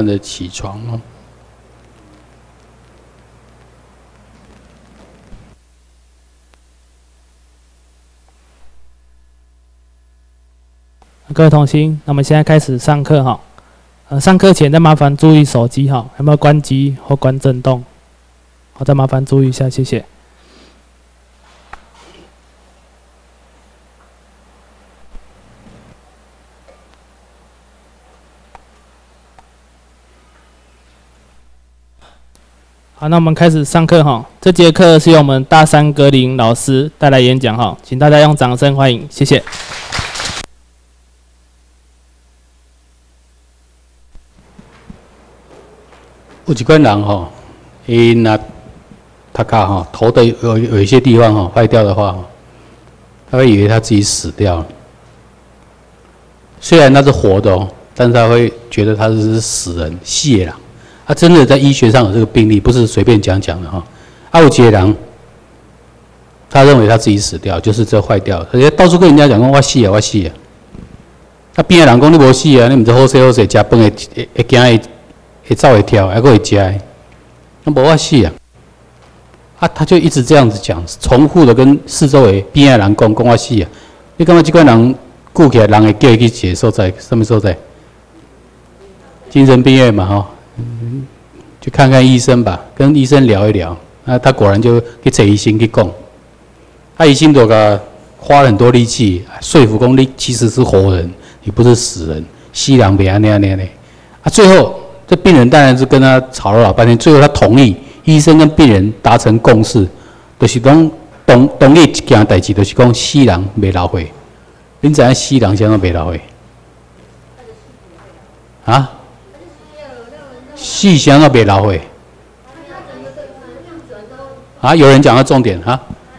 慢的起床哦。 各位同心，那么现在开始上课哈。上课前再麻烦注意手机哈，有没有关机或关震动？好，再麻烦注意一下，谢谢。好，那我们开始上课哈。这节课是由我们大山格林老师带来演讲哈，请大家用掌声欢迎，谢谢。 有一款人吼，伊那他卡吼头的有一些地方吼坏掉的话，他会以为他自己死掉了。虽然他是活的哦，但是他会觉得他是死人、死人。他真的在医学上有这个病例，不是随便讲讲的哈。有一个人，他认为他自己死掉，就是这坏掉，而且到处跟人家讲讲我死啊，我死啊。啊，边的人讲你无死啊，你毋是好势好势，食饭会惊会走会跳，还佫会食的，那无法死啊！啊，他就一直这样子讲，重复的跟四周围边的人讲我死啊！你感觉这款人顾起来，人会叫伊去一个所在，什么所在？精神病院嘛，吼，去看看医生吧，跟医生聊一聊。啊，他果然就去找医生去讲，医生就甲花了很多力气说服讲你其实是活人，你不是死人，死人别安尼安尼呢。啊，最后。这病人当然是跟他吵了老半天，最后他同意，医生跟病人达成共识，就是讲同意一件代志，就是讲死人袂老岁。恁知影死人怎样袂老岁？啊？死怎样袂老岁？啊？有人讲到重点啊？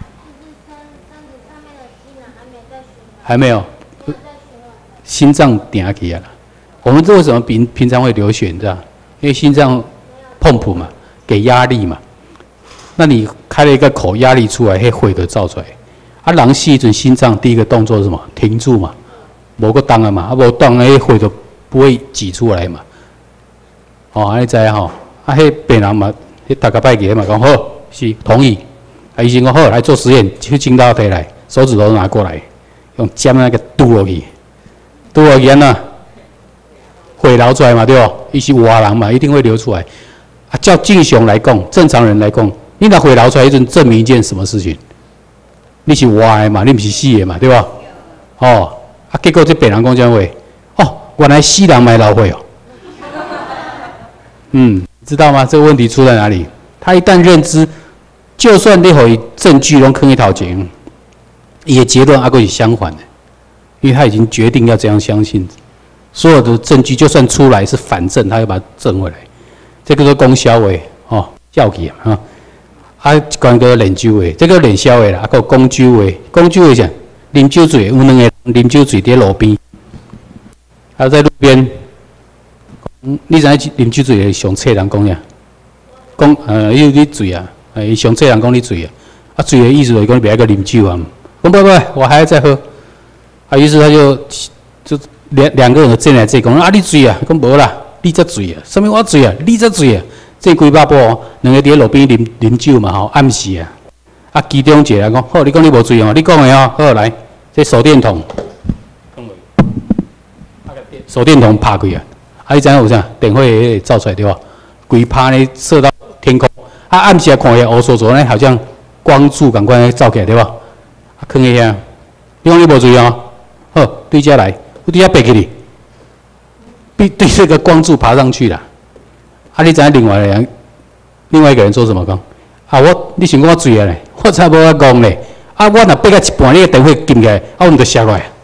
还没有，心脏定起来了。我们这为什么平常会流血？你知道？因为心脏碰谱嘛，给压力嘛。那你开了一个口，压力出来，那血就造出来。啊，人死时心脏第一个动作是什么？停住嘛，无个动啊嘛，啊无动，那血就不会挤出来嘛。哦，安尼知吼？啊，迄病人嘛，迄大家拜记嘛，讲好是同意。啊，医生讲好来做实验，去镜刀摕来，手指头拿过来，用尖那个嘟落去，嘟落去安怎？血流出来嘛，对不？伊是活人嘛，一定会流出来。啊，照正常来讲，正常人来讲，你若血流出来，迄阵证明一件什么事情？你是活的嘛，你不是死的嘛，对吧？哦，啊，结果这病人讲啥话？哦，原来死人买流血哦。知道吗？这个问题出在哪里？他一旦认知，就算你给证据拢坑一头前，伊的结论还佫是相反的，因为他已经决定要这样相信。所有的证据就算出来是反证，他要把它证回来，这个叫做供销的哦，教起啊。啊，一关叫练酒的，这个练销的啦，啊，还有供酒的，供酒的啥？啉酒醉，有两个人啉酒醉伫路边，还有在路边，你知影啉酒醉的上册人讲啥？讲你醉啊，伊上册人讲你醉啊，啊醉的意思就是讲你别个啉酒啊，讲不，我还要再喝，啊，于是他就两个人争来争讲啊，你醉啊？讲无啦，你才醉啊！什么我醉啊？你才醉啊！这几百步，两个伫路边啉酒嘛吼，暗时啊。啊，其中一个人讲好，你讲你无醉哦，你讲的哦，好来，这手电筒，手电筒拍开啊，啊，你知影有啥？电火会照出来对吧？规拍呢射到天空，啊，暗时啊看下乌索索呢，好像光柱赶快照起来对吧？啊，囥一下，你讲你无醉哦，好，对家来。我底下爬起你，对这个光柱爬上去了。啊，你知影另外一个人说什么讲？啊，你想讲我醉啊咧？我才无法讲咧。啊，我若爬到一半，你个电火进起来，啊，我们就下来。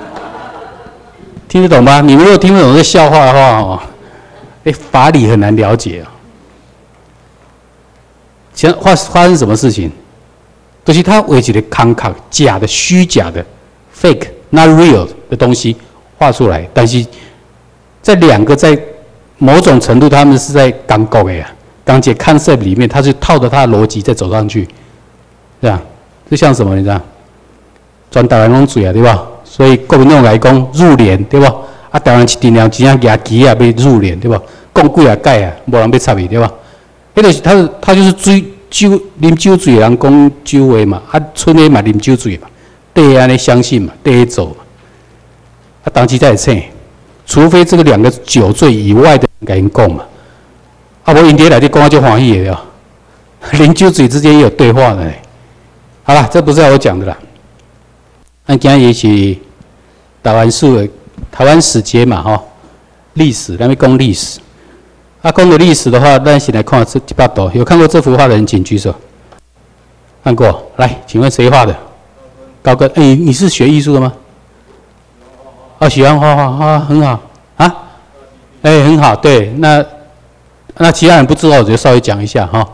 听得懂吗？你们如果听不懂这笑话的话，哦，法理很难了解啊。发生什么事情？就是他为一个空壳假的、虚假的 fake not real 的东西。画出来，但是在两个在某种程度，他们是在刚构的呀，刚解 concept 里面，他是套着他的逻辑再走上去，这样，这像什么？你知道？全台湾拢水啊，对吧？所以国民党来讲入联，对吧？啊，台湾一定要真正举旗啊，要入联，对吧？ 讲几啊改啊，无人要插伊对吧？迄就是他就是酒啉酒醉的人讲酒话嘛，啊，村里嘛啉酒醉嘛，对安尼相信嘛，对做嘛，啊，当时才会醒，除非这个2个酒醉以外的人甲因讲嘛，啊，无因伫内底讲啊，就欢喜的哦，啉酒醉之间也有对话的嘞。好啦，这不是要我讲的啦，咱今日是台湾史节嘛，吼，历史，咱要讲历史。啊，讲到历史的话，咱先来看这100图。有看过这幅画的人请举手。看过，来，请问谁画的？高哥，哎，你是学艺术的吗？哦，喜欢画画，啊，很好啊，哎，很好，对，那其他人不知道，我就稍微讲一下哈。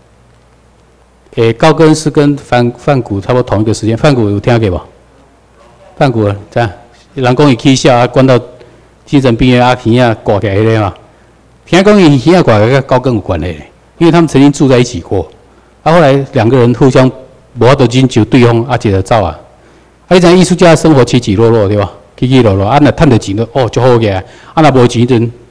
高更是跟范谷差不多同一个时间，范谷有听过无？范谷这样，人讲伊起笑啊，关到精神病院啊，耳啊挂起来迄个嘛。听讲伊耳啊挂跟高更有关系，因为他们曾经住在一起过。啊，后来2个人互相无法度忍受对方，啊，接着走啊。啊，你知艺术家的生活起起落落对吧？起起落落，啊，若趁着钱就就好个，啊，若无钱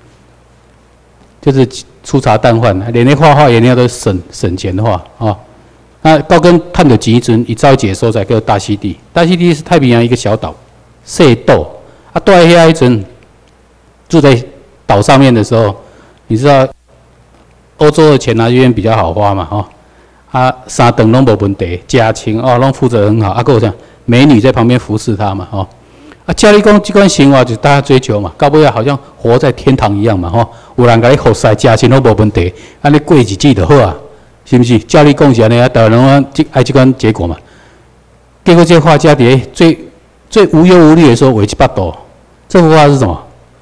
就是粗茶淡饭，连咧画画也要都省钱的话啊。那高更趁着钱阵，伊走一个所在叫大溪地。大溪地是太平洋一个小岛，细岛。啊，住在遐迄阵，住在岛上面的时候，你知道欧洲的钱拿去那边比较好花嘛，吼。啊，三顿拢无问题，家亲拢负责很好。啊，还有啥美女在旁边服侍他嘛，吼。啊，照你讲，这款生活就是大家追求嘛，到尾好像活在天堂一样嘛，吼。有人甲你服侍，家亲拢无问题，安尼过日子就好啊。是不是？照你讲是安尼啊，台湾人爱这款结果嘛。结果这画家伫最无忧无虑的时候，画100图。这幅画是什么？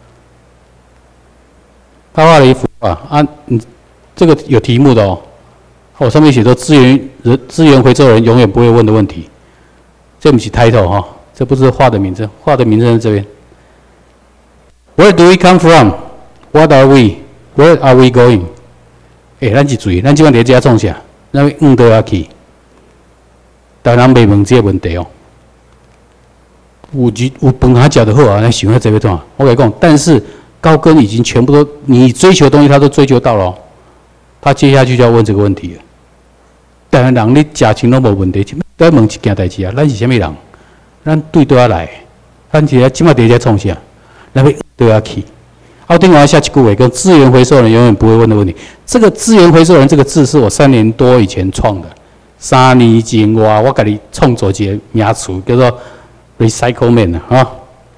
他画了一幅画啊，这个有题目的哦。上面写着资源回收人永远不会问的问题。这不是 title 哈，这不是画的名称，画的名称在这边。Where do we come from? What are we? Where are we going? 咱是注意，咱即款伫遮创啥？咱要倒去。台湾人袂问这个问题哦。有饭通食就好啊，咱想遐济要怎？我跟你讲，但是高更已经全部都你追求的东西，他都追求到了。他接下去就要问这个问题了。台湾人你食钱拢无问题，再问一件代志啊，咱是啥物人？咱对倒来，咱是即摆伫遮创啥？咱要倒去。我另外下一句话，跟资源回收人永远不会问的问题。这个资源回收人这个字是我3年多以前创的，3年前我给你创作一个名词，叫做 recyclement 啊。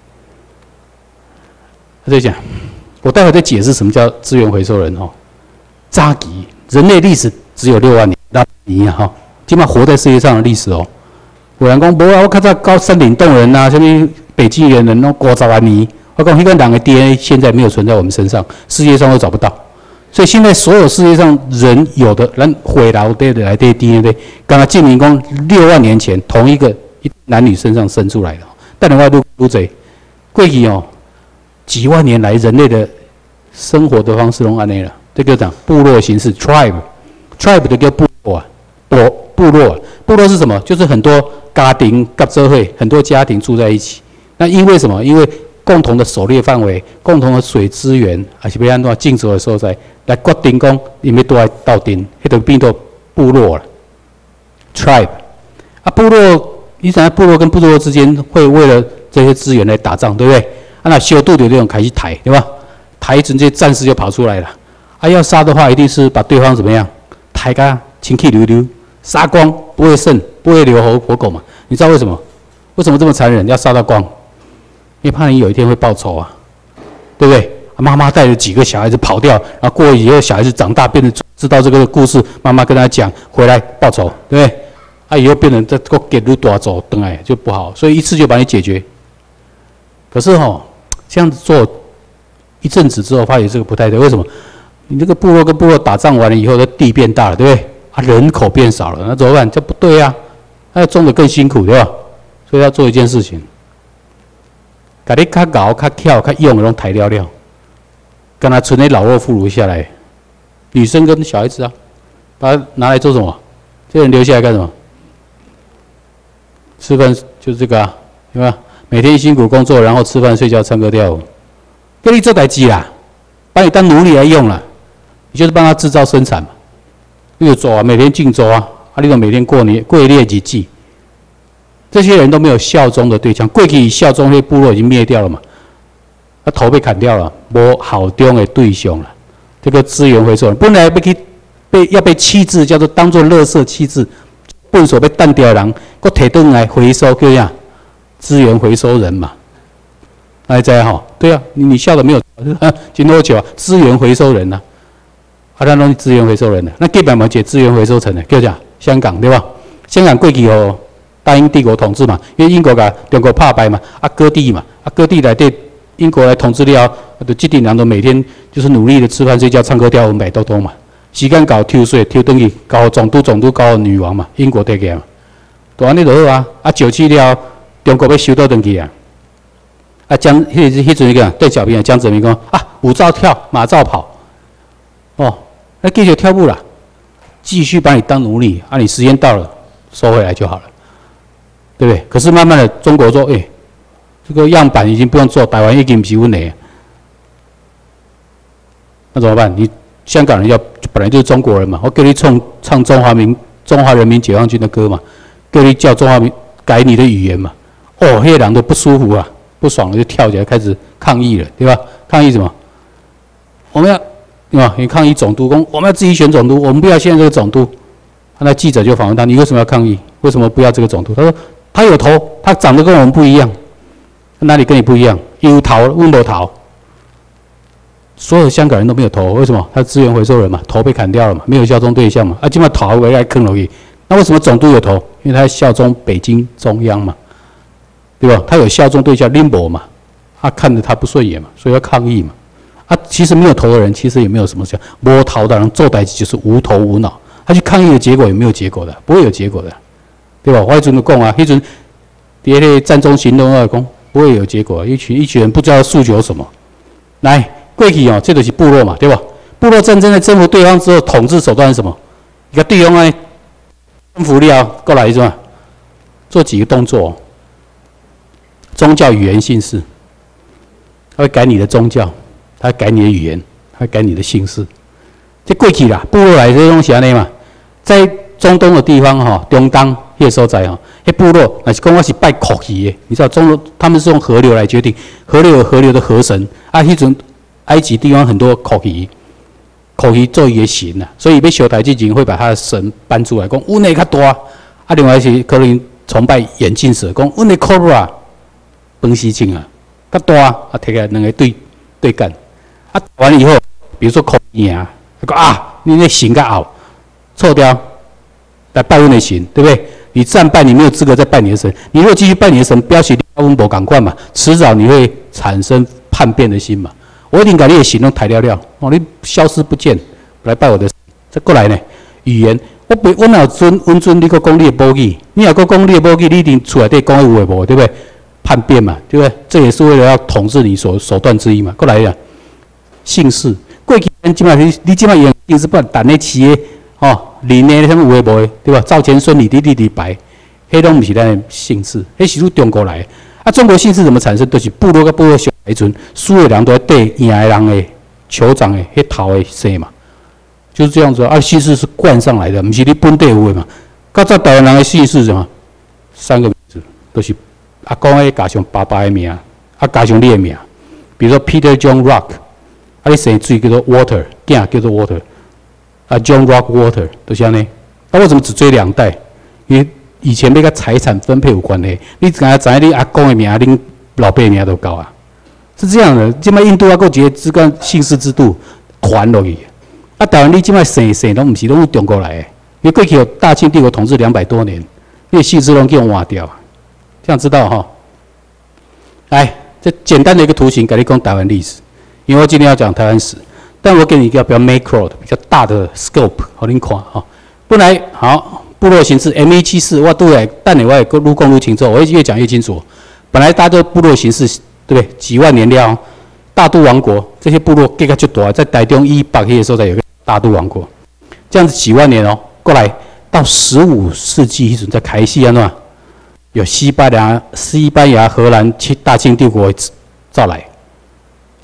再讲，我待会再解释什么叫资源回收人哈。早期人类历史只有6万年啊哈，起码活在世界上的历史哦。有人讲无啊，我较早搞山顶洞人啊，什么北极猿人，拢50万年。我讲，迄个人的 DNA 现在没有存在我们身上，世界上都找不到。所以现在所有世界上人有的，咱回来的来的 DNA， 刚刚证明讲6万年前同一个男女身上生出来的。但另外愈侪，过去几万年来人类的生活的方式拢安尼了。这个讲部落形式 ，tribe 的叫部落啊，部落是什么？就是很多家庭合作会，很多家庭住在一起。那因为什么？因为共同的狩猎范围、共同的水资源，还是要安怎竞争的所在，来决定讲伊要倒来斗阵，迄就变做部落了。tribe 啊，部落，你想部落跟部落之间会为了这些资源来打仗，对不对？啊，那小肚就这种开始抬，对吧？抬一阵，这些战士就跑出来了。啊，要杀的话，一定是把对方怎么样？抬个清气溜溜，杀光，不会剩，不会留活口嘛？你知道为什么？为什么这么残忍？要杀到光？因为怕你有一天会报仇啊，对不对？妈妈带着几个小孩子跑掉，然后过以后小孩子长大变成知道这个故事，妈妈跟他讲回来报仇，对不对？啊，以后变成这个给路多走等来就不好，所以一次就把你解决。可是这样子做一阵子之后，发现这个不太对，为什么？你这个部落跟部落打仗完了以后，这地变大了，对不对？啊，人口变少了，那怎么办？这不对啊，那要种得更辛苦，对吧？所以要做一件事情。把你较熬、较巧、较勇的拢抬了了，跟他存那老弱妇孺下来，女生跟小孩子啊，把他拿来做什么？这人留下来干什么？吃饭就是这个啊，对吧？每天辛苦工作，然后吃饭、睡觉、唱歌、跳舞，给你做代志啦， 把你当奴隶来用了，你就是帮他制造生产嘛。你就走啊，每天敬州啊，你就每天过列日祭，这些人都没有效忠的对象。过去效忠那部落已经灭掉了嘛，他头被砍掉了，无效忠的对象了。这个资源回收人本来要被弃置，叫做当做垃圾弃置，笨手被弹掉的人，搁摕倒来回收，叫啥？资源回收人嘛。大家哈，对啊，你笑的没有，真好笑啊！资源回收人呐、啊，咱拢资源回收人的，那基本上解资源回收层的，叫啥？香港对吧？香港过去哦，大英帝国统治嘛，因为英国甲中国拍败嘛，割地嘛，割地来对英国来统治了，就这群人都每天就是努力的吃饭睡觉、唱歌跳舞、买豆豆嘛，时间搞抽税，抽转去搞总督搞女王嘛，英国得个嘛，都安尼就好啊，石起了，中国要收倒转去啊。迄阵个对小平江泽民讲啊，舞照跳，马照跑，哦，那继续跳舞啦，继续把你当奴隶啊，你时间到了收回来就好了，对不对？可是慢慢的，中国说，这个样板已经不用做，台湾已经不是阮的，那怎么办？你香港人本来就是中国人嘛，我叫你唱中华人民解放军的歌嘛，叫你叫中华民改你的语言嘛，那些人都不舒服啊。不爽了就跳起来开始抗议了，对吧？抗议什么？我们要对吧？你抗议总督公，我们要自己选总督，我们不要现在这个总督。那记者就访问他：你为什么要抗议？为什么不要这个总督？他说：他有头，他长得跟我们不一样。哪里跟你不一样？有头，问无头。所有香港人都没有头，为什么？他资源回收人嘛，头被砍掉了嘛，没有效忠对象嘛，基本上头回来坑落去。那为什么总督有头？因为他效忠北京中央嘛。对吧？他有效忠对象，林伯嘛，看着他不顺眼嘛，所以要抗议嘛。其实没有头的人，其实也没有什么事。无头的人做代志就是无头无脑。他去抗议的结果也没有结果的，不会有结果的，对吧？我迄阵就讲啊，迄阵伫迄战中行动讲不会有结果，一群人不知道诉求什么。来，过去这就是部落嘛，对吧？部落战争在征服对方之后，统治手段是什么？一个对方征服了，过来是吧？做几个动作。宗教、语言、姓氏，他会改你的宗教，他会改你的语言，他会改你的姓氏。这过去啦，部落来这东西安尼嘛，在中东的地方中东迄个所在迄部落那是讲我是拜口仪的，你知道他们是用河流来决定，河流有河流的河神迄阵埃及地方很多口仪做伊的神啦，所以要修台之前会把他的神搬出来，讲阮的较大，另外是可能崇拜眼镜蛇，讲阮的 Cobra。分析清啊，较大摕起来两个对干，完以后，比如说口赢啊，你那神较拗，错掉，来拜阮的神，对不对？你战败，你没有资格再拜你的神。你如果继续拜你的神，表示你跟我无同款嘛，迟早你会产生叛变的心嘛。我一定把你的神都抬了，你消失不见，来拜我的神。再过来呢，语言，我哪有准你个讲你的母语，你若个讲你的母语，你一定厝内底讲有诶无，对不对？叛变嘛，对不对？这也是为了要统治你手段之一嘛。过来呀，姓氏，过去你即摆用姓氏不但咧饲诶，林诶什么有诶无诶，对吧？赵钱孙李弟李白，迄拢毋是咱诶姓氏，迄是从中国来的。中国姓氏怎么产生？就是部落甲部落相来阵，输诶人都在缀赢诶人诶酋长诶迄头诶姓嘛，就是这样子。姓氏是冠上来的，毋是你本地有诶嘛。较早台湾人诶姓氏是什么？3个名字都是。阿公会加上爸爸的名，加上你的名，比如说 Peter John Rock， 你生水叫做 Water， 囝叫做 Water， John Rock Water 都是安尼。为什么只追2代？因为以前那个财产分配有关系，你只要知你阿公的名，恁老爸的名都够啊，是这样的。即摆印度还有一个只干姓氏制度传落去，台湾你即摆生拢毋是拢中国来的，因为过去有大清帝国统治200多年，你姓氏拢叫换掉。这样知道哈？来，这简单的一个图形，给你讲台湾历史。因为我今天要讲台湾史，但我给你一个比较 macro 的、比较大的 scope， 好恁看哈。本来好部落形式 M174，我都来，但你我也愈讲愈清楚，我会越讲越清楚。本来大家都部落形式，对不对？几万年了，大都王国这些部落更加就大，在台中以北的时候才有个大都王国，这样子几万年过来到15世纪迄阵才开始安怎？有西班牙、荷兰、大清帝国造来，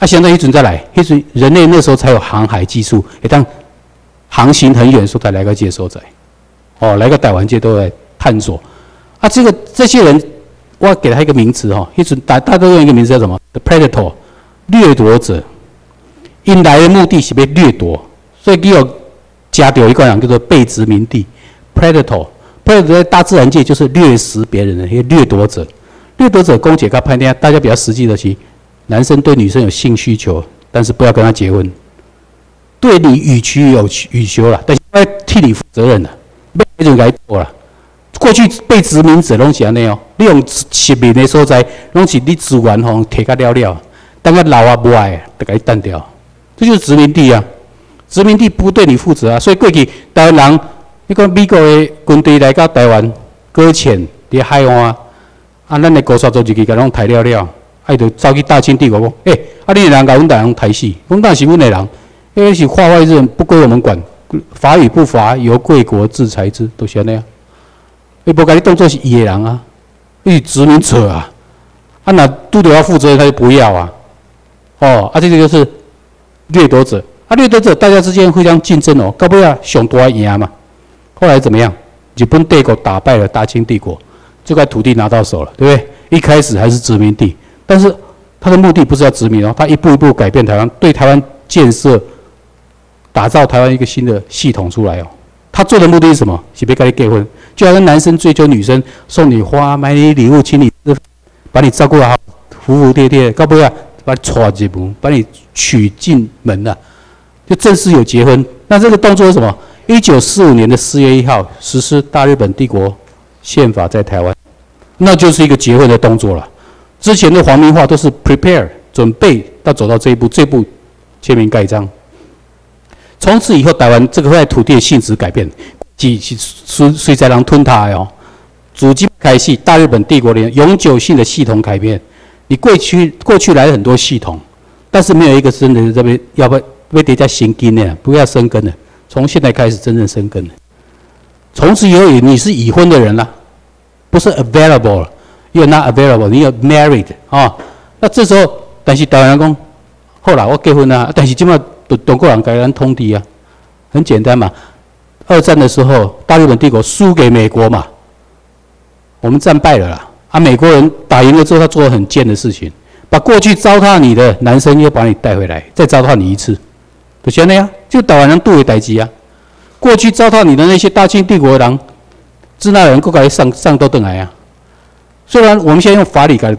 啊，相当于迄阵再来，迄阵人类那时候才有航海技术，会当航行很远的时候才来个这所在，哦，来个台湾界都来探索。啊，这些人，我给他一个名词哦，迄阵大家都用一个名字叫什么 ？The Predator， 掠夺者。因来的目的是要掠夺，所以你有加掉一个人叫做被殖民地 （Predator）。Predator 在大自然界就是掠食别人的一个掠夺者。掠夺者公解跟判定，大家比较实际的是，男生对女生有性需求，但是不要跟他结婚。对你予取予求啦，但是要替你负责任啦，要那种该做啦。过去被殖民者拢是安尼哦，你用殖民的所在，拢是你资源吼摕甲了了，等个老啊无爱，就甲你干掉。这就是殖民地啊！殖民地不对你负责啊！所以过去台湾人，你讲美国的军队来到台湾搁浅伫海岸，啊，咱的高速做入去，甲拢抬了了，啊，就走去大清帝国讲，啊，你的人甲阮台湾抬死，讲当是阮的人，因为是化外之人，不归我们管，罚与不罚由贵国制裁之，都是安尼啊。伊无甲你当作是伊的人啊，你是殖民者啊，啊，若拄着要负责，他就不要啊，哦，啊，这个就是。掠夺者啊，掠夺者大家之间互相竞争哦，到尾啊上大赢嘛。后来怎么样？日本帝国打败了大清帝国，这块土地拿到手了，对不对？一开始还是殖民地，但是他的目的不是要殖民哦，他一步一步改变台湾，对台湾建设、打造台湾一个新的系统出来哦。他做的目的是什么？是要跟你结婚，就好像男生追求女生，送你花、买你礼物、请你吃，把你照顾好，服服帖帖，到尾啊。把你娶进门，把你娶进门了，就正式有结婚。那这个动作是什么？1945年的4月1号实施大日本帝国宪法在台湾，那就是一个结婚的动作了。之前的皇民化都是 prepare 准备到走到这一步，这步签名盖章。从此以后，台湾这块土地的性质改变，随在人吞它哦。自今开始，大日本帝国的永久性的系统改变。你过去来了很多系统，但是没有一个真的这边要叠加生根的，不要生根的。从现在开始真正生根了。从此以后，你是已婚的人了，不是 available 了 ，you're not available， 你有 married 啊。那这时候，但是台湾人讲，后来我结婚啊，但是今麦中国人改咱通敌啊，很简单嘛。二战的时候，大日本帝国输给美国嘛，我们战败了啦。啊，美国人打赢了之后，他做了很贱的事情，把过去糟蹋你的男生又把你带回来，再糟蹋你一次，就是那样，就台湾人杜为代志啊。过去糟蹋你的那些大清帝国的人，支那人，过来上都等来啊。虽然我们现在用法理改，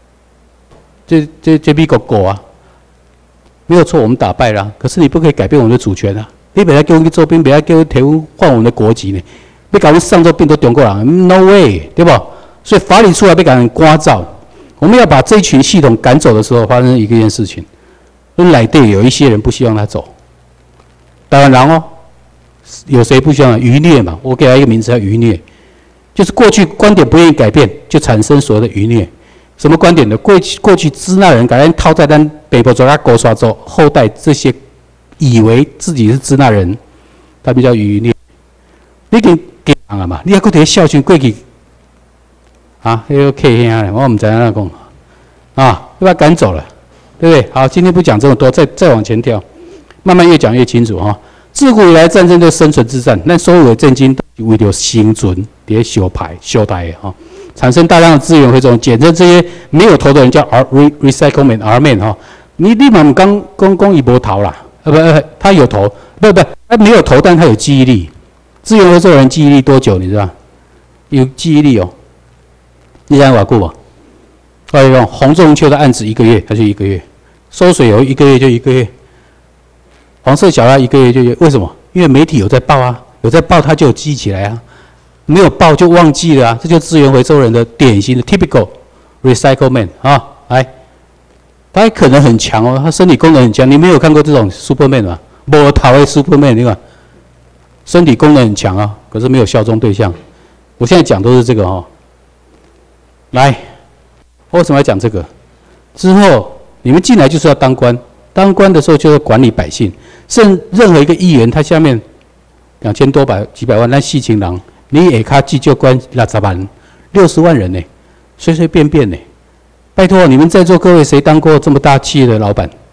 这美国狗啊，没有错，我们打败了、啊，可是你不可以改变我们的主权啊！你本来叫我们去做兵，本来叫我们提换我们的国籍呢，要搞我们上做兵都中国人 ，no way， 对不？所以法理出来被赶人刮照，我们要把这一群系统赶走的时候，发生一件事情，内地有一些人不希望他走，台湾人哦，有谁不希望余孽嘛？我给他一个名字叫余孽，就是过去观点不愿意改变，就产生所谓的余孽。什么观点呢？过去支那人，改天套在咱北部做他狗刷走后代这些以为自己是支那人，他们叫余孽。你给人了嘛？你还搁伫孝训过去？啊，那个 K 兄，我唔知影怎讲啊，要把他赶走了，对不对？好，今天不讲这么多，再往前跳，慢慢越讲越清楚哈。自古以来，战争就是生存之战，但所有的战争都为了生存，别修牌修台哈，产生大量的资源回收，简称这些没有头的人叫 recyclement R man 哈。你立马讲伊无头啦，不，他有头，不，他没有头，但他有记忆力。资源回收人记忆力多久？你知道？有记忆力哦。你想偌久无？我跟你讲，洪仲丘的案子1个月，他就1个月；收水油1个月就1个月；黄色小鸭1个月就为什么？因为媒体有在报啊，有在报，他就有记起来啊；没有报就忘记了啊。这就是资源回收人的典型的 typical recyclement 啊。来，他可能很强哦，他身体功能很强。你没有看过这种 Superman 吗？无头的 Superman， 你看，身体功能很强啊，可是没有效忠对象。我现在讲都是这个哦。来，为什么要讲这个？之后你们进来就是要当官，当官的时候就要管理百姓。任何一个议员，他下面2000多几百万，那四千人，你下卡记就管60万、60万人呢，随随便便呢。拜托，你们在座各位谁当过这么大企业的老板？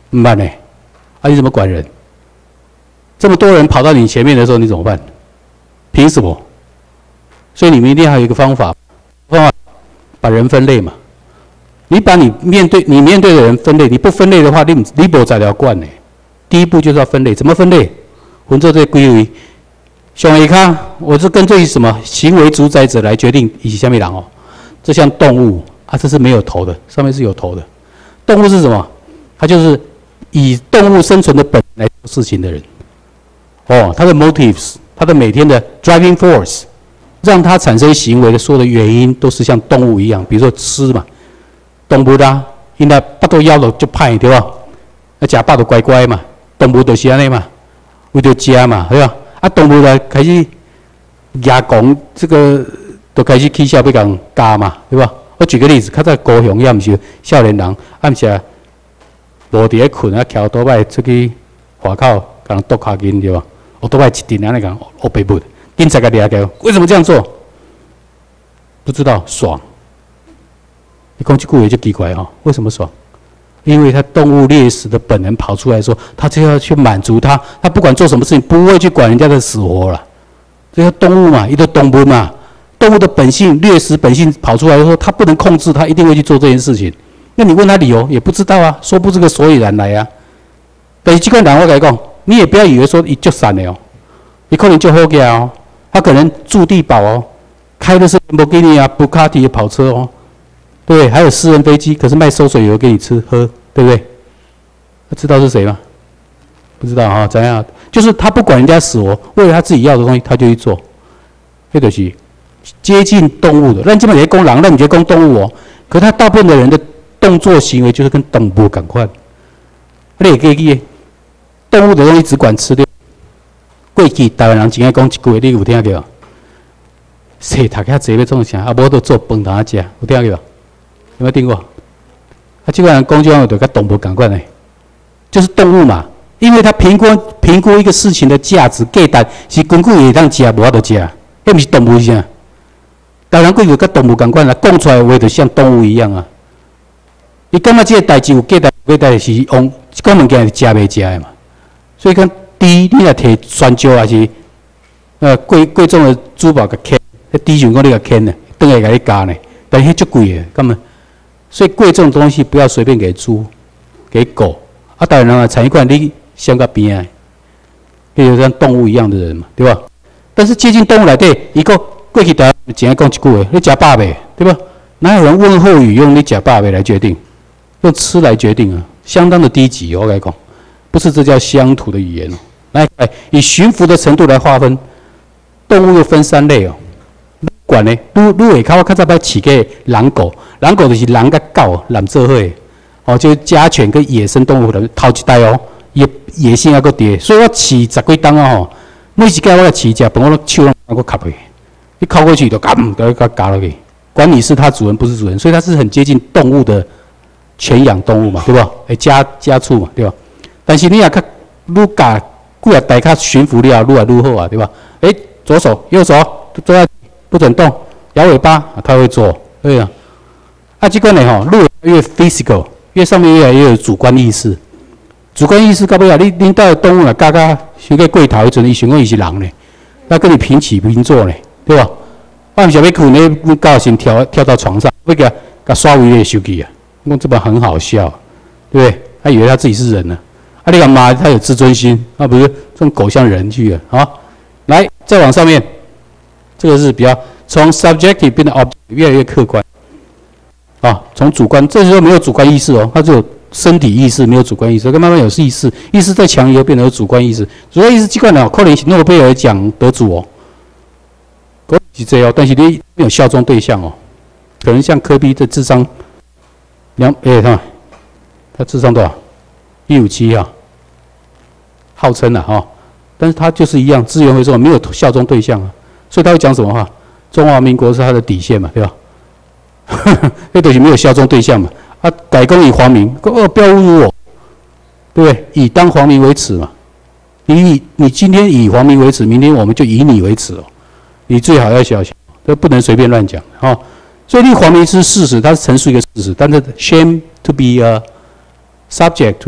怎么办呢？啊，你怎么管人？这么多人跑到你前面的时候，你怎么办？凭什么？所以你们一定要有一个方法，把人分类嘛。你把你面对的人分类，你不分类的话，你无才了管呢。第一步就是要分类，怎么分类？分做这归为上下卡，我是根据什么行为主宰者来决定以下面人哦。这像动物啊，这是没有头的，上面是有头的。动物是什么？它就是以动物生存的本来做事情的人。哦，他的 motives， 他的每天的 driving force， 让他产生行为的所有的原因都是像动物一样，比如说吃嘛，动物啦，因为巴肚枵了就歹对吧？啊，食饱就乖乖嘛，动物就是安尼嘛，为着食嘛，对吧？啊，动物来开始牙讲这个，就开始起笑要共加嘛，对吧？我举个例子，较早高雄也毋是少年人，暗时无伫咧困啊，翘倒摆出去外口，共人剁脚筋对吧？我倒摆一定安尼共黑白布，警察甲抓到，为什么这样做？不知道，爽。你讲这句话就奇怪哈，为什么爽？因为他动物猎食的本能跑出来说，他就要去满足他不管做什么事情不会去管人家的死活了。这些动物嘛，一个动物嘛，动物的本性掠食本性跑出来说，他不能控制，他一定会去做这件事情。那你问他理由也不知道啊，说不出个所以然来啊。但是这个人我跟你讲，你也不要以为说伊足善的哦，伊可能足好个哦，他可能住地堡哦，开的是兰博基尼啊、布卡迪的跑车哦，对不对？还有私人飞机，可是卖馊水油给你吃喝，对不对？知道是谁吗？不知道啊，怎样？就是他不管人家死活，为了他自己要的东西，他就去做，这就是接近动物的。咱基本上讲人，咱唔就讲动物哦，可他大部分的人的动作行为就是跟动物赶快。你也可以动物的东西只管吃掉。过去台湾人真爱讲一句话，你有听过？谁读遐济要创啥？啊，无都做饭通食，有听过？有没有听过？啊，这个人讲这样就跟动物赶快呢，就是动物嘛，因为他评估一个事情的价值价值是根据会当食，无法度食，迄毋是动物是啥？台湾人过去跟动物赶快啦，讲出来的话就像动物一样啊。伊感觉这个代志有价值，有价值是用这个物件是食袂食的嘛。所以讲，第一，你若摕酸椒还是贵重的珠宝甲捡，迄猪上讲你甲捡呢，等下甲你加呢，但迄足贵的，根本。所以贵重的东西不要随便给猪、给狗。啊，台湾人啊，产业观你相个边啊，就像动物一样的人嘛，对吧？但是接近动物内底，伊个过去台湾真爱讲一句话，你食饱未？对吧？哪有人问候语用你食饱未来决定？用吃来决定啊，相当的低级。我跟你讲，不是这叫乡土的语言哦。来，以驯服的程度来划分，动物又分3类哦。管呢，愈下口我较早捌饲过狼狗，狼狗就是狼甲狗揽做伙的，哦，就是家犬跟野生动物的头一代哦，野性还佫低，所以我饲10几档啊吼，每一届我来饲只饭，我手拢我卡去，一靠过去就夹落去，管你是它主人不是主人，所以它是很接近动物的犬养动物嘛，对吧？家畜嘛，对吧？但是你也较愈夹几啊代较驯服了，愈来愈好啊，对吧？左手右手坐在。不准动，摇尾巴，他会做，对啊。啊，这个呢吼，越 physical， 越上面越来越有主观意识。主观意识到尾啊，你带动物来嘎嘎，想个过头迄阵，伊想讲伊是人呢，要跟你平起平坐呢，对吧？我想要困呢，你高兴跳到床上，要给他刷微的手机啊，我这本很好笑，对不对？他以为他自己是人呢，啊，你干嘛？他有自尊心，那不是这种狗像人去了啊？来，再往上面。这个是比较从 subjective 变得 objective， 越来越客观啊。从主观，这时候没有主观意识哦，它只有身体意识，没有主观意识。跟慢慢有意识，意识再强以后变成有主观意识。主观意识这个呢，可能是诺贝尔奖得主哦，可能是这样，但是你没有效忠对象哦。可能像科比的智商看他智商多少？157啊，号称啊哈，但是他就是一样，资源回收没有效忠对象啊。所以他会讲什么话？中华民国是他的底线嘛，对吧？那东西没有效忠对象嘛。啊，改公以皇民，不要侮辱我，对不对？以当皇民为耻嘛。你今天以皇民为耻，明天我们就以你为耻哦。你最好要小心，这不能随便乱讲哦。所以立皇民是事实，它是陈述一个事实，但是 shame to be a subject to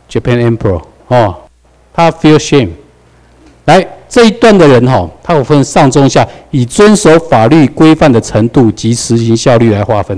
Japan Emperor 哦，他 feel shame。来这一段的人哈，他有分上中下，以遵守法律规范的程度及实行效率来划分。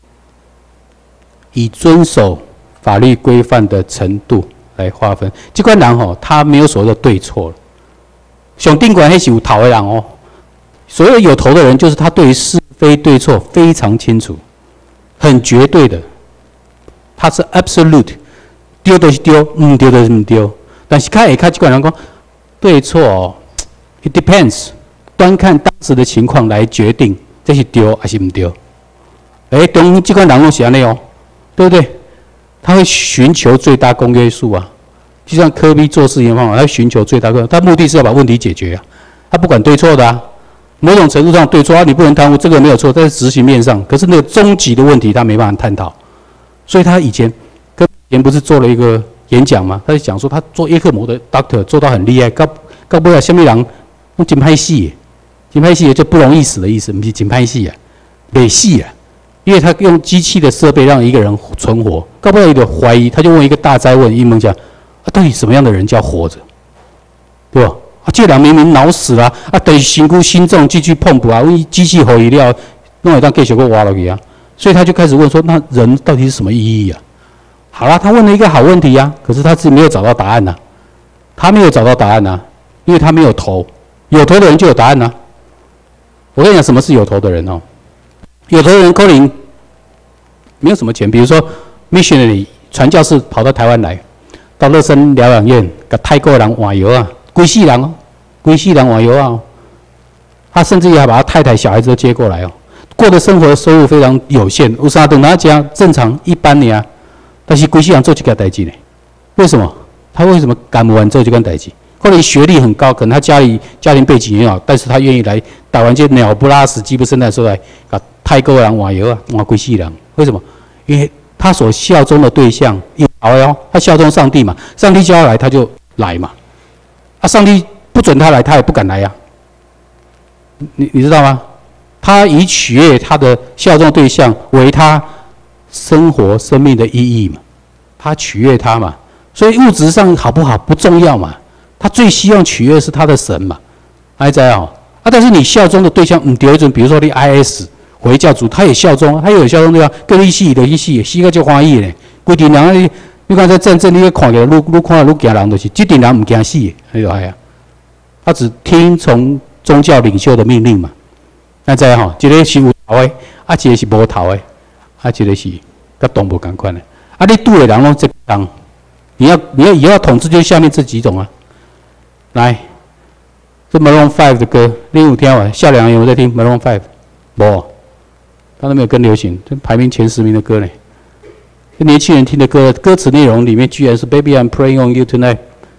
以遵守法律规范的程度来划分，这款人吼，他没有所谓的对错了。上顶管那是有头的人哦，所谓有头的人，就是他对于是非对错非常清楚，很绝对的，他是 absolute， 丢就是丢，唔丢就是唔丢。但是看这款人讲对错哦 ，it depends， 端看当时的情况来决定这是丢还是唔丢。中这款人拢是安尼哦。对不对？他会寻求最大公约数啊，就像科比做事情的方法，他会寻求最大公约，他目的是要把问题解决啊，他不管对错的啊。某种程度上对错啊，你不能贪污，这个没有错，在执行面上，可是那个终极的问题他没办法探讨。所以他以前不是做了一个演讲嘛，他就讲说他做叶克膜的 doctor 做到很厉害，到不了下面人用金拍戏，金拍戏就不容易死的意思，不是金拍戏啊，没戏啊。因为他用机器的设备让一个人存活，搞不好有点怀疑，他就问一个大哉问，一问讲，到底什么样的人叫活着，对吧？这人明明脑死了，等辛苦心脏继续碰补啊，为机器后遗料，弄一当继续给挖落去啊，所以他就开始问说，那人到底是什么意义啊？好了，他问了一个好问题啊，可是他自己没有找到答案呐、他没有找到答案呐、因为他没有头，有头的人就有答案呐、我跟你讲，什么是有头的人哦？有头的人可能没有什么钱，比如说 missionary 传教士跑到台湾来，到乐生疗养院给泰国人换药啊，规世人哦，规世人换药啊、他甚至于还把他太太、小孩子都接过来哦，过的生活的收入非常有限，有啥等他讲正常一般的啊，但是规世人做这个代志呢？为什么？他为什么敢不完做这个代志？或者学历很高，可能他家庭背景也好，但是他愿意来打完这鸟不拉屎、鸡不生蛋，说来把泰国人换药啊，换规世人。为什么？因为他所效忠的对象有哦，他效忠上帝嘛，上帝叫他来他就来嘛，上帝不准他来，他也不敢来呀、你知道吗？他以取悦他的效忠对象为他生活生命的意义嘛，他取悦他嘛，所以物质上好不好不重要嘛，他最希望取悦是他的神嘛，还在哦但是你效忠的对象对准，比如说你 IS 回教徒，他也效忠，他也有效忠对象，跟你死就去死，死个就欢喜咧。规定人你看在战争，你看到愈看愈惊人，就是这群人唔惊死的，他只听从宗教领袖的命令嘛。那知吼，一个是有头的，一个是无头的，一个是跟动物同款的。你拄的人拢这样，你要以后要统治，就是下面这几种啊。来，这 Maroon 5的歌，你有听吗？孝良有没有在听 Maroon 5？无，他都没有跟流行，这排名前10名的歌呢。年轻人听的歌，歌词内容里面居然是 "Baby, I'm praying on you tonight,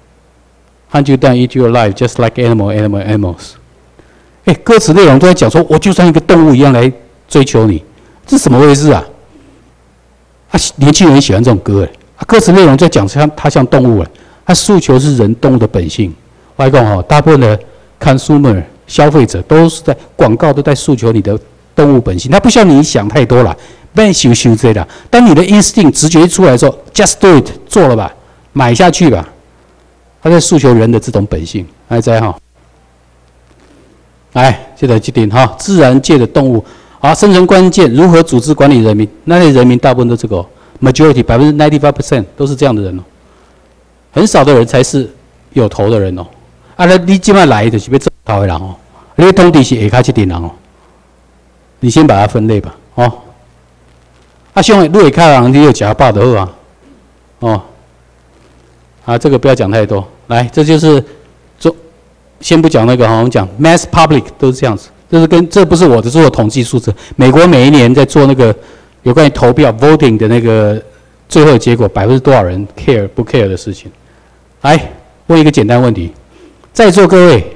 hunt you down, eat you alive, just like animals." 歌词内容都在讲说，我就像一个动物一样来追求你，这是怎么回事啊？年轻人喜欢这种歌歌词内容在讲他像动物他诉求是人动物的本性。我还讲大部分的 consumer 消费者都是在广告都在诉求你的动物本性，他不需要你想太多了，别想这啦。当你的 instinct 直觉一出来的时候 ，just do it， 做了吧，买下去吧。他在诉求人的这种本性，还在来，这点自然界的动物，生存关键如何组织管理人民？那些人民大部分都这个 majority 95% 都是这样的人很少的人才是有头的人你今麦来就是要做头的人你通常是下骹这点人你先把它分类吧像你下骹人，你有吃饱就好这个不要讲太多。来，这就是先不讲那个我们讲 mass public 都是这样子，这不是我的，是我统计数字。美国每一年在做那个有关于投票 voting 的那个最后的结果多少人 care 不 care 的事情。来问一个简单问题，在座各位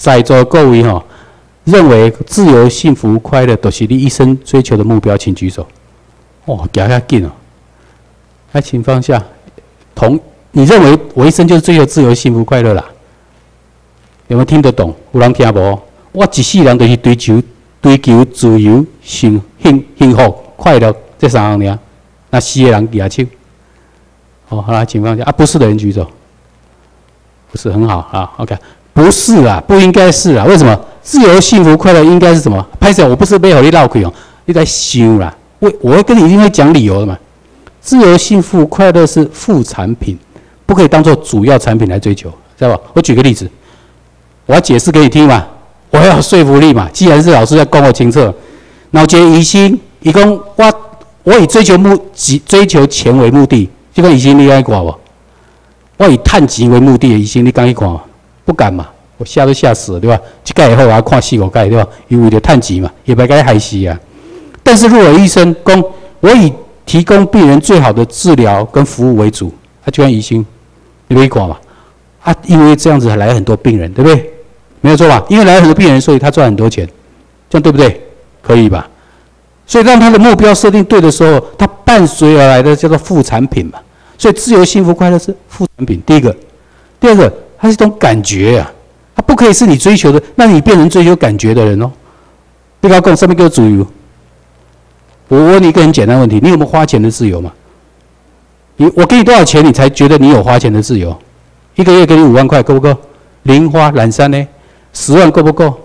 认为自由、幸福、快乐都是你一生追求的目标，请举手。行较紧请放下。你认为我一生就是追求自由、幸福、快乐啦？有没有听得懂？有人听无？我一世人就是追求自由、幸福、快乐这3项尔。那死的人举下手。 哦，好啦，请放下啊，不是的人举手。不是很好啊 ，OK， 不是啦，不应该是啦，为什么？自由、幸福、快乐应该是什么？拍手，我不是背后你绕开哦，你在想啦。我会跟你一定会讲理由的嘛。自由、幸福、快乐是副产品，不可以当做主要产品来追求，知道吧？我举个例子，我要解释给你听嘛，我要有说服力嘛。既然是老师在讲我清楚，脑结疑心，伊讲我以追求钱为目的，这个疑心你爱管不？我以探钱为目的的医生，你敢去看吗？不敢嘛，我吓都吓死了，对吧？一届以后我要看4、5届，对吧？因为了探钱嘛，也别该害死啊。但是如果医生讲，我以提供病人最好的治疗跟服务为主，他就跟医生，你可看嘛？啊，因为这样子来很多病人，对不对？没有错吧？因为来很多病人，所以他赚很多钱，这样对不对？可以吧？所以让他的目标设定对的时候，他伴随而来的叫做副产品嘛。所以自由、幸福、快乐是副产品。第一个，第二个，它是一种感觉啊，它不可以是你追求的，那你变成追求感觉的人哦。你跟我讲什么叫自由？我问你一个很简单的问题：你有没有花钱的自由嘛？我给你多少钱，你才觉得你有花钱的自由？一个月给你5万块够不够？零花懒散呢？10万够不够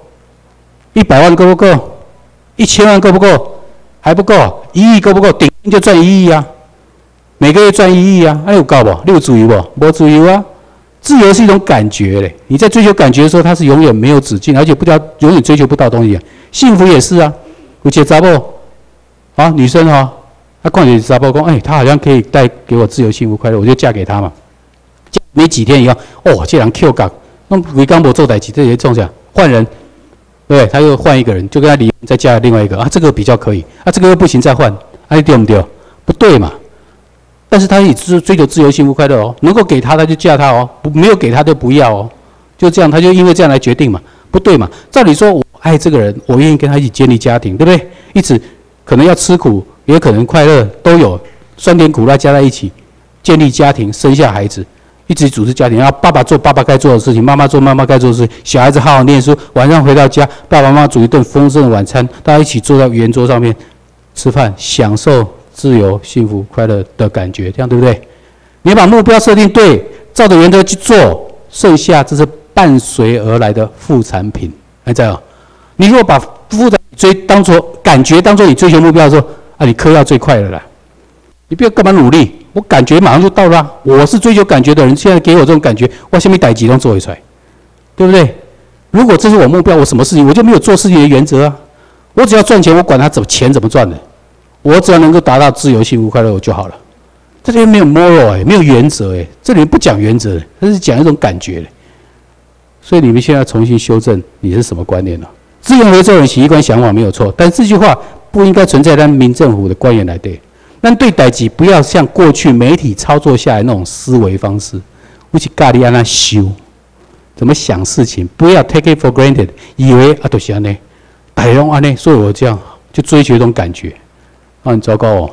？100万够不够？1000万够不够？还不够，1亿够不够？顶就赚1亿啊！每个月赚1亿啊，那有够不？你有自由不？没自由啊！自由是一种感觉嘞，你在追求感觉的时候，它是永远没有止境，而且永远追求不到东西啊。幸福也是啊，有些查某啊，女生哈、哦，她看见查某讲，哎，她好像可以带给我自由、幸福、快乐，我就嫁给她嘛。没几天以后，哦，这人 Q 港，那规工无做代志，这些种下换人，对不对？他又换一个人，就跟他离婚，再嫁另外一个啊，这个比较可以啊，这个又不行，再换，啊，你对不对？不对嘛？但是他也是追求自由、幸福、快乐哦，能够给他就嫁他哦，没有给他就不要哦，就这样，他就因为这样来决定嘛，不对嘛？照理说，我爱这个人，我愿意跟他一起建立家庭，对不对？一直可能要吃苦，也可能快乐，都有酸甜苦辣加在一起，建立家庭，生下孩子，一直组织家庭。然后爸爸做爸爸该做的事情，妈妈做妈妈该做的事情，小孩子好好念书，晚上回到家，爸爸妈妈煮一顿丰盛的晚餐，大家一起坐在圆桌上面吃饭，享受自由、幸福、快乐的感觉，这样对不对？你把目标设定对，照着原则去做，剩下这是伴随而来的副产品。还在哦，你如果把副产品当作感觉，当作你追求目标的时候，啊，你嗑药最快了啦。你不要干嘛努力，我感觉马上就到了、啊。我是追求感觉的人，现在给我这种感觉，我下面代志都做出来，对不对？如果这是我目标，我什么事情我就没有做事情的原则啊。我只要赚钱，我管他钱怎么赚的。我只要能够达到自由、幸福、快乐，我就好了。这里面没有 moral 没有原则这里面不讲原则的，它是讲一种感觉所以你们现在要重新修正你是什么观念了？自由为做人习惯想法没有错，但这句话不应该存在咱民政府的官员来对。但对代志不要像过去媒体操作下来那种思维方式，我去咖喱安那修，怎么想事情，不要 take it for granted， 以为啊都是安尼，大家拢安尼，所以我这样就追求一种感觉。很糟糕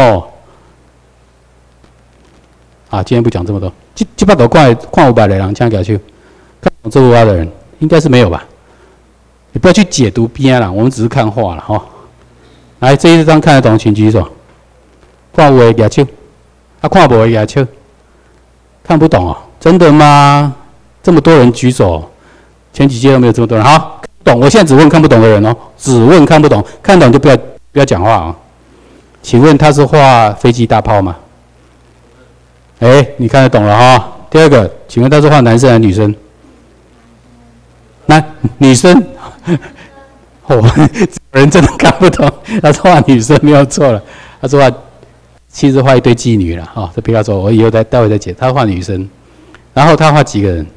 啊，今天不讲这么多。这把头看500个人，这样下去，看懂这幅画的人应该是没有吧？你不要去解读边啦，我们只是看画了来，这一张看得懂，请举手。看有的举手，看无的举手。看不懂真的吗？这么多人举手，前几届都没有这么多人。好，懂。我现在只问看不懂的人只问看不懂，看懂就不要讲话请问他是画飞机大炮吗？你看得懂了第二个，请问他是画男生还是女生？女生。人真的看不懂，他是画女生没有错了。他是其实画一堆妓女了这不要说，我以后待会再解。他画女生，然后他画几个人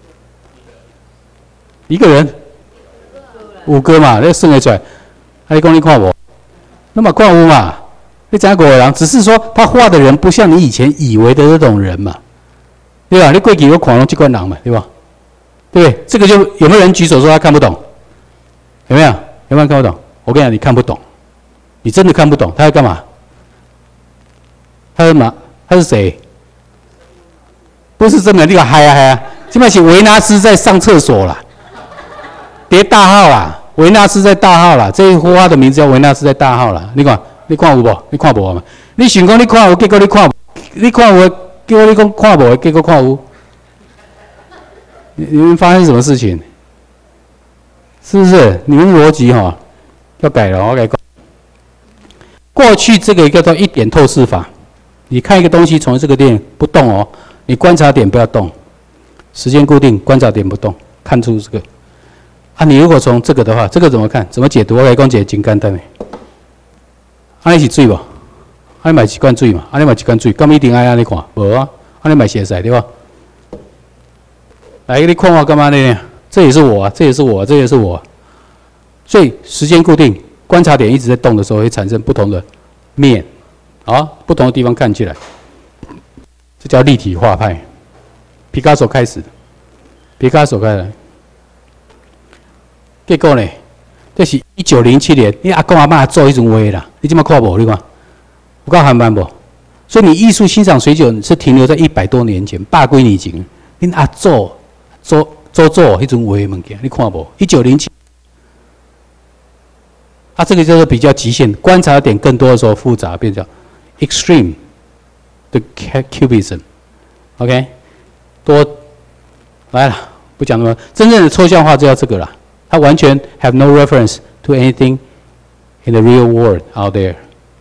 ？1个人，5个嘛，那算得出来。你讲你看无？那么看有嘛？你知影5个人，只是说他画的人不像你以前以为的那种人嘛，对吧？你过去有看到这款人嘛，对吧？对不对？这个就有没有人举手说他看不懂？有没有？有没有人看不懂？我跟你讲，你看不懂，你真的看不懂。他在干嘛？他是嘛？他是谁？不是真的，你个嗨啊！现在是维纳斯在上厕所啦，别大号啦，维纳斯在大号啦。这一幅画的名字叫维纳斯在大号啦。你看有无？你看无嘛？你想讲你看有，结果你看有结果你讲看无，结果看有。你们发生什么事情？是不是？你们逻辑哈要改了，我改。过去这个叫做一点透视法，你看一个东西从这个点不动哦，你观察点不要动，时间固定，观察点不动，看出这个。啊，你如果从这个的话，这个怎么看？怎么解读？我来讲解真简单的。安尼是水无？安尼买一罐水嘛？安尼买一罐水，敢一定爱安尼看？无啊，安尼买写晒对吧？来，你看我干嘛呢？这也是我啊，这也是我，这也是我。所以时间固定，观察点一直在动的时候，会产生不同的面，啊，不同的地方看起来，这叫立体画派。皮卡索开始的，皮卡索开始。结果呢，这是1907年，你阿公阿嬷做迄种画啦，你怎么看无？你看，有够含慢无？所以你艺术欣赏水准是停留在100多年前，百几年前，恁阿祖做迄种画物件，你看无？1907，啊，这个叫做比较极限，观察点更多的时候复杂，变成 extreme 的 cubism。OK， 多来了，不讲那么真正的抽象画就要这个了。它完全 have no reference to anything in the real world out there。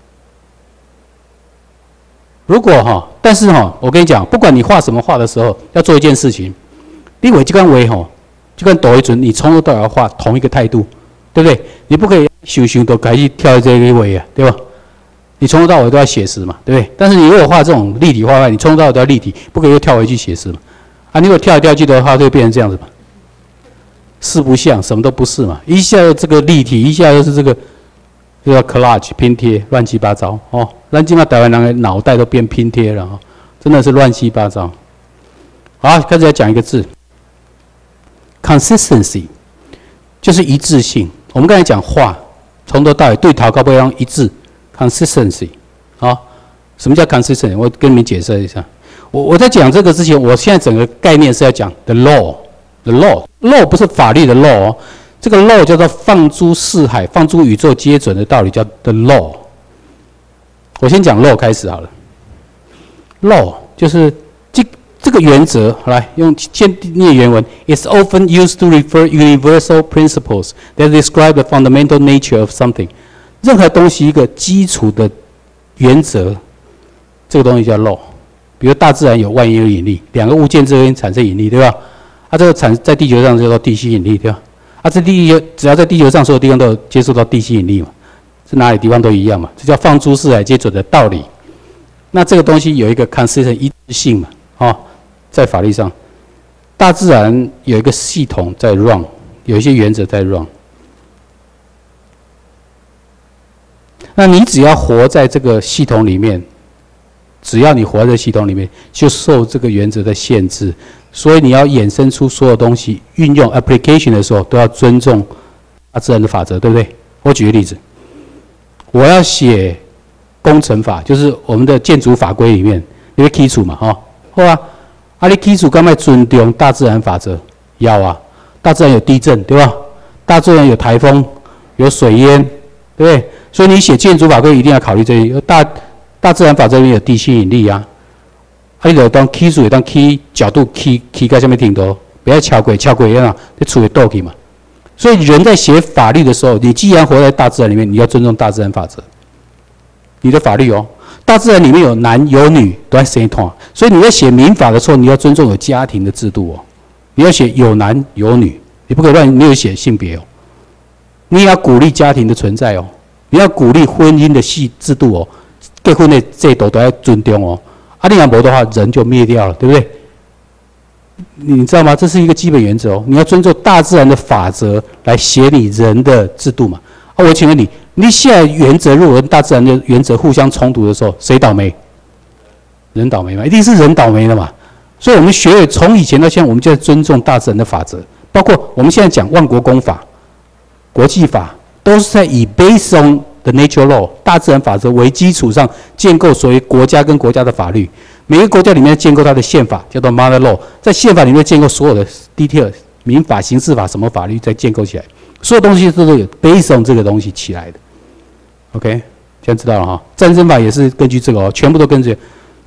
如果哈，但是哈，我跟你讲，不管你画什么画的时候，要做一件事情，你画这款画吼，就跟抖一准，你从头到尾要画同一个态度，对不对？你不可以想都开始跳这个画啊，对吧？你从头到尾都要写实嘛，对不对？但是你如果画这种立体画派，你从头到尾都要立体，不可以又跳回去写实嘛。啊，你如果跳来跳去的话，就会变成这样子嘛。四不像，什么都不是嘛！一下又这个立体，一下又是这个，就叫 collage 拼贴，乱七八糟哦。咱今嘛台湾人的脑袋都变拼贴了哦，真的是乱七八糟。好，开始来讲一个字 ，consistency， 就是一致性。我们刚才讲画，从头到尾对头到尾要一致 ，consistency。好，什么叫 consistency？ 我跟你们解释一下。我在讲这个之前，我现在整个概念是要讲 the law。The law 不是法律的 law 哦，这个 law 叫做放诸四海、放诸宇宙皆准的道理，叫 the law。我先讲 law 开始好了。law 就是这个原则，来先念原文。It's often used to refer universal principles that describe the fundamental nature of something。任何东西一个基础的原则，这个东西叫 law。比如大自然有万有引力，两个物件之间产生引力，对吧？啊，这个在地球上叫做地心引力，对吧？啊，只要在地球上所有地方都有接受到地心引力嘛，是哪里地方都一样嘛，这叫放诸四海皆准的道理。那这个东西有一个 consistent 一致性嘛，哦，在法律上，大自然有一个系统在 run， 有一些原则在 run。那你只要活在这个系统里面，只要你活在系统里面，就受这个原则的限制。所以你要衍生出所有东西，运用 application 的时候都要尊重大自然的法则，对不对？我举个例子，我要写工程法，就是我们的建筑法规里面，你要基础嘛，哈，好啊，啊你基础干嘛尊重大自然法则？要啊，大自然有地震，对吧？大自然有台风，有水淹，对不对？所以你写建筑法规一定要考虑这些。大自然法则里面有地心引力啊。啊，你就当起厝，当起角度起到什么程度？不要超过啊，你厝会倒去嘛。所以人在写法律的时候，你既然活在大自然里面，你要尊重大自然法则。你的法律哦，大自然里面有男有女都在生团，所以你在写民法的时候，你要尊重有家庭的制度哦。你要写有男有女，你不可以乱没有写性别哦。你也要鼓励家庭的存在哦，你要鼓励婚姻的制度哦，结婚的制度都要尊重哦。啊，你若无的话，人就灭掉了，对不对？你知道吗？这是一个基本原则哦。你要尊重大自然的法则来写你人的制度嘛。啊，我请问你，你现在原则如果跟大自然的原则互相冲突的时候，谁倒霉？人倒霉嘛，一定是人倒霉的嘛。所以我们学会从以前到现在，我们就在尊重大自然的法则，包括我们现在讲万国公法、国际法，都是在以 based on the nature law 大自然法则为基础上建构所谓国家跟国家的法律。每个国家里面建构它的宪法，叫做 mother law， 在宪法里面建构所有的 detail， 民法、刑事法什么法律再建构起来，所有东西都是有 based on 这个东西起来的。OK， 现在知道了哈。战争法也是根据这个哦，全部都根据。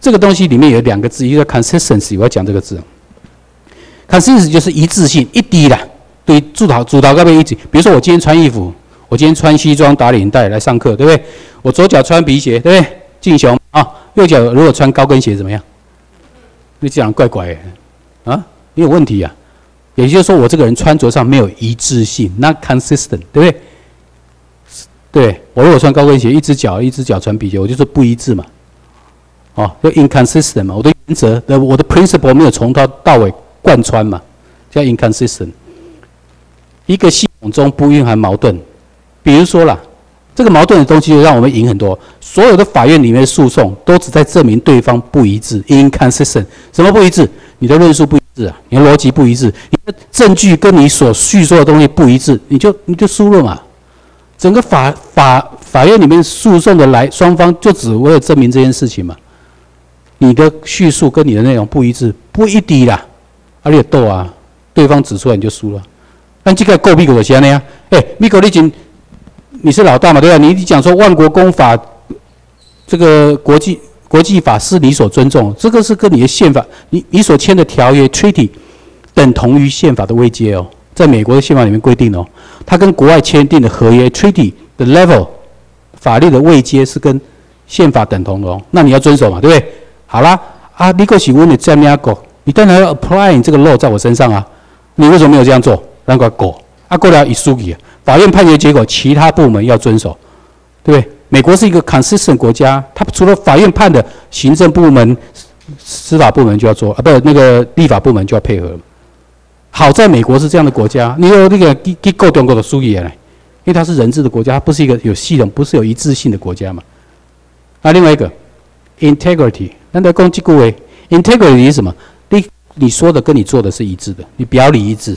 这个东西里面有2个字，一个 consistency， 我要讲这个字。consistency 就是一致性，一滴啦，对主导那边一致。比如说我今天穿衣服，我今天穿西装打领带来上课，对不对？我左脚穿皮鞋，对不对？敬雄啊，右脚如果穿高跟鞋怎么样？你这样怪怪的啊，你有问题啊。也就是说，我这个人穿着上没有一致性 ，not consistent， 对不对？对，我如果穿高跟鞋，一只脚穿皮鞋，我就是不一致嘛。哦，就 inconsistent 嘛，我的原则我的 principle 没有从头到尾贯穿嘛，叫 inconsistent。一个系统中不蕴含矛盾，比如说啦，这个矛盾的东西就让我们赢很多。所有的法院里面的诉讼都只在证明对方不一致 ，inconsistent。什么不一致？你的论述不一致啊，你的逻辑不一致，你的证据跟你所叙说的东西不一致，你就输了嘛。整个法院里面诉讼的双方就只为了证明这件事情嘛。你的叙述跟你的内容不一致，不一致啦，你也斗啊，对方指出来你就输了。但这个够美国的是安尼啊，美国你是老大嘛，对吧？你讲说万国公法，这个国际法是你所尊重，这个是跟你的宪法，你所签的条约 treaty 等同于宪法的位阶哦，在美国的宪法里面规定哦，它跟国外签订的合约 treaty 的 level 法律的位阶是跟宪法等同的哦，那你要遵守嘛，对不对？好啦，你可是我的占领国，你当然要 apply 你这个 law 在我身上啊，你为什么没有这样做？让我过，过了一输给法院判决结果，其他部门要遵守，对不对？美国是一个 consistent 国家，它除了法院判的，行政部门、司法部门就要做，那个立法部门就要配合。好在美国是这样的国家，你有那个去够中国的输赢来，因为它是人治的国家，它不是一个有系统、不是有一致性的国家嘛。另外一个 integrity， 咱在讲这句话 ，integrity 是什么？你说的跟你做的是一致的，你表里一致。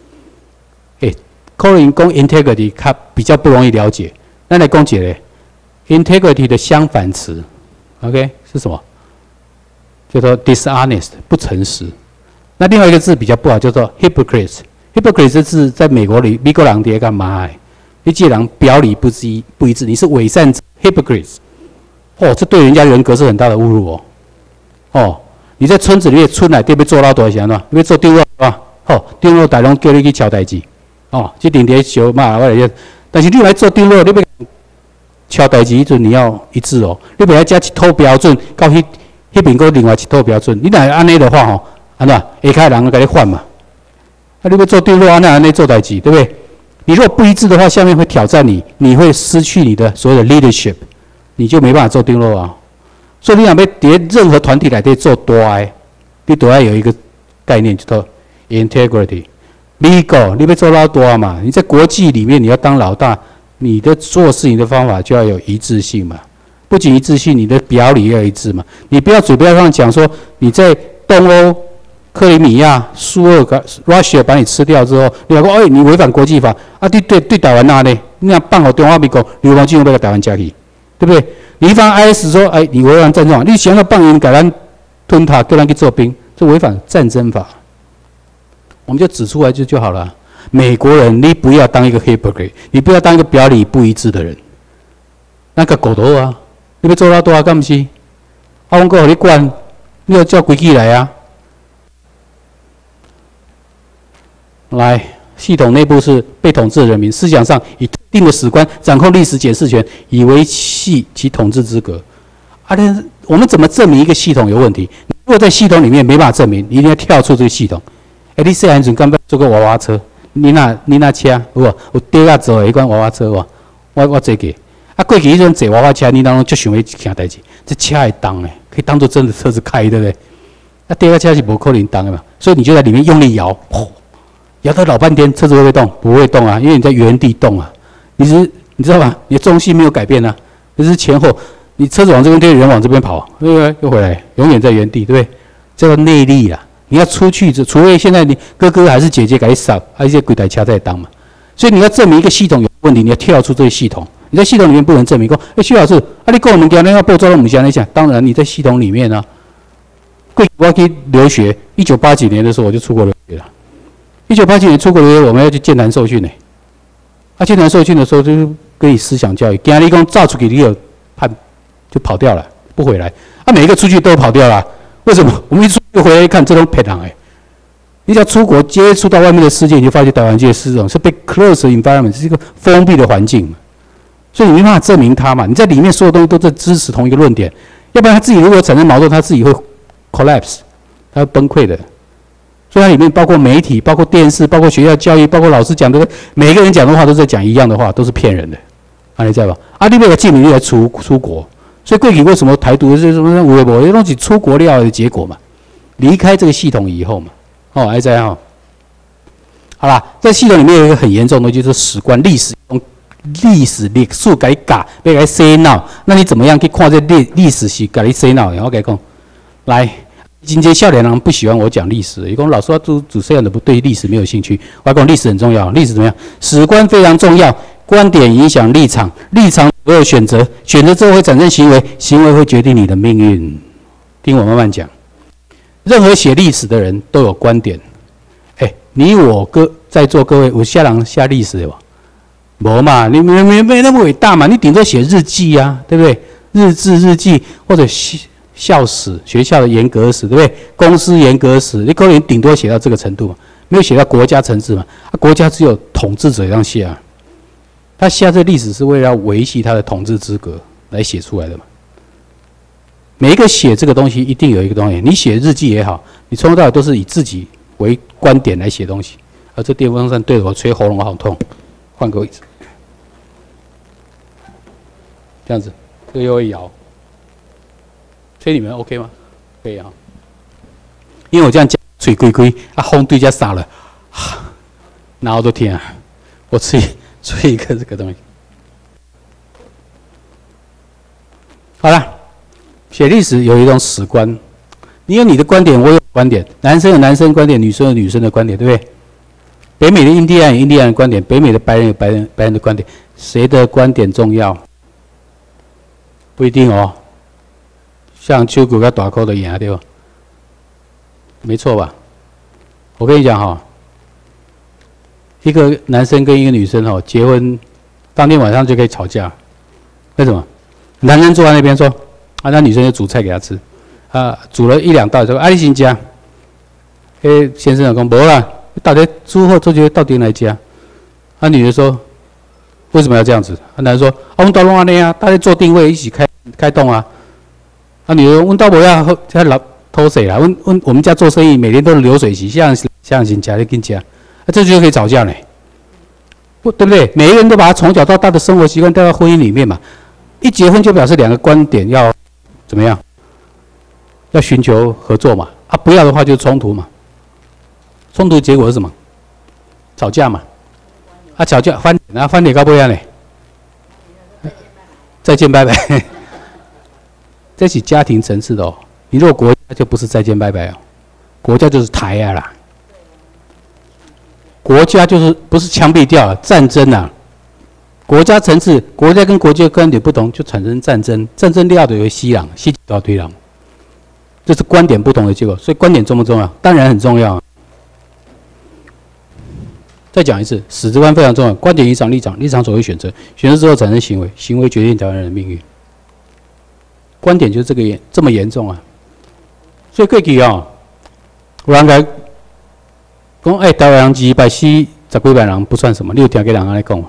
可能讲 integrity 它比较不容易了解，咱来讲一个 integrity 的相反词 ，OK 是什么？叫做 dishonest， 不诚实。那另外一个字比较不好，叫做 hypocrite。hypocrite 这字在美国里，美国人在干嘛？你这人表里不一致，你是伪善者 hypocrite。这对人家人格是很大的侮辱哦。你在村子里面，村内底要做老大是安怎？要做长老啊？长老大拢叫你去敲代志。这顶天小骂我来，但是你来做长老，你要敲代志，迄阵你要一致哦。你不要加一套标准，到迄边搁另外一套标准。你若安尼的话安怎？下骹人甲你反嘛？你要做长老，安尼做代志，对不对？你如果不一致的话，下面会挑战你，你会失去你的所有的 leadership， 你就没办法做长老啊。所以你若要伫任何团体内底做大的，你都要有一个概念，叫做 integrity。美国，你要做老大嘛？你在国际里面你要当老大，你的做事情的方法就要有一致性嘛。不仅一致性，你的表里要一致嘛。你不要嘴巴上讲说你在东欧、克里米亚、苏俄、Russia 把你吃掉之后，你说你违反国际法啊？对台湾那呢？你若放给中华民国流氓进入那个台湾家去，对不对？你一方 IS 说你违反战争法，你想要放人给咱吞塔，叫咱去做兵，这违反战争法。我们就指出来就好了。美国人，你不要当一个 hypocrite， 你不要当一个表里不一致的人。那个狗头啊，你要做老大干不是？我讲你管，你要照规矩来啊。来，系统内部是被统治的人民，思想上以特定的史观掌控历史解释权，以维系其统治资格。我们怎么证明一个系统有问题？如果在系统里面没办法证明，你一定要跳出这个系统。你细汉阵敢要做个娃娃车？你那车有底下坐的迄款娃娃车我坐过。过去迄阵坐娃娃车，你当中就想要件代志，这车会动的，可以当做真的车子开，对不对？底下车是无可能动的嘛，所以你就在里面用力摇，摇到老半天，车子会不会动？不会动啊，因为你在原地动啊。你知道吗？你的重心没有改变啊，就是前后，你车子往这边推，人往这边跑，对不对？又回来，永远在原地，对不对？叫做内力啦。你要出去，除非现在你哥哥还是姐姐给你扫，一些鬼台车在当嘛。所以你要证明一个系统有问题，你要跳出这个系统。你在系统里面不能证明说，徐老师，你跟我们讲那个步骤，我们想一想，当然你在系统里面啊。我去留学，1980几年的时候我就出国留学了。1980年出国留学，我们要去剑南受训呢。剑南受训的时候就给你思想教育，今日讲造出去你就跑掉了， 不回来，每一个出去都跑掉了。为什么？我们一出去回来一看，这种骗人你只要出国接触到外面的世界，你就发现台湾界是这种是被 closed environment， 是一个封闭的环境，所以你没办法证明它嘛。你在里面所有东西都在支持同一个论点，要不然他自己如果产生矛盾，他自己会 collapse， 他会崩溃的。所以它里面包括媒体、包括电视、包括学校教育、包括老师讲的，每一个人讲的话都在讲一样的话，都是骗人的。你知道吧？你为了证明你来出国，所以过去为什么台独是什么微博，这东西出国料的结果嘛？离开这个系统以后嘛。还在好啦，在系统里面有一个很严重的，就是史观、历史历史给你改，要给你洗脑。那你怎么样去看这历史是给你洗脑？然后给你讲，来，今天少年人不喜欢我讲历史，伊讲老师主持人都不对历史没有兴趣。我讲历史很重要，历史怎么样？史观非常重要，观点影响立场，立场会有选择，选择之后会产生行为，行为会决定你的命运。听我慢慢讲。任何写历史的人都有观点，你我在座各位，有下人下历史的吧？没嘛，你没那么伟大嘛，你顶多写日记啊，对不对？日志、日记或者校史，学校的严格史，对不对？公司严格史，你可能顶多写到这个程度嘛，没有写到国家层次嘛。国家只有统治者这样写啊，他下这历史是为了要维系他的统治资格来写出来的嘛。每一个写这个东西，一定有一个东西。你写日记也好，你从头到尾都是以自己为观点来写东西。这电风扇对着我吹，喉咙好痛，换个位置。这样子，这个又会摇。吹你们 OK 吗？可以啊。因为我这样讲，吹亏亏，风对家洒了，然后都天啊！我吹一个这个东西。好了。写历史有一种史观，你有你的观点，我有观点，男生有男生观点，女生有女生的观点，对不对？北美的印第安有印第安的观点，北美的白人有白人的观点，谁的观点重要？不一定哦。像秋谷跟大口的赢，对吧？没错吧？我跟你讲一个男生跟一个女生结婚当天晚上就可以吵架，为什么？男生坐在那边说。那女生就煮菜给他吃，煮了1、2道，说：“你先吃。”先生就讲：“无啦，到底煮好做就到底来吃。”女的说：“为什么要这样子？”男的说：“我们都弄安尼啊，大家做定位一起开动啊。”女的说：“我们都不要老偷水啦，我们家做生意每天都是流水席，像先吃就跟吃，这就可以吵架呢，对不对？每一个人都把他从小到大的生活习惯带到婚姻里面嘛，一结婚就表示2个观点要。怎么样？要寻求合作嘛？不要的话就冲突嘛。冲突结果是什么？吵架嘛。吵架翻脸到不一样嘞。再见拜拜。这是家庭层次的哦。你如果国家就不是再见拜拜哦，国家就是台啊啦。国家就是不是枪毙掉了战争啊。国家层次，国家跟国家观点不同，就产生战争。战争料的有西朗，西到推朗，这是观点不同的结果。所以观点重不重要？当然很重要。再讲一次，史之观非常重要。观点影响立场，立场所谓选择，选择之后产生行为，行为决定台湾人的命运。观点就是这么严重啊！所以过去有人讲，台湾人240几万人不算什么，你有听过人安尼讲？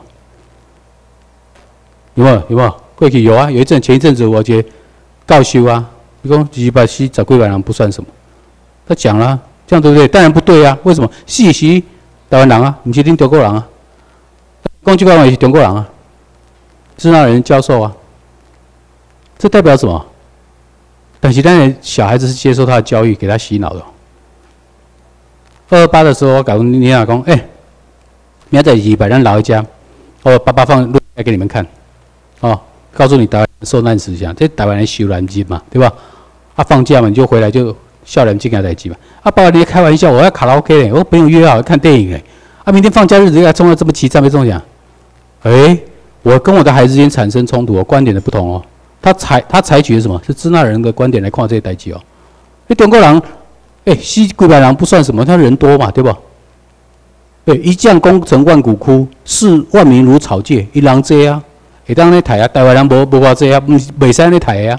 有没有？过去有啊，前一阵子我觉得教授啊，你讲240几万人不算什么，他讲了，这样对不对？当然不对啊，为什么？40是台湾人啊，不是恁中国人啊，讲这个也是中国人啊，是那人教授啊，这代表什么？但是当然小孩子是接受他的教育，给他洗脑的。228的时候，我告诉你老公，明仔200咱老一家，我爸爸放录来给你们看。告诉你台湾受难史这台湾人修南京嘛，对吧？放假嘛，你就回来就笑人这件代志嘛。爸爸，你开玩笑，我要卡拉 OK 嘞，我朋友约好看电影嘞。明天放假日子要中到这么凄惨，没中奖。我跟我的孩子之间产生冲突，我观点的不同哦。他采取的什么？是支那人的观点来看这些代志哦。中国人，4几万人不算什么，他人多嘛，对吧？对，一将功成万骨枯，视万民如草芥，伊人多啊。当咧抬啊，台湾人无偌济啊，袂使咧抬啊。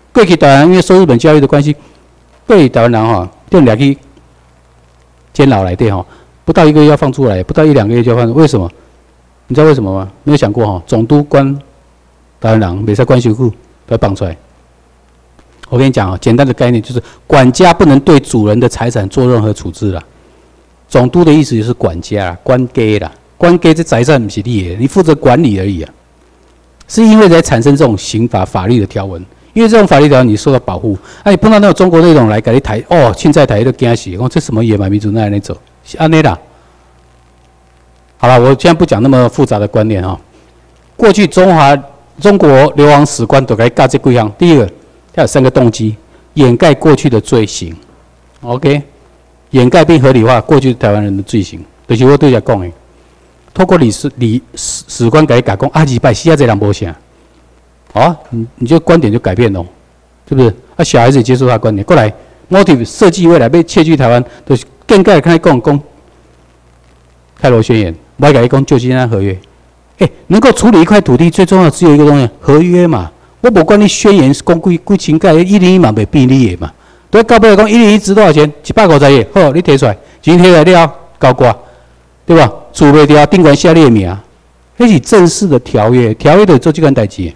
过去台湾因为受日本教育的关系，过去台湾人吼，就抓去监牢内底吼，不到1个月要放出来，不到1、2个月就要放。为什么？你知道为什么吗？没有想过吼，总督关台湾人，袂使关守库，把他绑出来。我跟你讲啊，简单的概念就是，管家不能对主人的财产做任何处置啦。总督的意思就是管家啦，官家啦，官家这财产不是你的，你负责管理而已啊。是因为才产生这种刑法法律的条文，因为这种法律条文你受到保护。啊，你碰到那种中国那种来给你抬哦，凊彩抬都惊死，讲这什么野蛮民族那样走，是安尼啦。好了，我现在不讲那么复杂的观念哈。过去中国流亡史观都该教这几项，第一个。要有3个动机，掩盖过去的罪行 ，OK， 掩盖并合理化过去台湾人的罪行，就是我对人讲的。透过史观改讲啊，200死啊这人无啥，好，你就观点就改变了，是不是？啊，小孩子也接受他观点，过来 ，motive 设计未来被窃据台湾，就是更改开讲开罗宣言，我改讲旧金山合约，能够处理一块土地，最重要只有一个东西，合约嘛。我无管你宣言讲几千改，101嘛袂变你的嘛。对，到尾来讲101值多少钱？150亿，好，你摕出来，钱摕来了，交挂，对吧？厝卖掉，顶管写你的名，迄是正式的条约，条约就做这款代志。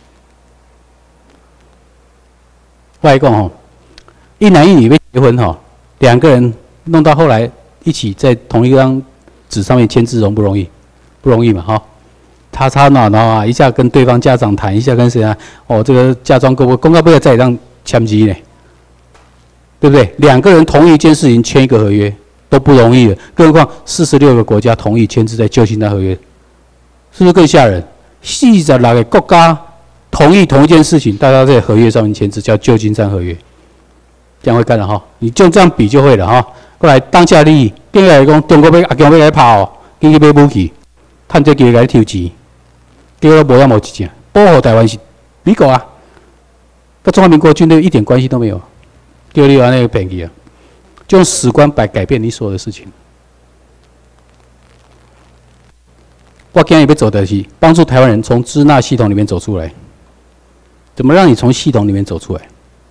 我来讲吼，一男一女要结婚吼，2个人弄到后来一起在同一张纸上面签字，容不容易？不容易嘛，哈。吵闹闹啊，一下跟对方家长谈，一下跟谁啊？哦，这个嫁妆够不？公告不要再让签字呢，对不对？2个人同意一件事情签一个合约都不容易的，更何况46个国家同意签字在旧金山合约，是不是更吓人？46个国家同意同一件事情，大家在合约上面签字，叫旧金山合约，这样会干了哈？你就这样比就会了哈。过来当下利益，第二个讲中国要来跑，紧去买武器，趁这机会来抽钱。结果无一件，保护台湾是美国啊，跟中华民国军队一点关系都没有，叫你安尼骗去啊！就用史观改变你所有的事情。我今日要做的是帮助台湾人从支那系统里面走出来。怎么让你从系统里面走出来？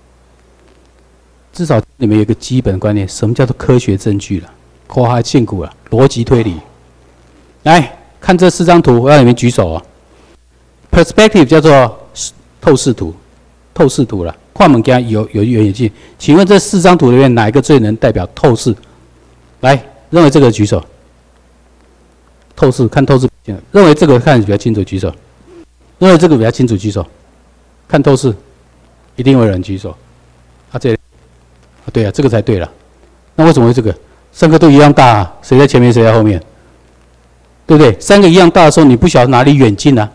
至少里面有一个基本观念，什么叫做科学证据了？科学建构了，逻辑推理。来看这4张图，我让你们举手啊。Perspective 叫做透视图，透视图了。看物件有远远近，请问这4张图里面哪一个最能代表透视？来，认为这个举手。透视看透视，认为这个看比较清楚举手。认为这个比较清楚举手。看透视，一定会有人举手。啊，这里，啊对啊，这个才对了。那为什么会这个？3个都一样大啊，谁在前面谁在后面？对不对？3个一样大的时候，你不晓得哪里远近啊？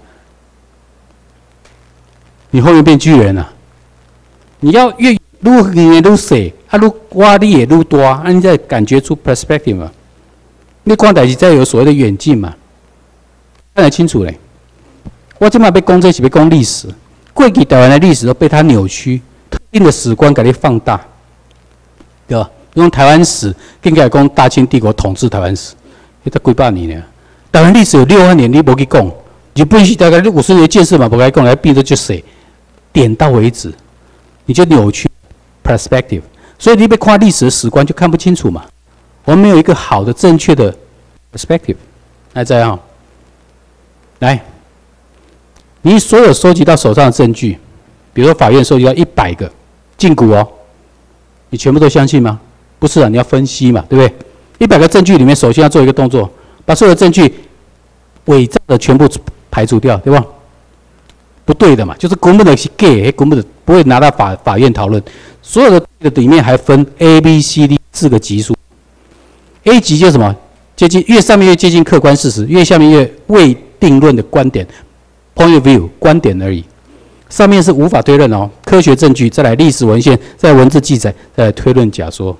你后面变巨人了，你要越远越细，啊，越挖力也越大，啊，你才感觉出 perspective 嘛。你看代志才有所谓的远近嘛，看得清楚嘞。我今嘛要讲这是要讲历史，过去台湾的历史都被它扭曲，特定的史观给你放大，对吧？用台湾史更加讲大清帝国统治台湾史，那才几百年呢。台湾历史有6万年，你无去讲，日本是大概50年建设嘛，无该讲来变得就细。点到为止，你就扭曲 perspective， 所以你被看历史的史观就看不清楚嘛。我们没有一个好的、正确的 perspective。来这样，来，你所有收集到手上的证据，比如说法院收集到100个禁股哦，你全部都相信吗？不是啊，你要分析嘛，对不对？100个证据里面，首先要做一个动作，把所有的证据伪造的全部排除掉，对吧？不对的嘛，就是根本的是 gay， 根本的不会拿到法院讨论。所有的里面还分 A、B、C、D 4个级数。A 级就是什么？接近越上面越接近客观事实，越下面越未定论的观点 （point of view） 观点而已。上面是无法推论哦，科学证据，再来历史文献，再来文字记载，再来推论假说。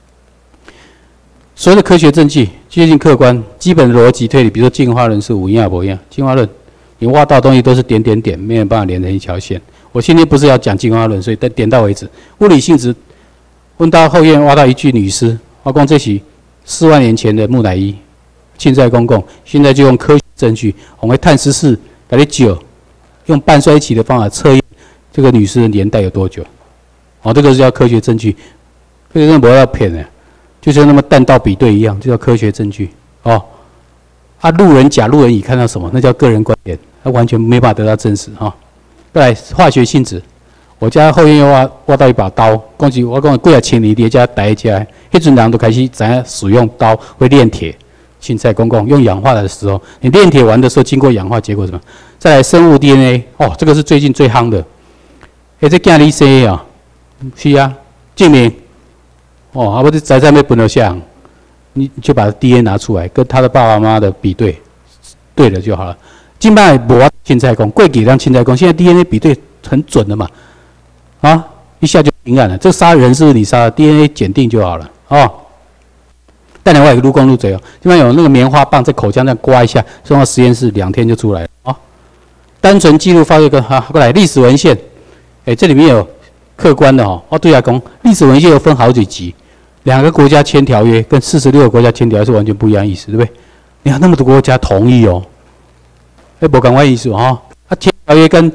所谓的科学证据接近客观，基本的逻辑推理，比如说进化论是无一样不一样，进化论。你挖到的东西都是点点点，没有办法连成一条线。我今天不是要讲进化论，所以点到为止。物理性质，问到后院挖到一具女尸，我讲这是4万年前的木乃伊，现在公共，现在就用科学证据，我们碳14给你9，用半衰期的方法测验， 这个女尸的年代有多久？哦，这个是要科学证据，这个不要骗的，就像那么弹道比对一样，就叫科学证据哦。路人甲、路人乙看到什么？那叫个人观点，他完全没办法得到证实哈。再来，化学性质，我家后院又挖到一把刀，讲是我讲几啊千年伫遮待遮，迄阵人都开始知影使用刀会炼铁。现在公共用氧化的时候，你炼铁完的时候经过氧化，结果什么？再来生物 DNA， 哦，这个是最近最夯的。这囝你生的啊？是啊，证明哦，我这财产要分到下，你就把 DNA 拿出来，跟他的爸爸妈妈的比对，对了就好了。近摆无凊彩讲，过去咱凊彩讲，现在 DNA 比对很准的嘛，啊，一下就平安了。这杀人是不是你杀的 ？DNA 检定就好了哦。但另外一个撸公撸贼哦，这边有那个棉花棒在口腔这样刮一下，送到实验室2天就出来了哦。单纯记录发这个过来历史文献，这里面有客观的哦。对啊，讲历史文献又分好几级，2个国家签条约跟46个国家签条约是完全不一样的意思，对不对？你看那么多国家同意哦。不赶快意思哈，签条约跟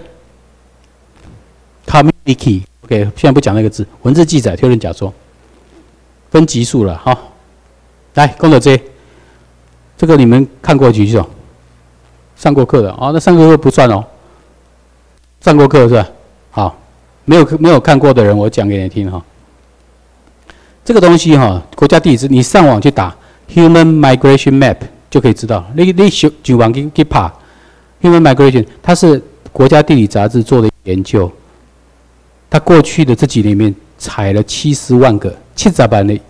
communique，OK， 现在不讲那个字，文字记载，确认假说，分级数了哈。来，讲到这个你们看过举手，上过课的哦，那上过课不算哦，上过课是吧？好，没有看过的人，我讲给你听哈。这个东西哈，国家地理志，你上网去打 Human Migration Map 就可以知道，你上网去拍。Human Migration， 它是国家地理杂志做的研究，它过去的这几年里面采了70万个70万的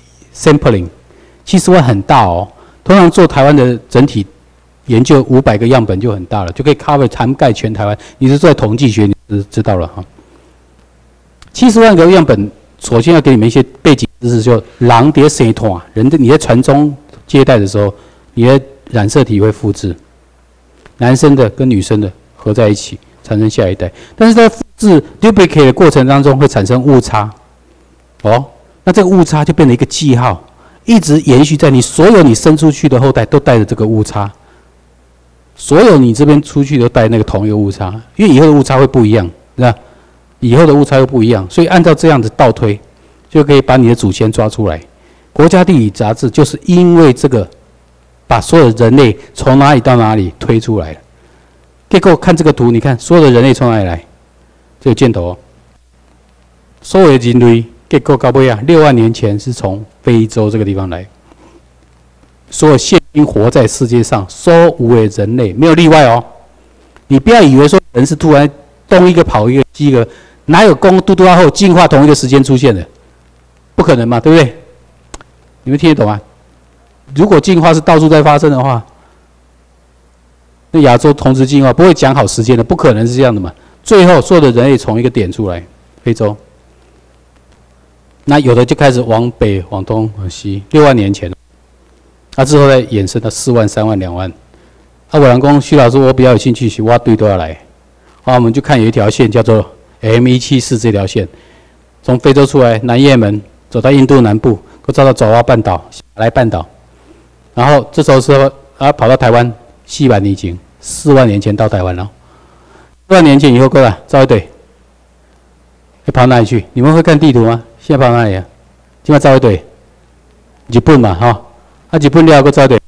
sampling，70万很大哦。通常做台湾的整体研究500个样本就很大了，就可以 cover 涵盖全台湾。你是做统计学，你知道了哈。70万个样本，首先要给你们一些背景知识，就人在生团，你在传宗接代的时候，你的染色体会复制。男生的跟女生的合在一起产生下一代，但是在复制 duplicate 的过程当中会产生误差，哦，那这个误差就变成一个记号，一直延续在你所有你生出去的后代都带着这个误差，所有你这边出去都带那个同一个误差，因为以后的误差会不一样，是吧？以后的误差又不一样，所以按照这样子倒推，就可以把你的祖先抓出来。国家地理杂志就是因为这个。把所有的人类从哪里到哪里推出来了，结果看这个图，你看所有的人类从哪里来？这个箭头哦，所有的人类结果到尾啊，6万年前是从非洲这个地方来。所有现今活在世界上所有的人类没有例外哦。你不要以为说人是突然东一个跑一个西一个，哪有公嘟嘟后进化同一个时间出现的？不可能嘛，对不对？你们听得懂吗？如果进化是到处在发生的话，那亚洲同时进化不会讲好时间的，不可能是这样的嘛。最后所有的人类从一个点出来，非洲，那有的就开始往北、往东、往西，6万年前，之后再衍生到4万、3万、2万。我人讲徐老师，我比较有兴趣，我队都要来。我们就看有一条线叫做 M174这条线，从非洲出来，南也门走到印度南部，走到爪哇半岛、马来半岛。然后这时候是跑到台湾4万年前，4万年前到台湾了。4万年前以后，各位照一队，会跑哪里去？你们会看地图吗？现在跑哪里啊？今晚照一队，日本嘛，哈，日本了个照一队，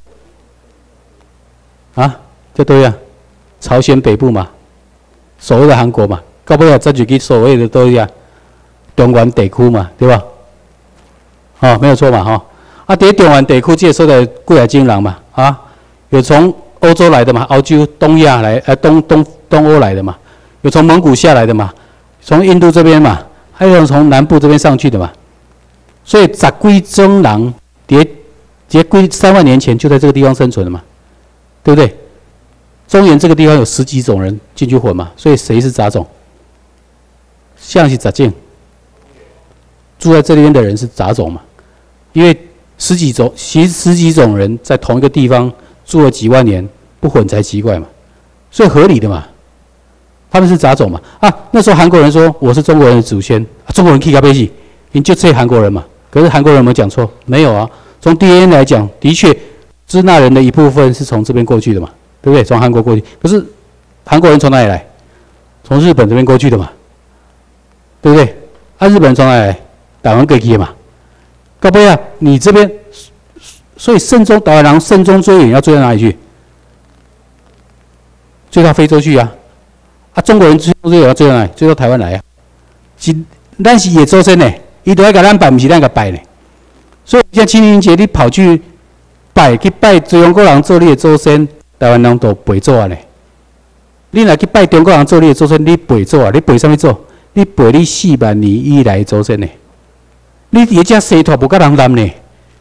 这对啊，朝鲜北部嘛，所谓的韩国嘛，到尾再就去所谓的对啊，中原地区嘛，对吧？没有错嘛，哈。在中原地区接受的几啊种人嘛，有从欧洲来的嘛，欧洲、东亚来，东欧来的嘛，有从蒙古下来的嘛，从印度这边嘛，还有从南部这边上去的嘛，所以杂几种人，这3万年前就在这个地方生存了嘛，对不对？中原这个地方有10几种人进去混嘛，所以谁是杂种？像是杂种，住在这边的人是杂种嘛，因为十几种人在同一个地方住了几万年，不混才奇怪嘛，所以合理的嘛。他们是杂种嘛？那时候韩国人说我是中国人的祖先，中国人去咖啡去，你就这韩国人嘛。可是韩国人有没有讲错？没有啊。从 DNA 来讲，的确支那人的一部分是从这边过去的嘛，对不对？从韩国过去。可是韩国人从哪里来？从日本这边过去的嘛， 对不对？啊，日本人从哪来？台湾过去的嘛。到尾啊，你这边，所以慎终台湾人慎终追远，要追到哪里去？追到非洲去啊！啊，中国人追追远要追到哪里？追到台湾来啊！是，咱是野周生呢，伊都要甲咱拜，不是咱甲拜呢。所以像清明节，你跑去拜中国人做你的祖先，台湾人都陪做啊咧。你若去拜中国人做你的祖先，你陪做啊？你陪啥物做？你陪你4万年以来的祖先呢？你人家生团不甲人难呢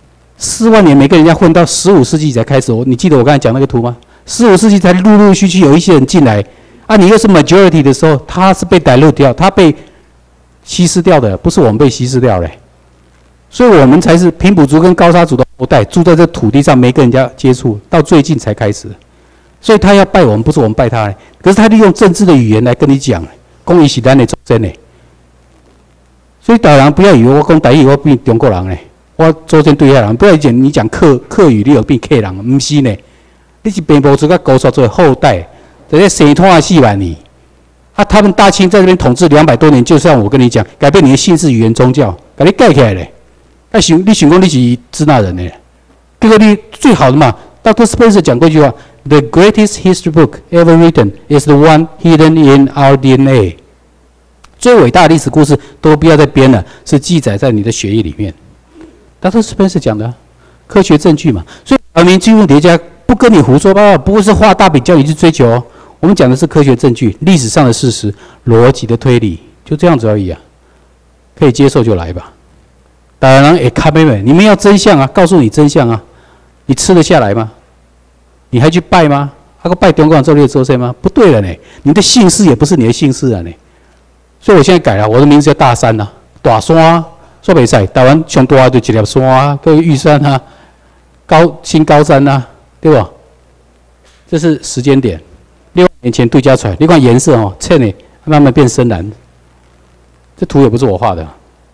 ？4万年没跟人家混到15世纪才开始。你记得我刚才讲那个图吗？15世纪才陆陆续续有一些人进来啊，你又是 majority 的时候，他是被dilute掉，他被稀释掉的，不是我们被稀释掉的。所以我们才是平埔族跟高沙族的后代，住在这土地上没跟人家接触，到最近才开始。所以他要拜我们，不是我们拜他。可是他利用政治的语言来跟你讲，讲伊是咱的祖先呢。所以台湾人不要以为我讲台语我变中国人呢，我祖先对遐人，不要讲你讲客语，你有变客人，不是呢。你是平埔族跟高沙族的后代，这些生团4万年。啊，他们大清在这边统治200多年，就像我跟你讲，改变你的姓氏、语言、宗教，把你盖起来嘞。你想讲你是支那人呢？结果你最好的嘛 ，Dr. Spencer 讲过一句话 ：“The greatest history book ever written is the one hidden in our DNA。”最伟大的历史故事都不要再编了，是记载在你的血液里面。Dr. Spencer 讲的、科学证据嘛。所以老年金融叠加不跟你胡说八道，不会是画大饼叫你去追求哦。我们讲的是科学证据、历史上的事实、逻辑的推理，就这样子而已啊。可以接受就来吧。当然，卡妹妹，你们要真相啊，告诉你真相啊，你吃得下来吗？你还去拜吗？还去拜中国人做你的祖先吗？不对了呢，你的姓氏也不是你的姓氏啊呢。所以我现在改了，我的名字叫大山啊，大山啊，说袂使，台湾上大就一粒山啊，叫玉山啊，新高山啊，对吧？这是时间点，6万年前对加出来，你看颜色哦，浅的慢慢变深蓝。这图也不是我画的。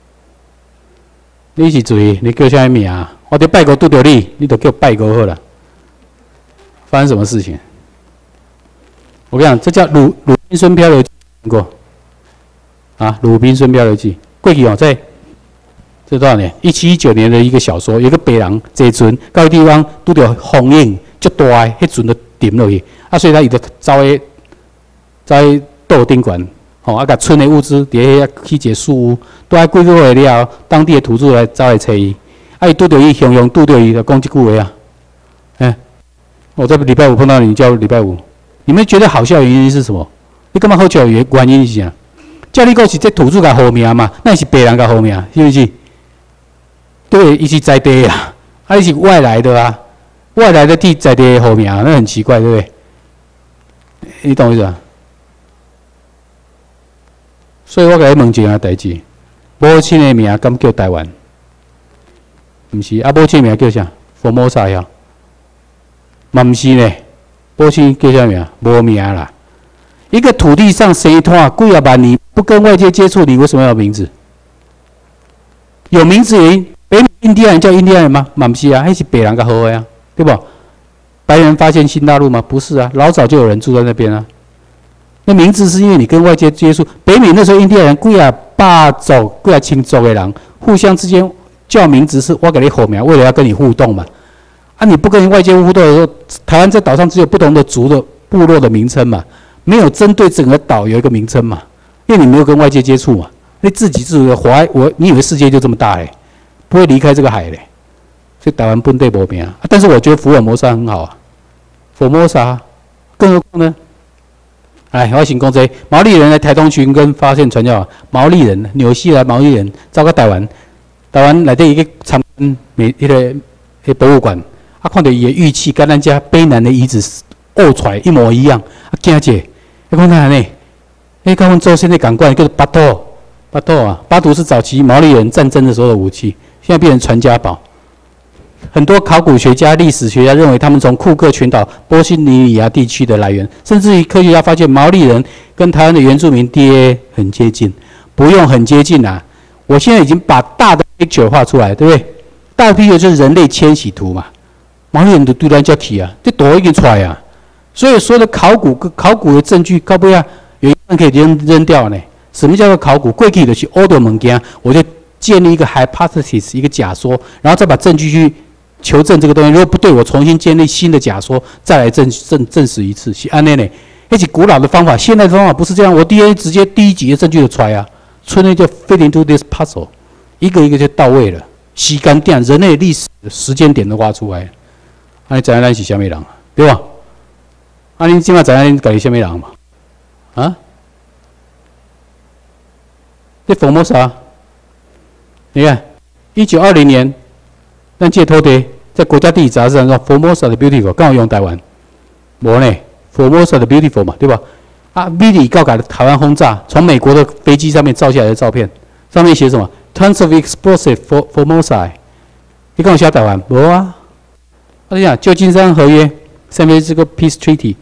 你是注意，你叫啥名啊？我伫拜国拄到你，你就叫拜国好了。发生什么事情？我跟你讲，这叫鲁滨孙漂流记，听过？啊，鲁滨孙漂流记，过去哦，在这多少年？1719年的一个小说，有一个白人坐船到一地方拄到风影，足大的，迄船就沉落去，啊，所以他伊就走去岛顶悬。哦，啊，甲村的物资伫遐起一个树屋，住喺几个月了后，当地的土著来走来找伊，啊，伊拄到伊，雄雄拄到伊，就讲一句话啊，我在礼拜五碰到你，叫礼拜五，你们觉得好笑的原因是什么？你干嘛好笑的原因是啥？叫你讲是这土著甲好命嘛，那是别人甲好命，是不是？对，伊是在地啊，啊，伊是外来的啊，外来的替在地的好命，那很奇怪，对不对？你懂我意思啊？所以我甲你问一件代志：母亲的名敢叫台湾？毋是，啊，母亲的名叫啥？佛摩萨呀？嘛毋是呢，母亲叫啥名？无名啦。一个土地上生团几啊万年，不跟外界接触，你为什么要有名字？有名字原因，北美印第安人叫印第安人吗？嘛毋是啊，迄是白人甲好的啊，对不？白人发现新大陆吗？不是啊，老早就有人住在那边啊。那名字是因为你跟外界接触，北美那时候印第安人几啊百族、几啊千族的人，互相之间叫名字是我给你吼名，为了要跟你互动嘛。啊，你不跟外界互动的时候，台湾在岛上只有不同的族的部落的名称嘛，没有针对整个岛有一个名称嘛，因为你没有跟外界接触嘛，你自己自己的活，你以为世界就这么大嘞，不会离开这个海嘞，所以台湾本地无名啊。但是我觉得福尔摩沙很好啊，福尔摩沙，更何况呢？哎，我先讲这毛利人来台东寻根发现传教，毛利人纽西兰毛利人走到台湾内底一个参观迄个博物馆，啊，看到伊的玉器跟咱家卑南的遗址挖出来一模一样，啊，惊者，你看哪呢？跟阮祖先的感官叫做巴肚啊，巴肚是早期毛利人战争的时候的武器，现在变成传家宝。很多考古学家、历史学家认为，他们从库克群岛、波西尼里亚地区的来源，甚至于科学家发现毛利人跟台湾的原住民 DNA 很接近，不用很接近啊。我现在已经把大的 picture 画出来，对不对？大的 picture 就是人类迁徙图嘛。毛利人就对咱叫起啊，这多已经出来啊。所以所有的考古的证据，到尾啊有一半可以扔掉呢。 什么叫做考古？过去的是 order 物件，我就建立一个 hypothesis 一个假说，然后再把证据去求证这个东西。如果不对，我重新建立新的假说，再来证实一次。是安内呢？而且古老的方法，现在的方法不是这样。我 DNA 直接第一集的证据就出来啊，所以就 fit into this puzzle， 一个一个就到位了。时间点，人类历史的时间点都挖出来了。啊，你知影咱是啥物人啊？对吧？啊，你即马知影恁家己啥物人嘛？啊？这福摩萨，你看，1920年，咱这土地在国家地理杂志上说 Formosa 的 beautiful， 刚好用台湾，无呢 ，Formosa 的 beautiful 嘛，对吧？啊，米里告改的台湾轰炸，从美国的飞机上面照下来的照片，上面写什么 ？Tons of explosive Formosa， 你跟我写台湾，无啊？我讲旧金山合约上面这个 Peace Treaty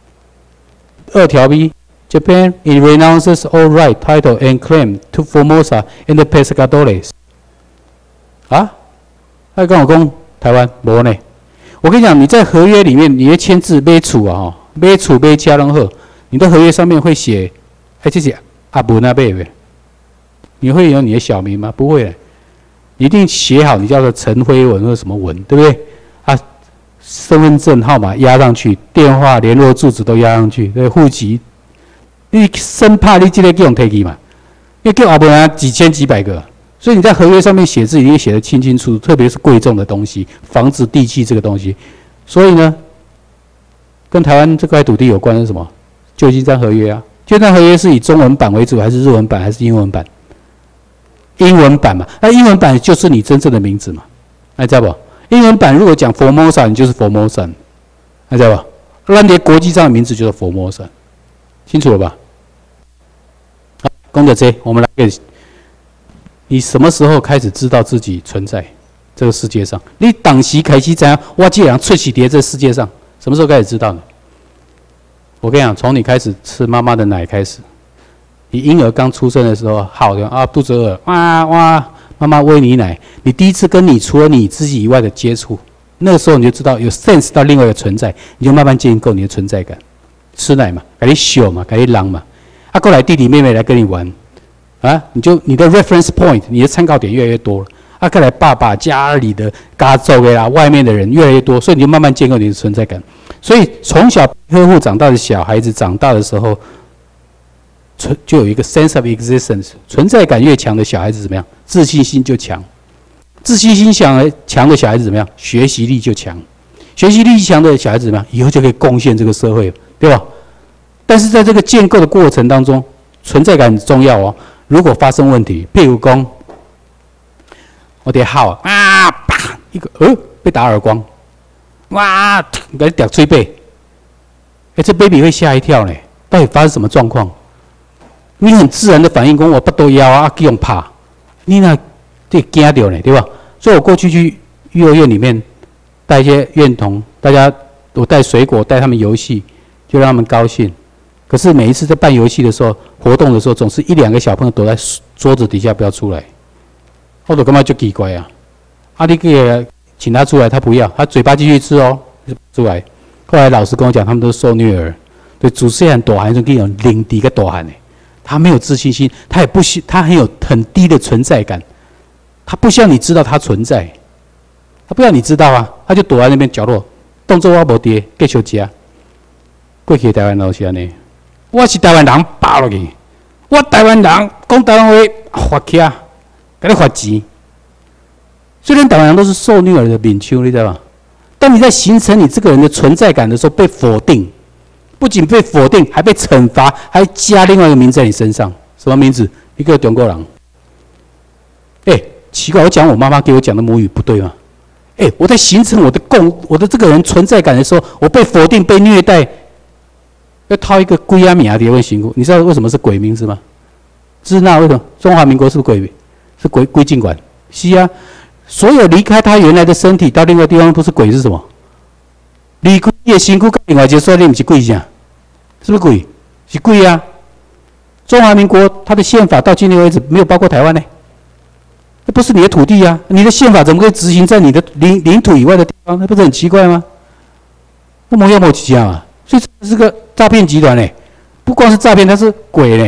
2条 B。Japan it renounces all right, title, and claim to Formosa and the Pescadores。啊，他跟我讲台湾无呢？我跟你讲，你在合约里面，你的签字买厝啊，买厝买车拢好，你的合约上面会写，这是阿文啊买的，你会有你的小名吗？不会的，你一定写好，你叫做陈辉文或者什么文，对不对？啊，身份证号码压上去，电话联络住址都压上去，对，户籍。你生怕你这个用 take 嘛，因为叫阿伯啊几千几百个，所以你在合约上面写字一定写得清清楚楚，特别是贵重的东西，房子、地契这个东西。所以呢，跟台湾这块土地有关的是什么？旧金山合约啊，旧金山合约是以中文版为主，还是日文版，还是英文版？英文版嘛，那英文版就是你真正的名字嘛，还知道不？英文版如果讲 Formosa， 你就是 Formosa， 还知道不？那你国际上的名字就是 Formosa。清楚了吧？好，讲到这，我们来给你什么时候开始知道自己存在这个世界上？你当时开始知道我这人出世在这世界上，什么时候开始知道呢？我跟你讲，从你开始吃妈妈的奶开始，你婴儿刚出生的时候，好的啊，肚子饿，哇哇，妈妈喂你奶，你第一次跟你除了你自己以外的接触，那个时候你就知道有 sense 到另外一个存在，你就慢慢建构你的存在感。吃奶嘛，给你秀嘛，给你浪嘛，啊，过来弟弟妹妹来跟你玩，啊，你的 reference point， 你的参考点越来越多了，啊，过来爸爸家里的家族的啦，外面的人越来越多，所以你就慢慢建构你的存在感。所以从小呵护长大的小孩子，长大的时候，就有一个 sense of existence， 存在感越强的小孩子怎么样？自信心就强，自信心强的小孩子怎么样？学习力就强，学习力强的小孩子怎么样？以后就可以贡献这个社会。对吧？但是在这个建构的过程当中，存在感很重要哦。如果发生问题，譬如说，我得号啊，啪一个被打耳光，哇，给你掉嘴背，这 baby 会吓一跳呢。到底发生什么状况？你很自然的反应讲我不都要啊，用怕，你那得惊掉呢，对吧？所以我过去去幼儿园里面带一些院童，我带水果，带他们游戏。就让他们高兴，可是每一次在办游戏的时候、活动的时候，总是1、2个小朋友躲在桌子底下不要出来，我就感觉就奇怪啊！啊，你给请他出来，他不要，他嘴巴继续吃哦，出来。后来老师跟我讲，他们都是受虐儿，对，主持人大汉就跟你讲领底个大汉呢，他没有自信心，他也不希，他很低的存在感，他不希望你知道他存在，他不要你知道啊，他就躲在那边角落，动作我无跌，继续吃。过去台湾都是安尼，我是台湾人爆落去，我台湾人讲台湾话发起啊，给你发钱。虽然台湾人都是受虐儿的面丘，你知道吗？当你在形成你这个人的存在感的时候，被否定，不仅被否定，还被惩罚，还加另外一个名字在你身上，什么名字？一个中国人。奇怪，我讲我妈妈给我讲的母语不对吗？我在形成我的这个人存在感的时候，我被否定、被虐待。要套一个鬼啊名的问辛苦，你知道为什么是鬼名字吗？支那为什么？中华民国是鬼，是归境管。是啊，所有离开他原来的身体到另外地方，不是鬼是什么？离开你的身躯，另外一个说你不是鬼啥？是不是鬼？是鬼啊！中华民国它的宪法到今天为止没有包括台湾呢，那不是你的土地啊！你的宪法怎么可以执行在你的领土以外的地方？那不是很奇怪吗？那么要么几样啊？所以这是个诈骗集团嘞，不光是诈骗，它是鬼嘞，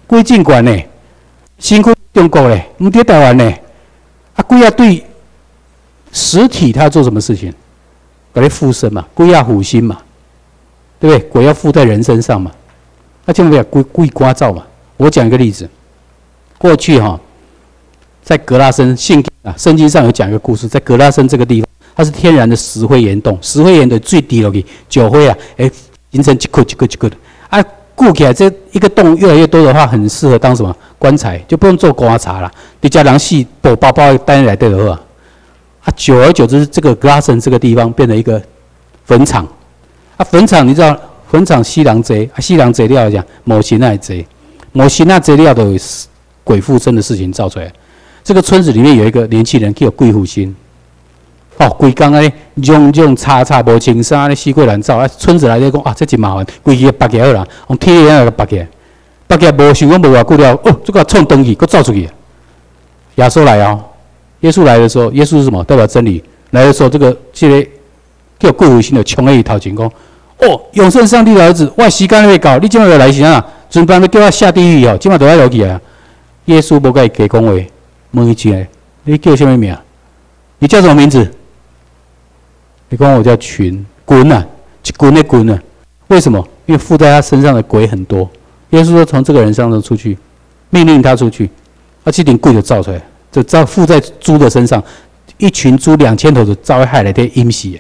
归境管呢，辛苦中国嘞，唔伫台湾呢，啊，贵啊对实体他要做什么事情？给你附身嘛，贵啊虎心嘛，对不对？鬼要附在人身上嘛，那千万不要故意刮照嘛。我讲一个例子，过去在格拉森圣经上有讲一个故事，在格拉森这个地方，它是天然的石灰岩洞，石灰岩的最低落去，酒灰啊，形成一颗的啊，固起来这一个洞越来越多的话，很适合当什么棺材，就不用做观察了，你家人死包包带来的话，啊，久而久之，这个格拉森这个地方变成一个坟场，啊，坟场你知道，坟场西人贼啊，西人贼料讲，某型那贼，某型那贼料的鬼附身的事情造出来。这个村子里面有一个年轻人叫鬼附身，规工啊用叉无穿衫咧，死过难走啊！村子来咧讲啊，这真麻烦，规个拔起来好啦，用铁链来拔起来，拔起来无想讲无偌久了，这个冲登去，佮走出去。耶稣来啊！耶稣来的时候，耶稣是什么？代表真理。来的时候，这个叫鬼附身就冲在伊头前讲：永生上帝的儿子，我时间未到，你今晚要来是啊？准备要叫我下地狱哦，今晚都要落去啊！耶稣无甲伊加讲话。问一句，你叫什么名？你叫什么名字？你讲我叫群滚啊，一滚的滚啊。为什么？因为附在他身上的鬼很多。耶稣说从这个人身上出去，命令他出去，这顶鬼就造出来，就造附在猪的身上，一群猪2000头就造会害来的阴死。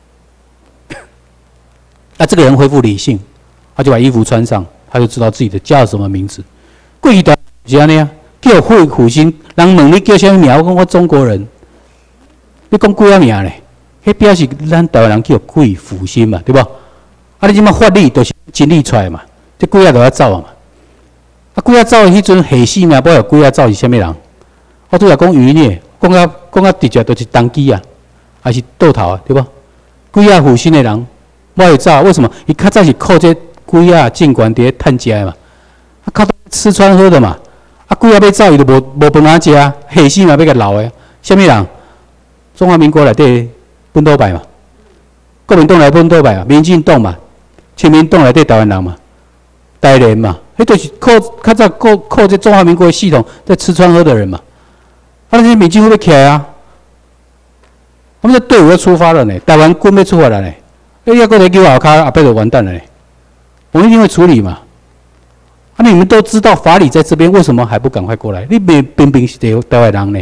那这个人恢复理性，他就把衣服穿上，他就知道自己的叫什么名字。鬼的是安尼啊。叫鬼附身，人问你叫什么名？我讲我中国人。你讲几啊名咧？迄表示咱台湾人叫鬼附身嘛，对不？啊，你即马法律就是经历出来嘛，这鬼仔就要走啊嘛。啊，鬼仔走的迄阵下死命，不晓鬼仔走是啥物人？我拄则讲余孽，讲啊直接就是当机啊，还是倒头啊，对不？鬼仔附身的人，我会走，为什么？伊较早是靠这鬼仔进馆伫咧趁食的嘛，啊靠吃穿喝的嘛。鬼仔要走，伊就无饭仔食啊，下死嘛要甲留的。啥物人？中华民国内底本土派嘛，国民党来本土派嘛，民进党嘛，亲民党内底台湾人嘛，台联嘛，迄就是较早靠这中华民国的系统在吃穿喝的人嘛。那些民进会不会起来啊？他们的队伍要出发了呢，台湾军要出发了呢，要过来叫后骹，后摆就完蛋了呢。我们一定会处理嘛。你们都知道法理在这边，为什么还不赶快过来？你明明是台湾人呢。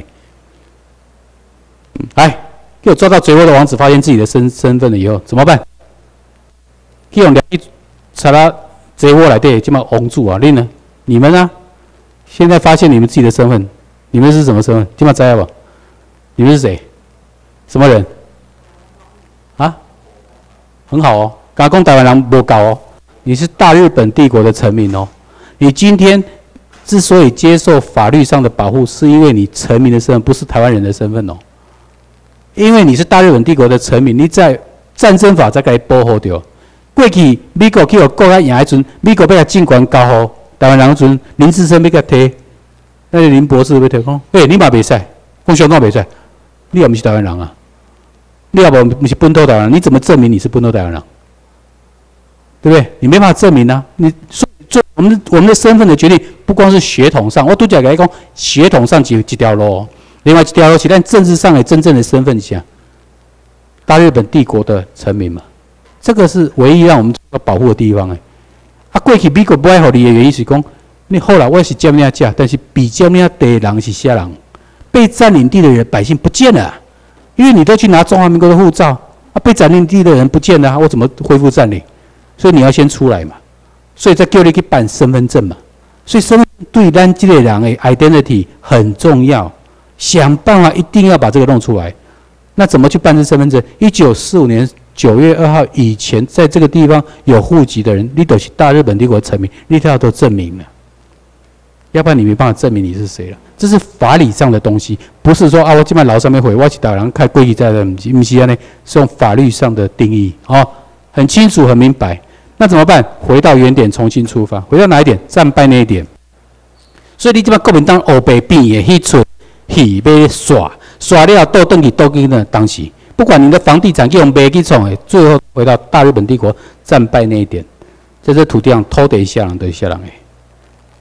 来，给我抓到贼窝的王子，发现自己的身份了以后怎么办？去用两查他贼窝来对，这么蒙住啊！你们呢？现在发现你们自己的身份，你们是什么身份？这么知道不？你们是谁？什么人？啊？很好哦，刚讲台湾人不搞哦，你是大日本帝国的臣民哦。你今天之所以接受法律上的保护，是因为你臣民的身份，不是台湾人的身份哦。因为你是大日本帝国的臣民，你在战争法才该保护掉。过去美国去互国家赢迄阵，美国要甲进管交互台湾人迄阵，林志升要甲摕，那个林博士要摕讲，你嘛袂使，讲相当袂使，你也不是台湾人啊，你也不是本土台湾人，你怎么证明你是本土台湾人？对不对？你没办法证明啊，我们的身份的决定，不光是血统上，我拄则甲你讲，血统上一条路，另外一条路是咱政治上的真正的身份是大日本帝国的臣民嘛，这个是唯一让我们要保护的地方过去美国不爱互你的原因是讲，你后来我也是占领者，但是被占领地的人是啥人？被占领地的人百姓不见了，因为你都去拿中华民国的护照，被占领地的人不见了，我怎么恢复占领？所以你要先出来嘛。所以才叫你去办身份证嘛，所以身份对咱这个人的 identity 很重要，想办法一定要把这个弄出来。那怎么去办这身份证？1945年9月2号以前，在这个地方有户籍的人，你都是大日本帝国臣民，你都要都证明了，要不然你没办法证明你是谁了。这是法理上的东西，不是说我今摆楼上面回，我是台湾人开规矩在的，不是安尼，是用法律上的定义很清楚很明白。那怎么办？回到原点，重新出发。回到哪一点？战败那一点。所以你即摆国民党黑白边的迄出戏要耍了倒转去倒去呢？当时不管你的房地产去用卖去创的，最后回到大日本帝国战败那一点，在这土地上土地下人对下人的。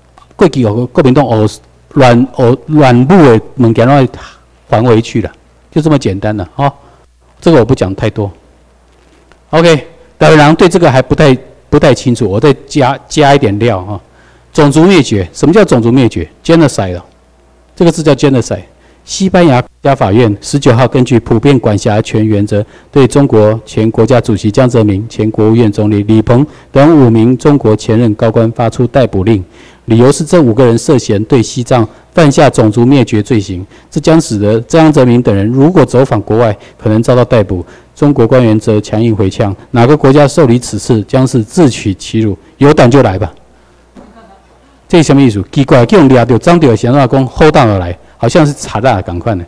过去国民党乱舞的物件拢还回去了，就这么简单了哦。这个我不讲太多。OK， 台湾人对这个还不太清楚，我再加一点料哈。种族灭绝，什么叫种族灭绝 ？genocide 这个字叫 genocide。西班牙国家法院19号根据普遍管辖权原则，对中国前国家主席江泽民、前国务院总理李鹏等5名中国前任高官发出逮捕令，理由是这5个人涉嫌对西藏犯下种族灭绝罪行，这将使得江泽民等人如果走访国外，可能遭到逮捕。中国官员则强硬回呛，哪个国家受理此事将是自取其辱，有胆就来吧。这是什么意思？奇怪，叫人抓到张掉想要讲后档而来。好像是查大赶快的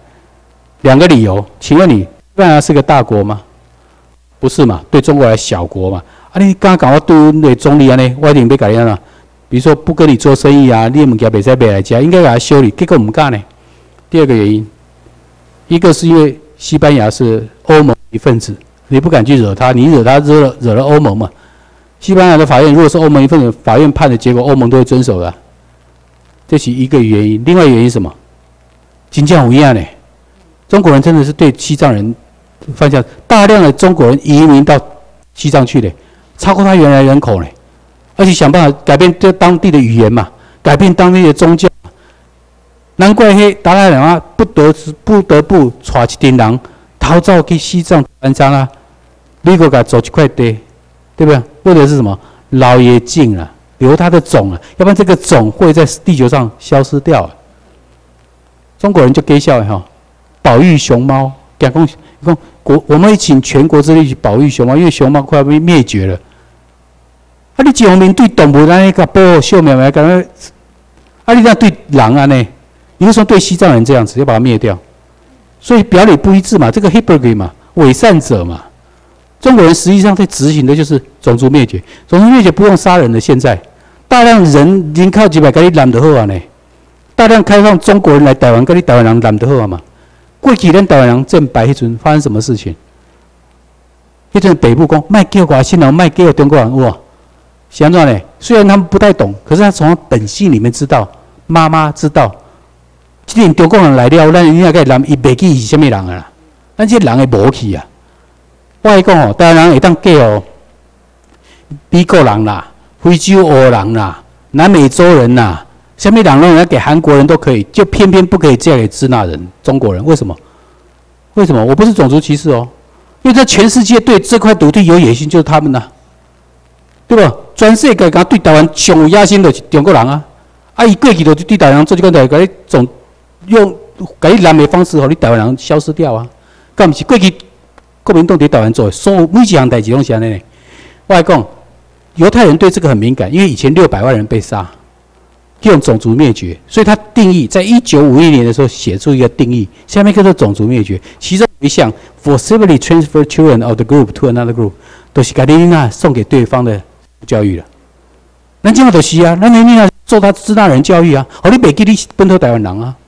，2个理由，请问你，西班牙是个大国吗？不是嘛？对中国来小国嘛？啊，你刚刚我对那总理安尼，我一定要改样啦。比如说不跟你做生意啊，你物件袂使买来吃，应该给他修理，结果唔干呢。第2个原因，一个是因为西班牙是欧盟一份子，你不敢去惹他，你惹他惹了欧盟嘛。西班牙的法院如果是欧盟一份子，法院判的结果，欧盟都会遵守的，这是一个原因。另外原因是什么？真正有影呢，中国人真的是对西藏人犯下大量的中国人移民到西藏去嘞，超过他原来人口嘞，而且想办法改变这当地的语言嘛，改变当地的宗教。难怪迄达赖喇嘛不得不带一群人逃走去西藏安藏啊，美国给他走一块地，对不对？为的是什么？老爷净了，留他的种啊，要不然这个种会在地球上消失掉啊。中国人就给笑哈，保育熊猫，讲我们会请全国之力去保育熊猫，因为熊猫快要被灭绝了。啊，你一方面对动物那个保护秀苗苗，感觉，啊，你这样对狼啊呢？你为什么对西藏人这样子，要把它灭掉？所以表里不一致嘛，这个 hypocrite 嘛，伪善者嘛。中国人实际上在执行的就是种族灭绝，种族灭绝不用杀人的，现在大量人口几百个你揽得好啊呢？大量开放中国人来台湾，跟你台湾人揽得好嘛？过去咱台湾人正白迄阵发生什么事情？迄阵北部讲卖叫外省人，卖叫中国人，哇，是安怎呢？虽然他们不太懂，可是他从本性里面知道，妈妈知道，这点中国人来了，咱应该个人伊袂记是啥物人啊啦？咱这人会无去啊！我来讲哦，台湾人会当叫哦，美国人啦、非洲欧人啦、南美洲人啦。下面2人要给韩国人都可以，就偏偏不可以嫁给支那人、中国人，为什么？为什么？我不是种族歧视哦，因为在全世界对这块土地有野心，就是他们呐、对吧？全世界讲对台湾上有野心的是中国人啊，啊，伊过去就对台湾人做这个代，给你总用给你蓝的方式，让你台湾人消失掉啊，干不是过去国民党对台湾做的，所有每一项代志拢是安尼呢。我来讲，犹太人对这个很敏感，因为以前600万人被杀。用种族灭绝，所以他定义在1951年的时候写出一个定义，下面叫做种族灭绝。其中有一项 forcibly transfer children of the group to another group， 都是把囡仔送给对方的教育了。咱今嘛就是啊，咱囡仔做他支那人教育啊，哦，你袂记你本土台湾人啊。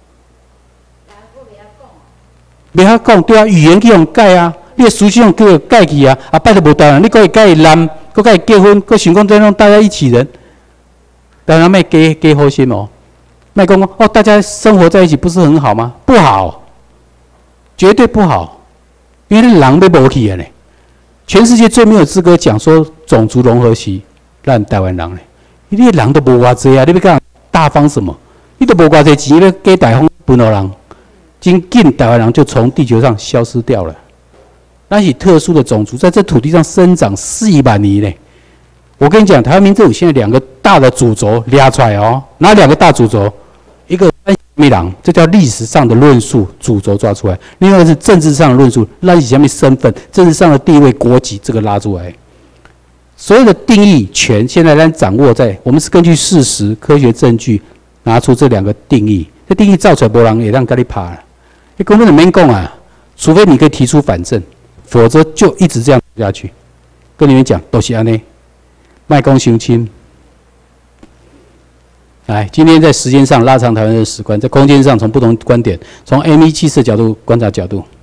袂晓讲，对啊，语言去用改啊，你的思想叫改去啊，啊，拜托无台湾人，你可以改伊男，可以结婚，可想讲这种大家一起人。当然，卖给好心哦，卖讲哦，大家生活在一起不是很好吗？不好，绝对不好，因为人要无去的呢。全世界最没有资格讲说种族融合是咱台湾人呢，你人都无偌济啊，你要讲大方什么？你都无偌济钱要给大方分互人，真紧台湾人就从地球上消失掉了。那是特殊的种族，在这土地上生长4万年呢。我跟你讲，台湾民政府现在2个大的主轴拉出来哦，哪2个大主轴？一个什么？这叫历史上的论述主轴抓出来；另外是政治上的论述，那是什么身份、政治上的地位、国籍，这个拉出来。所有的定义权，现在咱掌握在我们是根据事实、科学证据拿出这2个定义。这定义造出来，没人也让跟你爬了。你根本没讲啊，除非你可以提出反证，否则就一直这样下去。跟你们讲，都是安尼。卖公行亲，来，今天在时间上拉长台湾的史观，在空间上从不同观点，从 M174角度观察角度，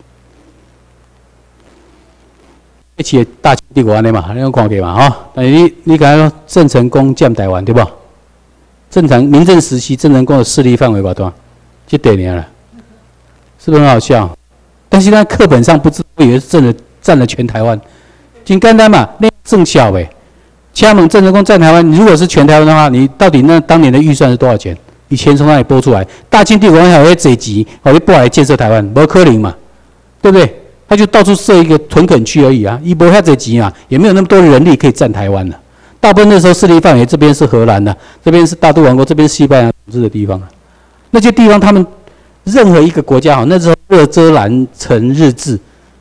一起大清帝国安尼嘛，你讲看过嘛哈？但是你刚才说郑成功占台湾对不？ 正常民政时期郑成功的势力范围多少？就1年了，是不是很好笑？但是在课本上不知道，以为是占了全台湾，很简单嘛，那正小呗。厦门郑成功占台湾，如果是全台湾的话，你到底那当年的预算是多少钱？以钱从哪里拨出来？大清帝国还会这级，你拨来建设台湾，没可能嘛，对不对？他就到处设一个屯垦区而已啊，一拨下这级嘛，也没有那么多的人力可以占台湾了。大部分那时候势力范围，这边是荷兰的，这边是大都王国，这边是西班牙统治的地方啊。那些地方，他们任何一个国家哈，那时候热遮拦、成日治，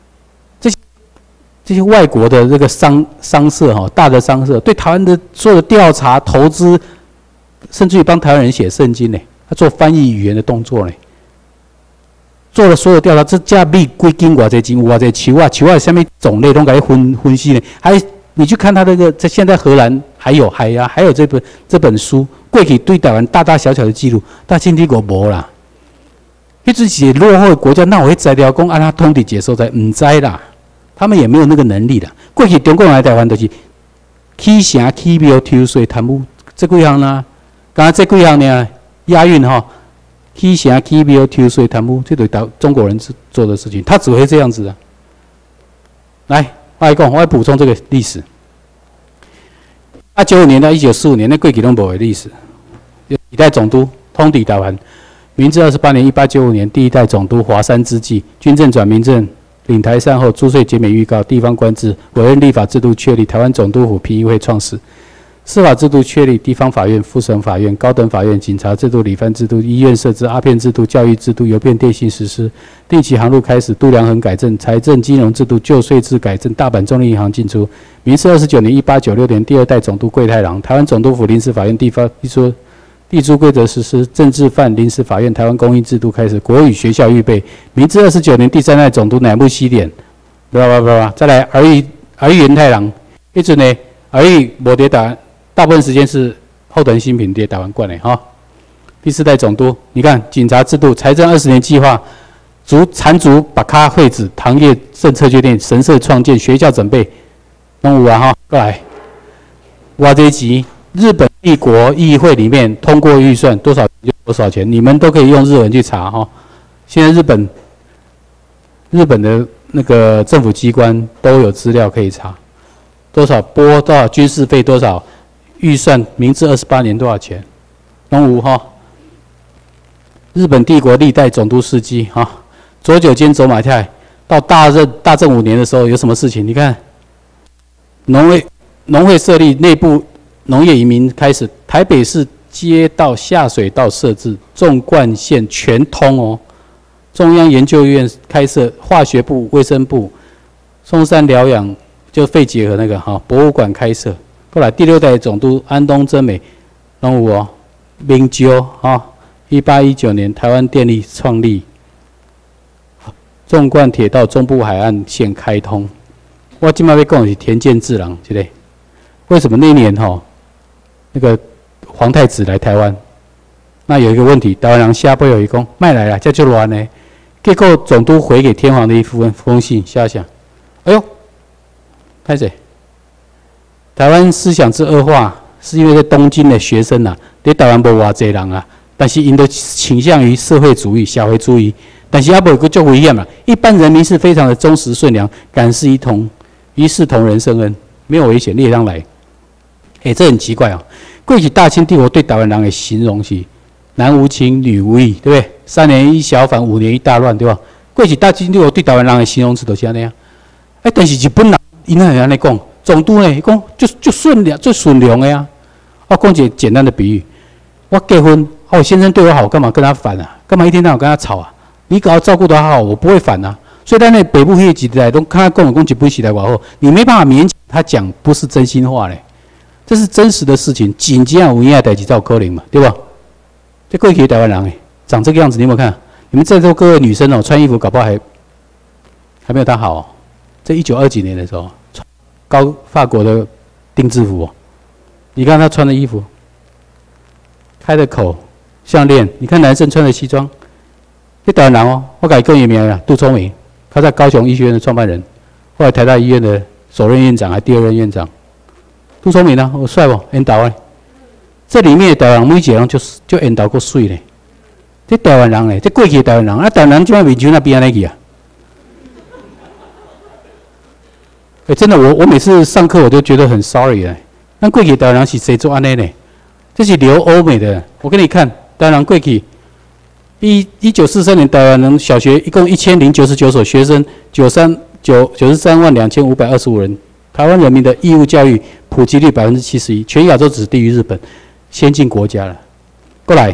这些外国的这个商社哈，大的商社对台湾的所有的调查、投资，甚至于帮台湾人写圣经呢，他做翻译语言的动作呢，做了所有调查，这价币归金偌济钱，有偌济球啊，球啊什么种类都给它分析呢。还你去看他那个，在现在荷兰还有这本书，过去对台湾大大小小的记录，大清帝国无啦。迄阵是落后的国家，那我会摘掉讲按他统治接受在唔知啦。他们也没有那个能力的。过去中国人来台湾都是起城、起庙、抽税、贪污这几项啦。刚刚这几项呢，押韵哈，起城、起庙、抽税、贪污，这对中国人做的事情，他只会这样子啊。来，我来讲，我来补充这个历史。1895年到1945年，那过去都无的历史。几代总督通抵台湾。明治28年，1895年，第一代总督华山之际，军政转民政。领台善后，租税减免预告，地方官制，委任立法制度确立，台湾总督府评议会创始，司法制度确立，地方法院、附省法院、高等法院、警察制度、理番制度、医院设置、阿片制度、教育制度、邮便电信实施，定期航路开始，度量衡改正，财政金融制度、旧税制改正，大阪中立银行进出。明治29年，1896年，第二代总督桂太郎，台湾总督府临时法院地租规则实施，政治犯临时法院，台湾公益制度开始，国语学校预备。明治29年，第三代总督乃木希典，再来儿玉源太郎，一直呢儿玉无伫台湾，大部分时间是后藤新平伫台湾管的哈。第四代总督，你看警察制度、财政20年计划、缠足把卡会址、糖业政策决定、神社创建、学校准备，拢有啊哈。过来，挖这一集。日本帝国议会里面通过预算多少就多少钱，你们都可以用日文去查哈。现在日本的那个政府机关都有资料可以查，多少拨多少军事费多少预算，明治28年多少钱，东吴哈。日本帝国历代总督事迹哈，佐久间走马太到大正5年的时候有什么事情？你看，农会设立，内部。农业移民开始，台北市街道下水道设置，纵贯线全通哦。中央研究院开设，化学部、卫生部，松山疗养就肺结核那个哈，博物馆开设。后来第六代总督安东真美，拢有哦，明州哈，1819年台湾电力创立，纵贯铁道中部海岸线开通。我今麦要讲的是田健治郎，对不对？为什么那年哈？那个皇太子来台湾，那有一个问题，台湾人下辈有一讲，卖来了，这就乱呢。结果总督回给天皇的一封信，想想，哎呦，拍谁？台湾思想之恶化，是因为在东京的学生啊，在台湾无偌济人啊，但是因都倾向于社会主义、社会主义，但是也无个足危险嘛。一般人民是非常的忠实顺良，感事一视同仁圣恩，没有危险，列当来。这很奇怪哦。过去大清帝国对台湾人的形容是男无情，女无义，对不对？3年一小反，5年一大乱，对吧？过去大清帝国对台湾人的形容词都是安尼啊。但是日本人因那安尼讲，总督呢讲就顺良，最顺良的呀。我讲一个简单的比喻，我结婚，我先生对我好，干嘛跟他反啊？干嘛一天到晚跟他吵啊？你只要照顾得好，我不会反啊。所以在那北部那几代都看他讲一本时代往后，你没办法勉强他讲不是真心话嘞。这是真实的事情，真正有影的代志才有可能嘛，对吧？这过去的台湾人长这个样子，你有没有看？你们在座各位女生哦，穿衣服搞不好还没有他好哦。在1920几年的时候，穿法国的定制服哦，你看他穿的衣服，开的口，项链，你看男生穿的西装，这台湾人哦，我改更有名了，杜聪明，他在高雄医学院的创办人，后来台大医院的首任院长还第2任院长。杜聪明啊，我帅不？很倒哎， 这里面的台湾人每一个人就缘投够水咧。这台湾人咧，这过去的台湾人，啊，台湾人即摆面就那边安尼去啊。真的，我每次上课我都觉得很 sorry 哎。咱过去台湾人是谁做安尼呢？这是留欧美的。我给你看，台湾人过去1943年台湾人小学一共1099所学生，93万2525人。台湾人民的义务教育普及率71%，全亚洲只低于日本，先进国家了。过来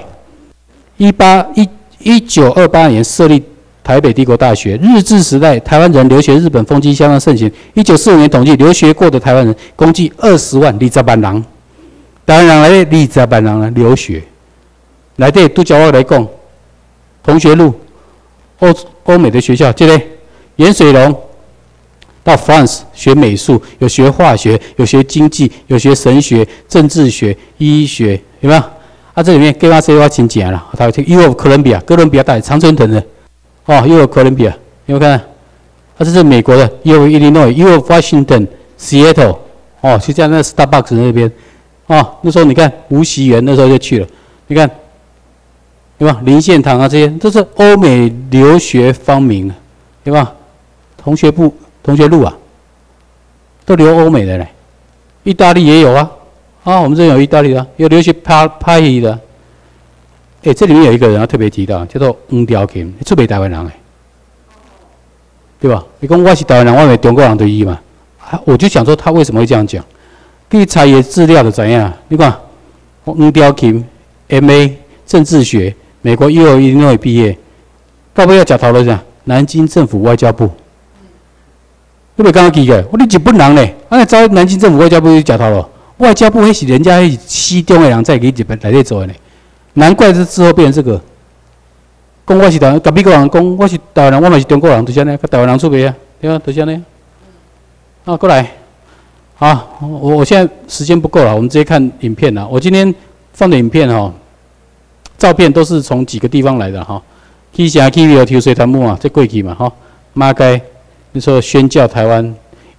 ，1928年设立台北帝国大学。日治时代，台湾人留学日本风气相当盛行。1945年统计，留学过的台湾人共计20万20万人。台湾人来20万人留学，内底拄照我来讲，同学录欧美的学校，这个盐水龙到 France 学美术，有学化学，有学经济，有学神学、政治学、医学，有没有？啊，这里面给我说我真正啦，他听 U of Columbia 哥伦比亚大学常春藤的，U of Columbia 有没有看？这是美国的 U of Illinois、U of Washington、Seattle， 就在那 Starbucks 那边，那时候你看吴锡元那时候就去了，你看，对吧？林献堂啊，这些都是欧美留学芳名，对吧？同学录啊，都留欧美的嘞，意大利也有啊。我们这有意大利的，有留学拍戏的。这里面有一个人要特别提到，叫做黄兆琴，出卖台湾人对吧？你讲我是台湾人，我是中国人对伊嘛？我就想说他为什么会这样讲？去查伊资料就知影。你看，黄兆琴 MA 政治学，美国幼儿园毕业，到尾要食头路啥？南京政府外交部。你袂感觉奇怪？你日本人咧，走南京政府外交部去食头路？外交部迄是人家迄西中的人在去日本内底做的呢，难怪是之后变成这个。讲我是台湾，甲美国人讲我是台湾人，我嘛是中国人，就是安尼，甲台湾人出别啊，对吧？就是安尼。过来，我现在时间不够了，我们直接看影片啦。我今天放的影片照片都是从几个地方来的去城去有抽水潭木啊，这过去嘛马街那时候宣教台湾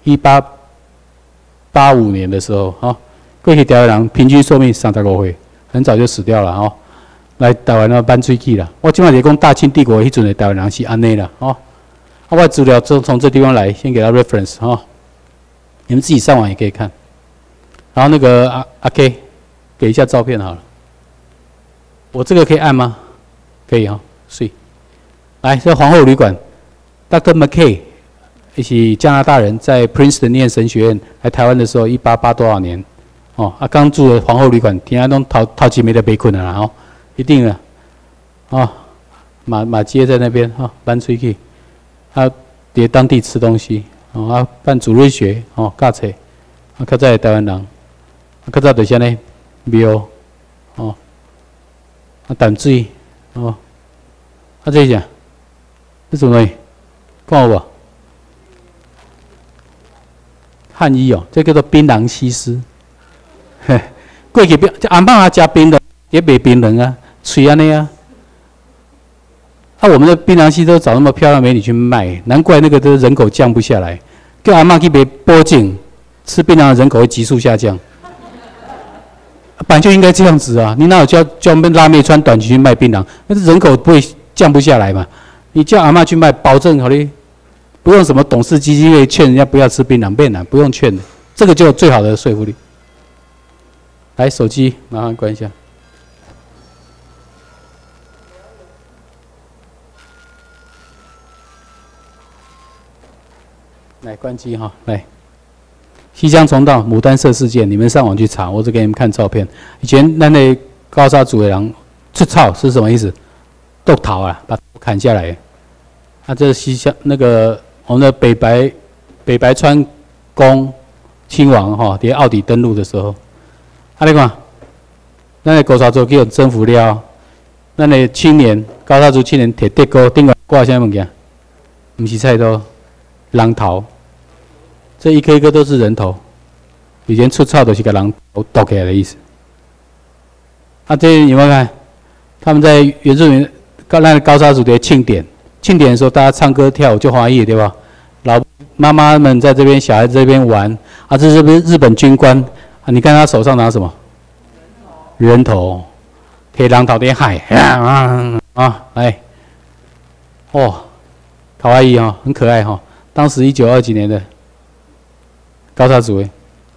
1885年的时候过去台湾人平均寿命35岁，很早就死掉了来台湾搬出去了。我今晚在讲大清帝国迄阵的台湾人是安尼啦我的资料都从这地方来，先给他 reference 你们自己上网也可以看。然后那个阿 K 给一下照片好了，我这个可以按吗？可以是。来，这皇后旅馆 ，Dr. McKay 也是加拿大人，在 Princeton 念神学院，来台湾的时候188多少年刚住的皇后旅馆，听他都头前没得被困了啦一定的马街在那边搬出去，在当地吃东西办主日学教册较早的台湾人，较早就是安尼庙淡水这是啥？这什么东西？看有无？汉医这叫做槟榔西施。过去阿嬷也食槟榔，也卖槟榔啊，嘴安尼啊。我们的槟榔西都找那么漂亮美女去卖，难怪那个的人口降不下来。叫阿嬷去卖保证，吃槟榔的人口会急速下降。本来就应该这样子啊！你哪有叫我们辣妹穿短裙去卖槟榔？那人口不会降不下来嘛？你叫阿嬷去卖，保证好哩，不用什么董事基金会劝人家不要吃槟榔，不用劝的，这个就有最好的说服力。来，手机麻烦关一下。来关机来。西乡重道牡丹社事件，你们上网去查，我只给你们看照片。以前那高沙族的人出草是什么意思？剁头啊，把头砍下来。这是西乡那个我们的北白川宫亲王在澳底登陆的时候，你看，咱的高沙族叫征服了，咱的青年高沙族青年摕竹篙顶挂啥物件？不是菜刀，人头。这一颗一颗都是人头，以前出草都是给人头剁起来的意思。这有没有看？他们在原住民高沙族的庆典的时候，大家唱歌跳舞就欢喜，对吧？老妈妈们在这边，小孩子在这边玩。这是不是日本军官？你看他手上拿什么？ 人头，摕人头在海来，哦，卡哇伊哈，很可爱哈。当时1920几年的高沙祖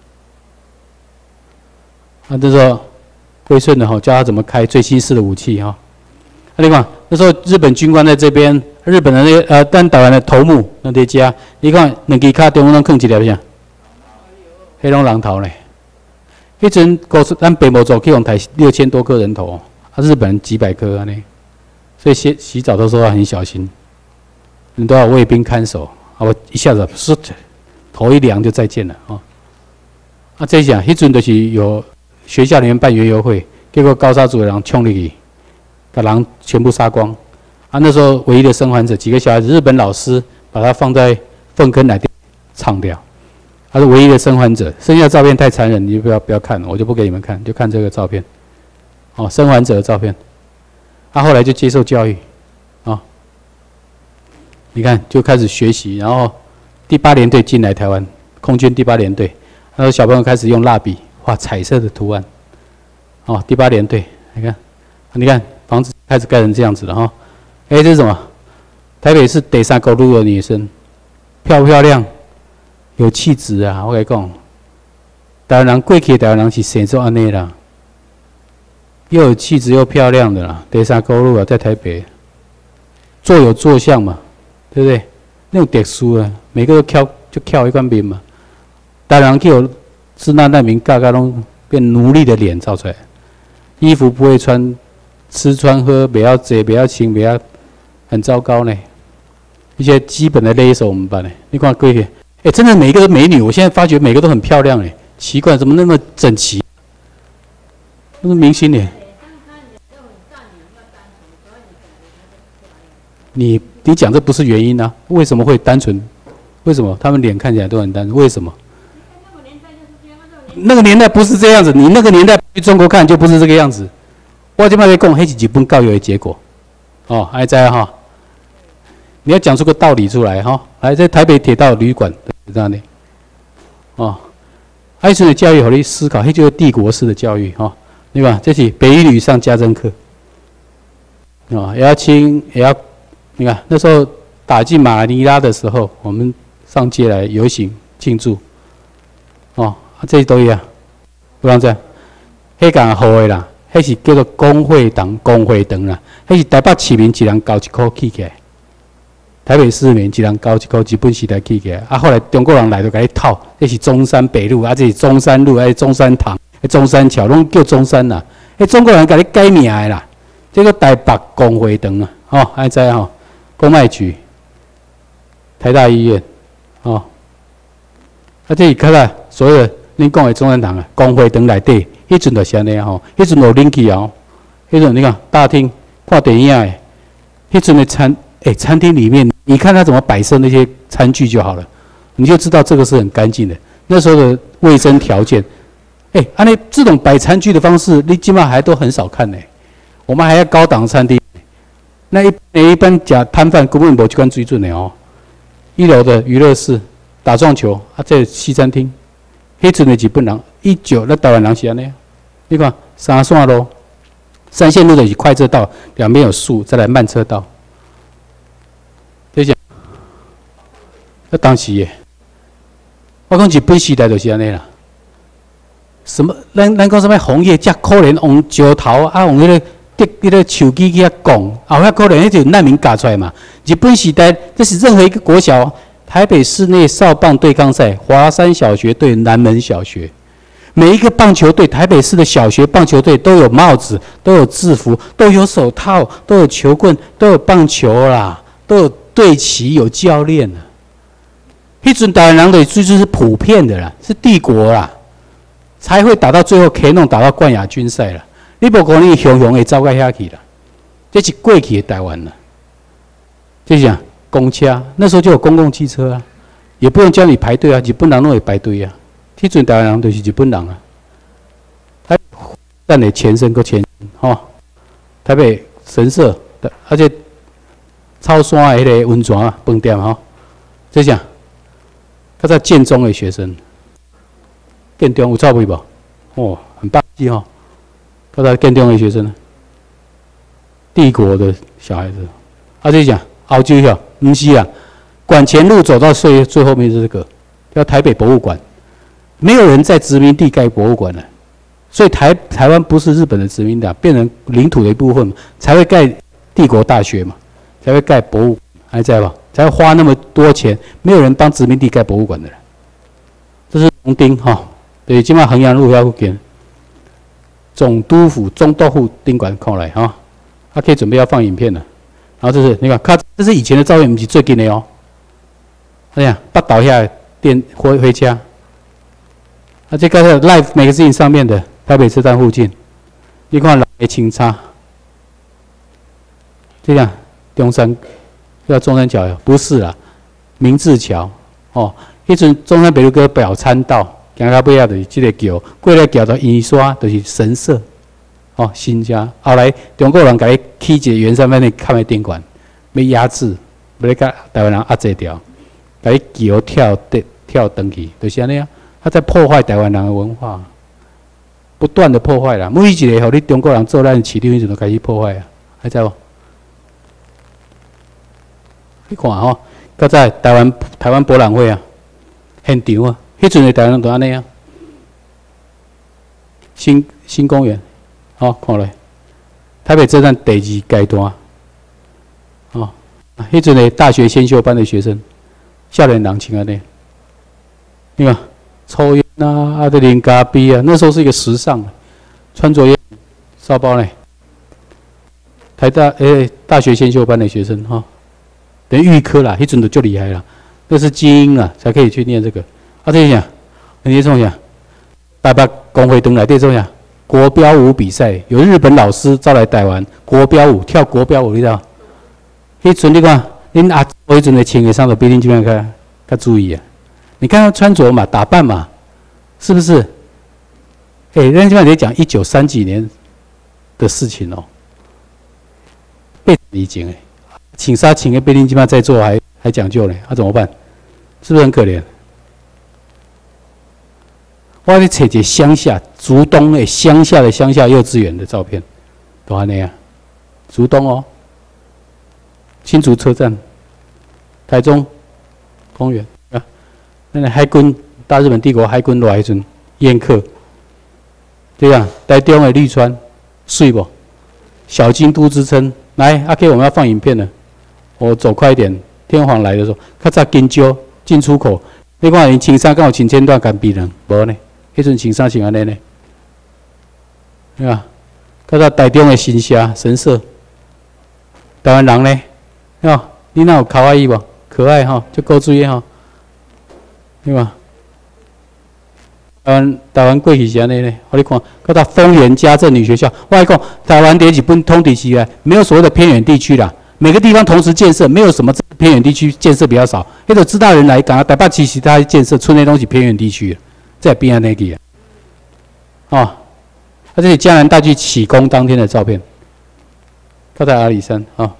那时候归顺的哈，教他怎么开最新式的武器哈。另外那时候日本军官在这边，日本的咱台湾的头目那在家，你看两支脚中央放一粒啥？迄拢人头嘞。迄阵咱北某族去用抬6000多颗人头，日本人几百颗安尼，所以洗澡的时候要很小心，你都要卫兵看守。我一下子头一凉就再见了这一讲，迄阵就是有学校里面办园游会，结果高沙族的人冲进去，把人全部杀光。那时候唯一的生还者，几个小孩子，日本老师把他放在粪坑来唱掉，他是唯一的生还者。剩下的照片太残忍，你就不要看，我就不给你们看，就看这个照片。生还者的照片。他后来就接受教育，你看就开始学习，然后第8联队进来台湾，空军第8联队，那时候小朋友开始用蜡笔画彩色的图案，第8联队，你看房子开始盖成这样子了哈，这是什么？台北市第3高路的女生，漂不漂亮？有气质啊！我跟你讲，台湾人过去的台湾人是生做安尼啦，又有气质又漂亮的啦，第3高路啊，在台北，坐有坐相嘛。对不对？那种特殊啊，每个都翘一块面嘛。当然，有支那难民嘎嘎拢变奴隶的脸造出来，衣服不会穿，吃穿喝不要济，不要清，不要很糟糕呢。一些基本的勒手我们办呢？你看各位，真的每一个都美女，我现在发觉每个都很漂亮哎，奇怪，怎么那么整齐？都是明星脸。你讲这不是原因啊？为什么会单纯？为什么他们脸看起来都很单纯？为什么？那个年代不是这样子，你那个年代去中国看就不是这个样子。我这边在讲，那是日本教育的结果。还在哈，你要讲出个道理出来哈。来，在台北铁道旅馆这样的，爱情的教育，让你思考，那就是帝国式的教育哈，对吧？这是北一女上家政课，也要亲，也要。你看那时候打进马尼拉的时候，我们上街来游行庆祝，这都一样，不让这样。迄间好的啦，迄是叫做工会堂啦，迄是台北市民一人交1块起起来，台北市民一人交1块，日本时代起起来。后来中国人来就甲你套，这是中山北路，这是中山路，中山堂、中山桥，拢叫中山啦。中国人甲你改名的啦，这个台北工会堂啊，还知公卖局、台大医院，这里看看所有的恁讲的中山堂工会堂内底，迄阵就是安尼迄阵有冷气迄阵你看大厅看电影的，迄阵的餐厅里面，你看他怎么摆设那些餐具就好了，你就知道这个是很干净的。那时候的卫生条件，安尼这种摆餐具的方式，你基本上还都很少看呢。我们还要高档餐厅。那一般假摊贩根本无这款水准的1楼的娱乐室、打撞球这西餐厅，迄阵的日本人那台湾人是安尼。你看3线路、3线路就是快车道，两边有树，再来慢车道。这讲，当时的，我讲日本时代就是安尼啦。什么？咱讲什么红叶遮可怜，用石头用迄个手机去遐讲，遐可能迄就是难民教出来嘛。日本时代，这是任何一个国小，台北市内少棒对抗赛，华山小学对南门小学，每一个棒球队，台北市的小学棒球队都有帽子，都有制服，都有手套，都有球棍，都有棒球啦，都有队旗，有教练啦。迄阵台湾人的就是普遍的啦，是帝国啦，才会打到最后，可以弄打到冠亚军赛啦。你无可能雄雄会走到遐去啦，这是过去的台湾啦。就是讲公车，那时候就有公共汽车啊，也不用叫你排队啊，日本人都会排队啊。迄阵台湾人就是日本人啊，台站的前身搁前台北神社，而且超山的迄个温泉饭店就讲，他在建中的学生，建中有臭味无？很霸气不知道更重的学生呢？帝国的小孩子，就讲澳洲呀，不是啊，管前路走到最后面是这个，叫台北博物馆，没有人在殖民地盖博物馆了，所以台湾不是日本的殖民地，变成领土的一部分嘛，才会盖帝国大学嘛，才会盖博物馆，还在吧？才会花那么多钱，没有人帮殖民地盖博物馆的人。这是农丁哈，对，今麦衡阳路要附近，总督府宾馆看来哈，可以准备要放影片了。然后这是你看，这是以前的照片，不是最近的哦。哎呀，北岛下回家。这个是 Life Magazine 上面的台北车站附近，你看老的清差，这样中山桥呀，不是啦，明治桥哦。迄阵中山北路个表参道，行到尾仔就是这个桥，过了桥到圆山就是神社，哦，新家。后来中国人甲伊起一个圆山饭店开的宾馆，要压制，要咧甲台湾人压制掉，甲伊桥跳登去，就是安尼啊。他在破坏台湾人的文化，不断的破坏啦。每一个互你中国人做咱的市场，迄阵就开始破坏啊，还知无？你看吼，搁在台湾博览会啊。现场啊，迄阵的台湾人都安尼啊。新公园，好看咧。台北车站第2阶段，哦，迄阵的大学先修班的学生，少年人穿安尼，你看抽烟啊，在啉咖啡啊，那时候是一个时尚，穿着烟烧包呢。大学先修班的学生哈，等于预科啦，迄阵就厉害啦。那是精英啊，才可以去念这个。这样，你怎么讲？台北公会登来，这种讲国标舞比赛，有日本老师招来台湾国标舞，跳国标舞，你知道？迄阵你看，恁阿祖迄阵的穿的衫都比恁这边较注意啊。你看他穿着嘛，打扮嘛，是不是？咱这边在讲1930几年的事情哦，被以前请纱请的比恁这边在做还讲究呢，怎么办？是不是很可怜？我去找一个乡下竹东的乡下幼稚园的照片，都安尼啊。竹东哦，新竹车站、台中公园啊，那海军大日本帝国海军来迄阵宴客，对啊，台中的绿川水不？小京都之称。来，阿 K， 我们要放影片了，我走快一点。天皇来的时候，较早金蕉进出口，你看因穿衫敢有穿前段干比人，无呢？迄阵穿衫穿安尼呢，对吧？较早台中的新社神社，台湾人呢，哦，你那有卡哇伊无？可爱哈，就够注意哈，对吧？台湾过去是安尼呢，我你看，较早丰原家政女学校，我来讲，台湾第一本通地起来，没有所谓的偏远地区啦。每个地方同时建设，没有什么偏远地区建设比较少。迄个知道人来讲，台北其实他建设村内东西偏远地区，在边安那个啊，这是江南大剧起工当天的照片，靠在阿里山啊，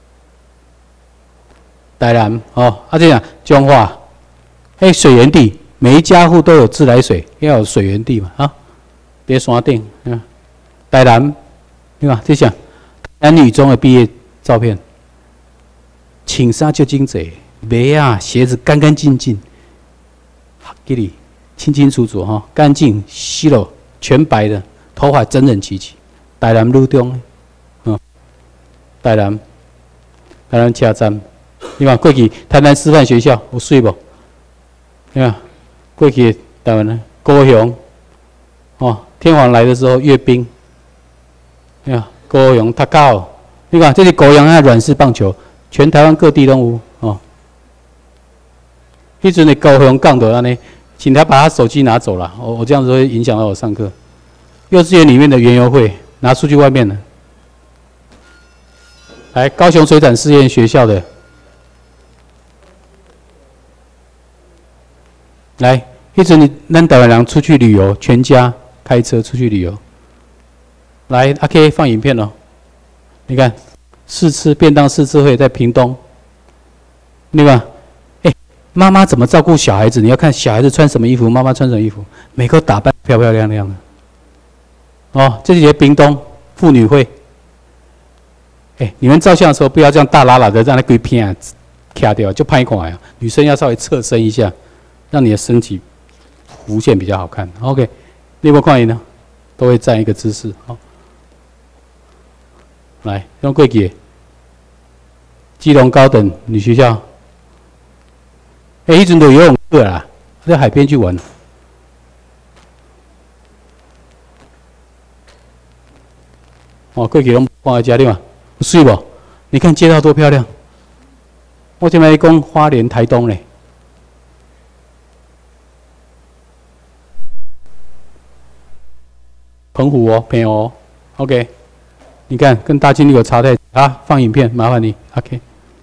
台南哦，这样彰化，水源地，每一家户都有自来水，要有水源地嘛啊，别山顶啊，台南，对吧？这像男女中的毕业照片。穿衫就精致，鞋啊鞋子干干净净，给你清清楚楚哈，干净细柔，全白的，头发整整齐齐。台南路中，台南车站，你看过去台南师范学校有水无？你看过去台湾的高雄，天皇来的时候阅兵，你看高雄踢高，你看这是高雄的软式棒球。全台湾各地都有哦。迄阵的高雄港都安尼，请他把他手机拿走了，我这样子会影响到我上课。幼稚园里面的园游会拿出去外面了。来，高雄水产试验学校的，来，迄阵咱台湾人出去旅游，全家开车出去旅游。来，阿 K 放影片哦，你看。试吃便当试吃会在屏东，对吧？妈妈怎么照顾小孩子？你要看小孩子穿什么衣服，妈妈穿什么衣服，每个打扮漂漂亮亮的， 哦，这些屏东妇女会。你们照相的时候不要这样大喇喇的让那鬼片卡掉，就拍垮呀。女生要稍微侧身一下，让你的身体弧线比较好看。OK， 另外看呢，都会站一个姿势。好，来用柜姐，基隆高等女学校。迄阵都游泳课啦，在海边去玩。哦，柜姐拢放在家里嘛。水不？你看街道多漂亮！我前面讲花莲、台东嘞，澎湖哦，朋友哦 ，OK。你看跟大金利有差太啊！放影片，麻烦你 ，OK。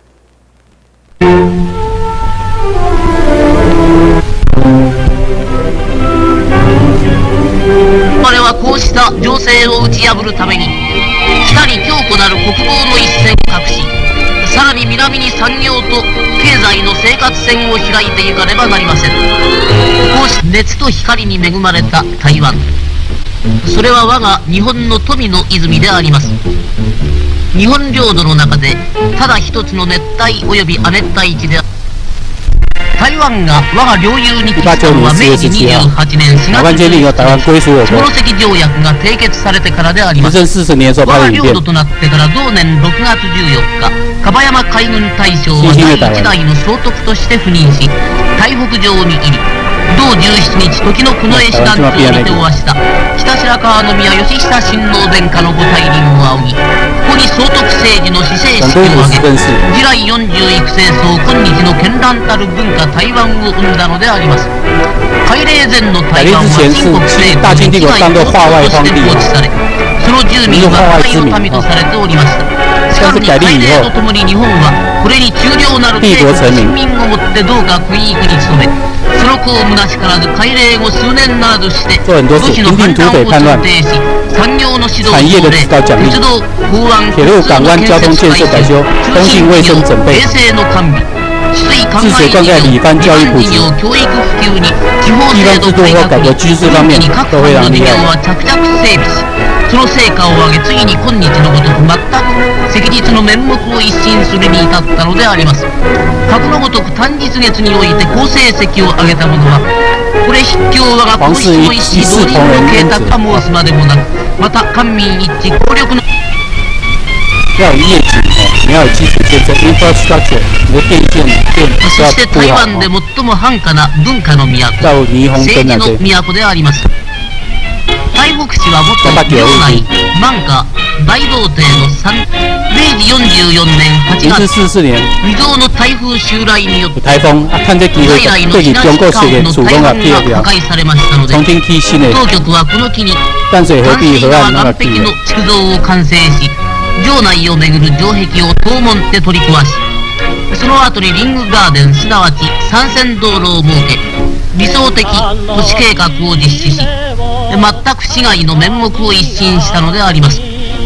我々はこうした情勢を打ち破るために北に強固なる国防の一線を画し、さらに南に産業と経済の生活線を開いていかねばなりません。こうし熱と光に恵まれた台湾、それは我が日本の富の泉であります。日本領土の中でただ一つの熱帯及び亜熱帯地である台湾が我が領有に帰したのは明治28年4月下関条約が締結されてからであります。我が領土となってから同年6月14日、樺山海軍大将は第1代の総督として赴任し、台北城に入り、同17日時の近衛師団長に手をわした北白川宮義久親王殿下のご大臨を仰ぎ、ここに総督政治の施政式を挙げ、次来40育成層今日の絢爛たる文化台湾を生んだのであります。海嶺前の台湾は清国政府に被害をとして統治され、その住民は不敗の民とされておりました。しかし海嶺とともに日本はこれに忠良なる帝国人民をもってどうか国益に努め、その子を虚しからず海嶺後数年ならずして武士の反乱を調停し、産業の指導条例、鉄道、港湾、交通の建設改修、通信事業、衛生の完備、治水灌漑事業、民間事業、教育普及に地方制度改革に地域に各般の事業は着々整備し、その成果を上げ次に今日のごとく全く赤日の面目を一新するに至ったのであります。格のごとく短日月において好成績を上げた者は、これ筆教我が皇室の一子同人の啓達か申すまでもなく、また官民一致協力の要有业绩你要有基础建设 infrastructure， 你的电线电そして台湾で最も繁華な文化の都、政治の都であります。台北市は元領内満夏大道帝の明治44年8月未曾有の台風襲来によって在来の東中間の台湾が破壊されましたので、当局はこの木に淡水川岸壁の築造を完成し、城内をめぐる城壁を東門で取り壊し、その後にリングガーデンすなわち三線道路を設け、理想的都市計画を実施し、全く市街の面目を一新したのであります。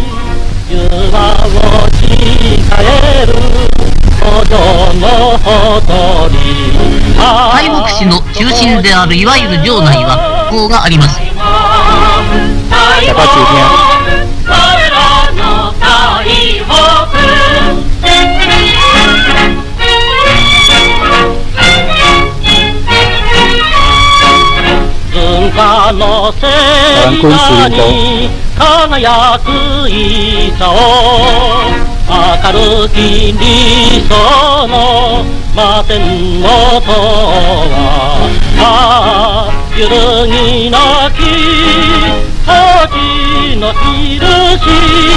台北市の中心であるいわゆる城内は学校があります。文化の聖火に輝くいさを、明るき理想の摩天の塔は、揺るぎなき土地の印、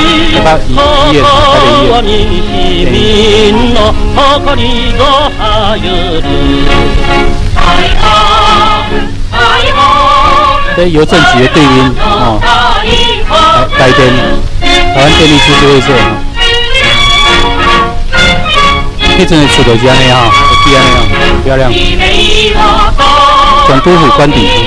心に市民の誇りをはゆる。 这邮政局的对音哦，改编台湾电力知识会社，那真的出头家那样，不要那样漂亮。总督府官邸。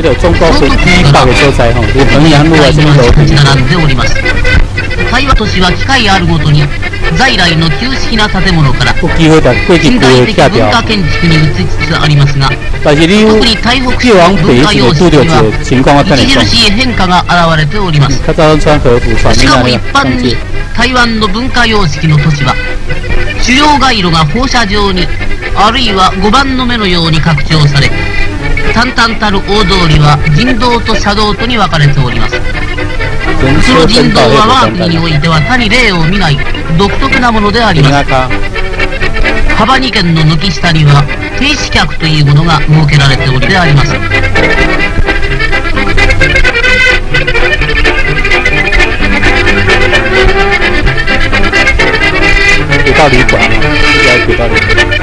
这个中高総速督第一府から爆嘅所在吼，这衡陽路啊，什麼路立ち並んでおります。台湾都市は機会あるごとに在来の旧式な建物から有機會就過去近規劃代的文拆掉。 化建築に移りつつありますが、 但是你有特に台北市越往の北一直文化様式拄到一には個情況，我等你講。 著しい変化が現れております。 較早穿和服穿しかも一那個般に台湾の文化様式の都市は主要街路が放射状にあるいは5番の目のように拡張され、淡々たる大通りは人道と車道とに分かれております。その人道は我が国においては他に例を見ない独特なものであります。幅2軒の軒下には停止客というものが設けられておりであります。 回到旅館啊，應該回到旅館。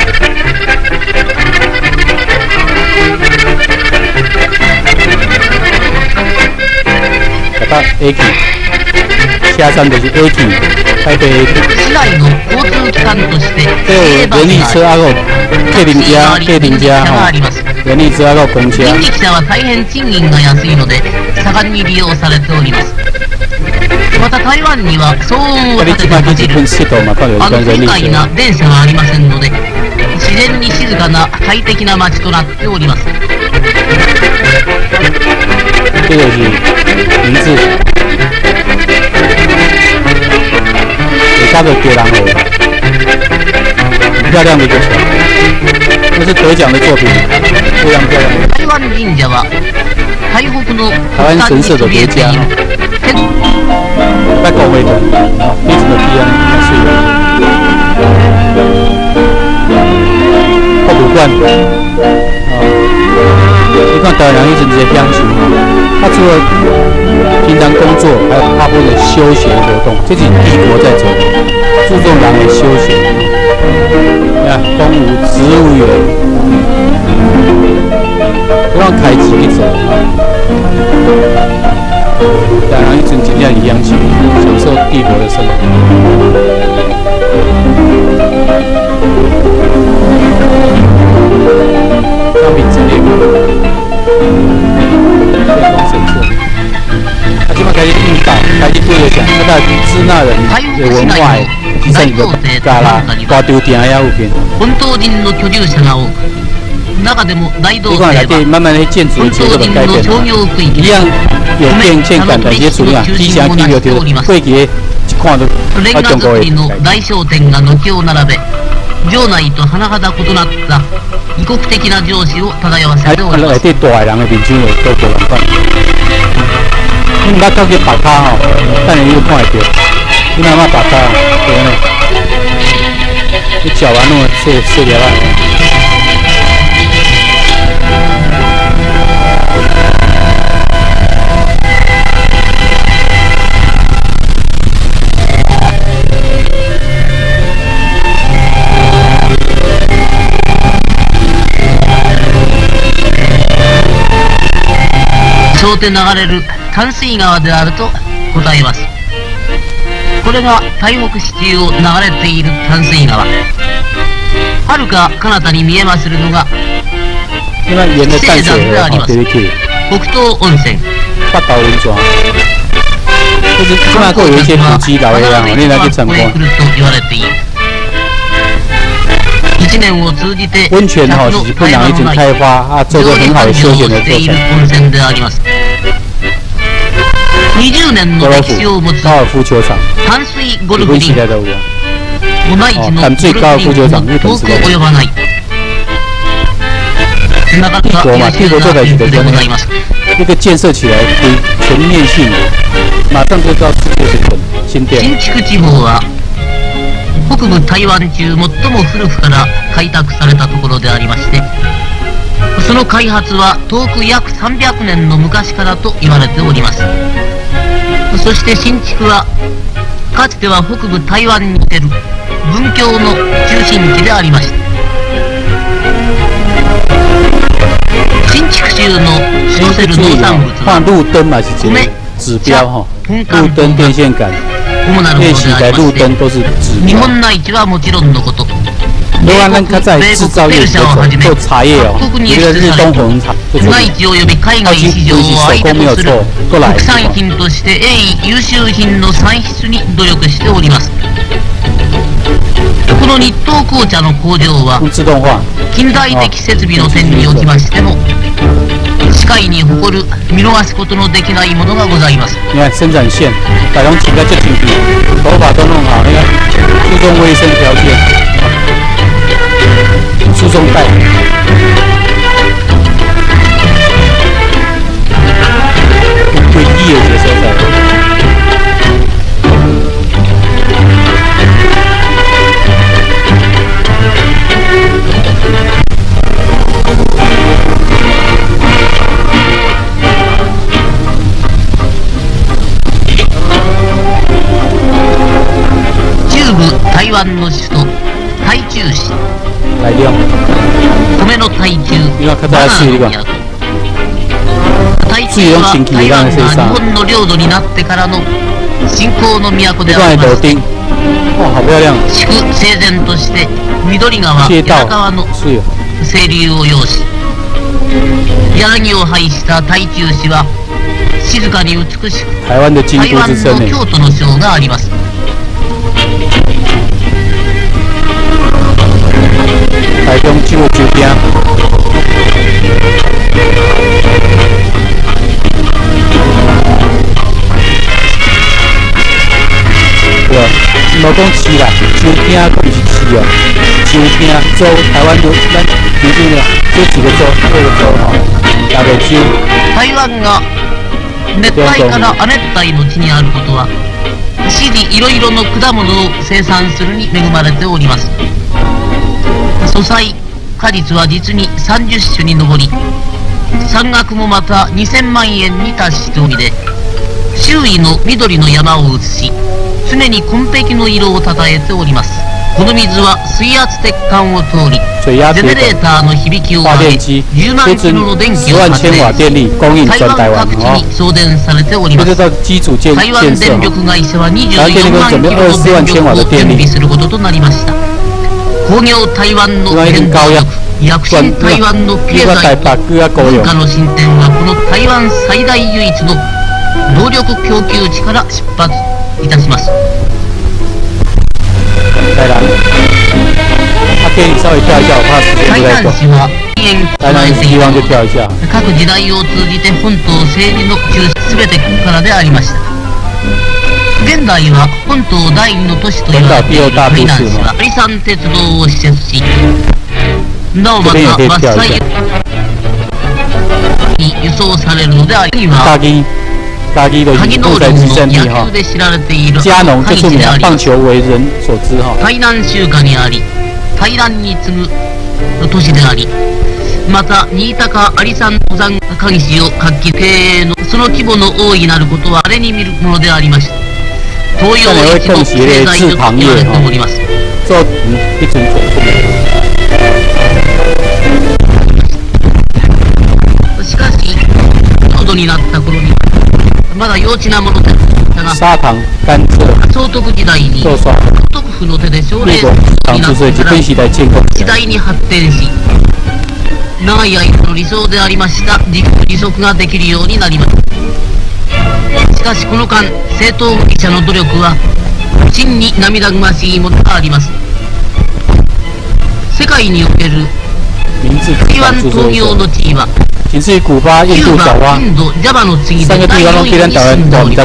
到 A 區，下山就是 A 區，台北 A 區。 市内の交通機関として这有人力車啊，個客人家、客人家哈，人力車啊個公車。 人力車は大変賃金が安いので盛んに利用されております。また台湾には騒音を立てて走る不快な電車はありませんので、自然に静かな快適な街となっております。 这个是名字，下个别人河，很漂亮的一个船，这是得奖的作品，非常漂亮。 台湾神社は台北の台湾神社的国家。在高位的啊，一直的地安是有。博物馆啊，你看台南一直这些乡亲啊，他除了平常工作，还有他部的休闲活动，这是帝国在做，注重人的休闲。啊，公务植物园，不让开启一走啊。台南一直尽量以乡亲，享受帝国的生活。商品之类的，天空神社。他基本开始引导，开始对着讲，他到支那人的文化的，其实你的加拉挂丢店呀有边。 本島人の居住者が多く、中でも大道町西は慢慢的建筑的结構的改变，一样有变迁感的一些主啊，地下地流流，会给一看都レンガ造りの大商店が軒を並べ、城内と甚だ異なった異国的な情緒を漂わせております。 内底大个人的面孔都无同款。你捌到去白卡吼，等下你就看会到。你哪捌白卡？对呢。你嚼完弄细粒啊。 沿って流れる淡水川であると答えます。これが台北市中を流れている淡水川。はるか彼方に見えまするのが西山であります。北東温泉。 八岛温泉。就是起码会有一些古迹老的啊，你来去参观。温泉哈是不能一直开发啊，做个很好的休闲的做法。 20年の歴史を持つ高爾夫球場， 淡水ゴルフリンク。同い地のゴルフリンクも遠く及ばない。 帝国嘛，帝国做的是的那个建設起來全面性的，馬上就到世界是新店。 新竹地方は北部台湾中最も古くから開拓されたところでありまして、その開発は遠く約300年の昔からと言われております。そして新竹はかつては北部台湾における文教の中心地でありました。新竹州のシトセル農産物は米、 指標哈，路燈、電線桿。 主なるものでありまして、日本内地はもちろんのこと、 如果咱较早制造业做茶叶哦，一个日东红茶， 内地及び海外市場を相手とする国産品として鋭意優秀品の産出に努力しております。この日東紅茶の工場は近代的設備の点におきましても世界に誇る見逃すことのできないものがございます。 你看生产线，大家请个这清楚，头发都弄好，你看注重卫生条件，注重戴。诡异的角色在。 台湾の首都台中市。米の台中、バナナの都。台中は台湾が日本の領土になってからの信仰の都であります。築整然として緑川、柳川の清流を擁し、柳を配した台中市は静かに美しく台湾の京都の章があります。 台中酒的周边，对吧？无讲市啦，周边可不是市哦，周边州台湾都咱毕竟呢，这几个州6个州哈，大概州。 台湾が熱帯から亜熱帯の地にあることは、四季いろいろの果物を生産するに恵まれております。素材果実は実に30種に上り、山岳もまた2000万円に達しておりで、周囲の緑の山を映し、常に紺碧の色をたたえております。この水は水圧鉄管を通り、ジェネレーターの響きを上げ、10万キロの電気を発電し、台湾各地に送電されております。台湾電力会社は24万キロの電力を準備することとなりました。工業台湾の原動力、躍進台湾の経済と文化の進展はこの台湾最大唯一の動力供給地から出発いたします。 台南市は各時代を通じて本島政治の中心すべてここからでありました。現在は本島第2の都市と言われている台南市は阿里山鉄道を施設し、なおまた伐採に輸送されるのであります。萩農林の野球で知られている嘉農就著名棒球为人所知哈。 台南州下にあり、台南に次ぐ都市であり、また新高阿里山登山鍵市を活気経営のその規模の大いなることは稀に見るものでありました。東洋一の経済と言われております。しかし高度になった頃にはまだ幼稚なものでしたが、総督時代に総督府の手で奨励になってから時代に発展し、長い間の理想でありました自給自足ができるようになりました。しかしこの間政党主義者の努力は真に涙ぐましいものがあります。世界における台湾闘業の地位はキューバ、インド、ジャバの次で第4位に進んでおります。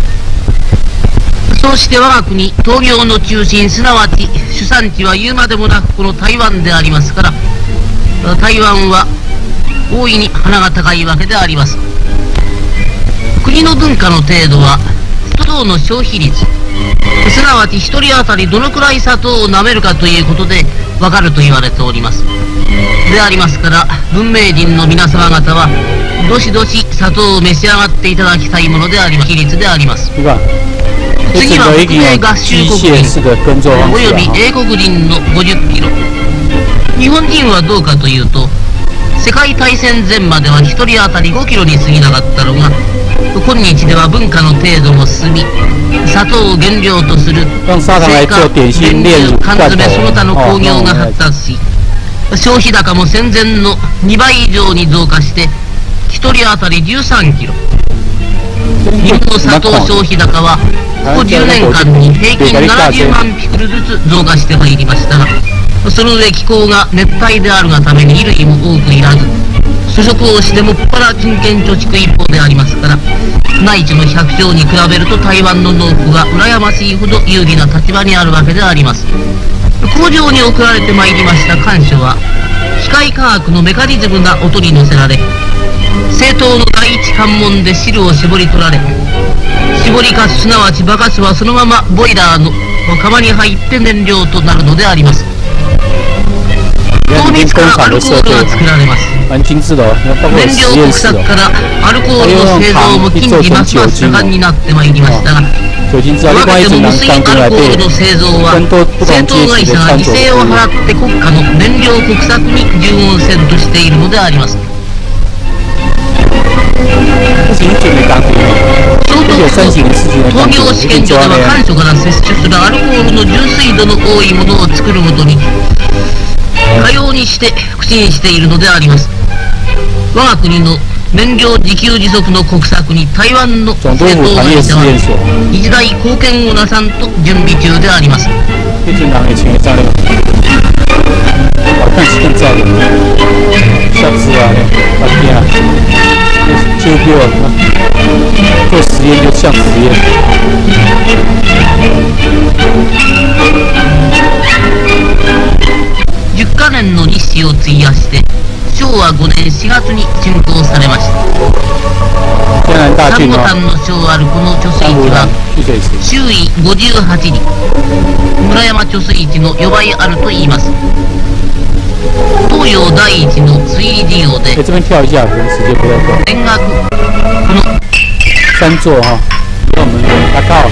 そうして我が国闘業の中心、すなわち主産地は言うまでもなくこの台湾でありますから、台湾は大いに鼻が高いわけであります。国の文化の程度は砂糖の消費率、すなわち1人当たりどのくらい砂糖を舐めるかということでわかると言われております。でありますから、文明人の皆様方はどしどし砂糖を召し上がっていただきたいものであります。比率であります。次は北米合衆国人および英国人の50キロ。日本人はどうかというと、 世界大戦前までは1人当たり5キロに過ぎなかったのが、今日では文化の程度も進み、砂糖を原料とする製菓、練乳、缶詰その他の工業が発達し、消費高も戦前の2倍以上に増加して、1人当たり13キロ。日本の砂糖消費高はここ10年間に平均70万ピクルずつ増加してまいりましたが、その上気候が熱帯であるがために衣類も多くいらず、主食をしてもっぱら金券貯蓄一方でありますから、内地の百姓に比べると台湾の農夫が羨ましいほど有利な立場にあるわけであります。工場に送られてまいりました甘蔗は機械科学のメカニズムが音に乗せられ、製糖の第一関門で汁を絞り取られ、絞りかすすなわちバカスはそのままボイラーの釜に入って燃料となるのであります。糖蜜からアルコールが作られます。燃料国策からアルコールの製造も近年ますます盛んになってまいりましたが、我が手も無水アルコールの製造は製糖会社が犠牲を払って国家の燃料国策に従音せんとしているのであります。東京試験所では甘蔗から摂取するアルコールの純粋度の多いものを作るごとにかようにして苦心しているのであります。我が国の燃料自給自足の国策に台湾の製糖会社は一大貢献をなさんと準備中であります。 我看现在的下次啊，就给我做实验就像实验。 10カ年の日誌を費やして昭和5年4月に竣工されました。3ボタンの小あるこの貯水池は周囲58里、村山貯水池の4倍あるといいます。東洋第一の水利事業で年額この 3座哈，给我们打靠，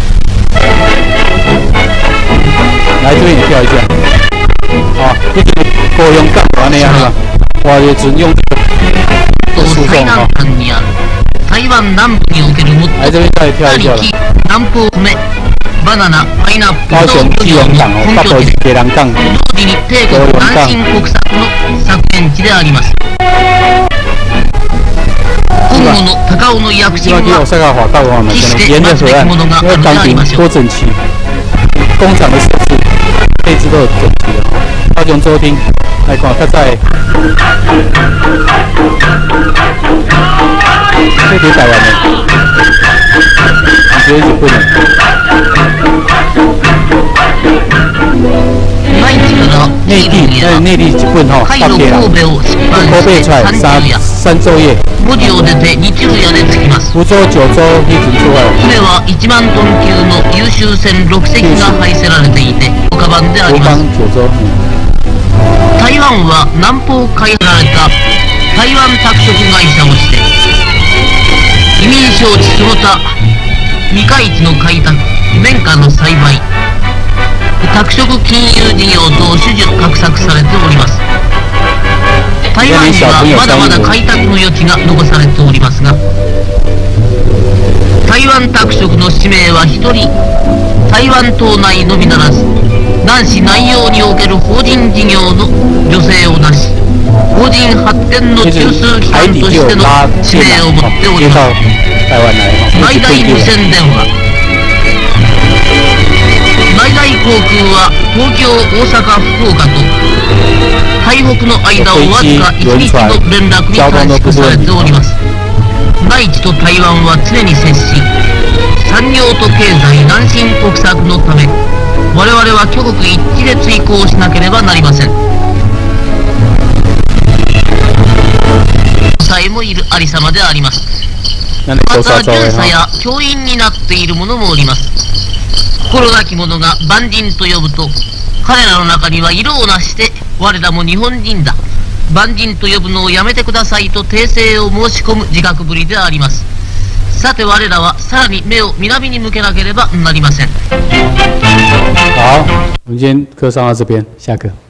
来这边你跳一下，好，这个够用杠完那样是吧？哇，也只用这个输送哈。 台湾南部における来这边再跳一下了。 南方米、バナナ、パイナップル、 高雄基隆港哦，北部是基隆港。 同時に帝国南進国策の作園地であります。今後の高雄の躍進は決して待つべきものがあるでありましょう。 工厂的设置配置都有整齐的。高雄州厅来看，它在这边台湾的，你觉得日本的？内地日本哈，到铁了，神戸出来3昼夜。 5時を出て日曜夜で着きます。 福州、九州一直出来。 船は1万トン級の優秀船6隻が配せられていて、カバンであります。台湾は南方開発られた台湾拓殖会社をして、移民招致その他未開地の開拓、綿花の栽培、拓殖金融事業等種々画策されております。台湾にはまだまだ開拓の余地が残されておりますが、台湾拓殖の使命は一人台湾島内のみならず、南市南洋における法人事業の助成をなし、法人発展の中枢機関としての使命を持っております。内大無線電話、内大航空は東京、大阪、福岡と台北の間をわずか1日の連絡に短縮されております。内地と台湾は常に接し、産業と経済南進国策のため、我々は挙国一致で追行しなければなりません。さえもいるありさまであります。また巡査や教員になっている者もおります。心なき者が万人と呼ぶと、彼らの中には色をなして我らも日本人だ、万人と呼ぶのをやめてくださいと訂正を申し込む自覚ぶりであります。さて我らはさらに目を南に向けなければなりません。 好，我们今天课上到这边，下课。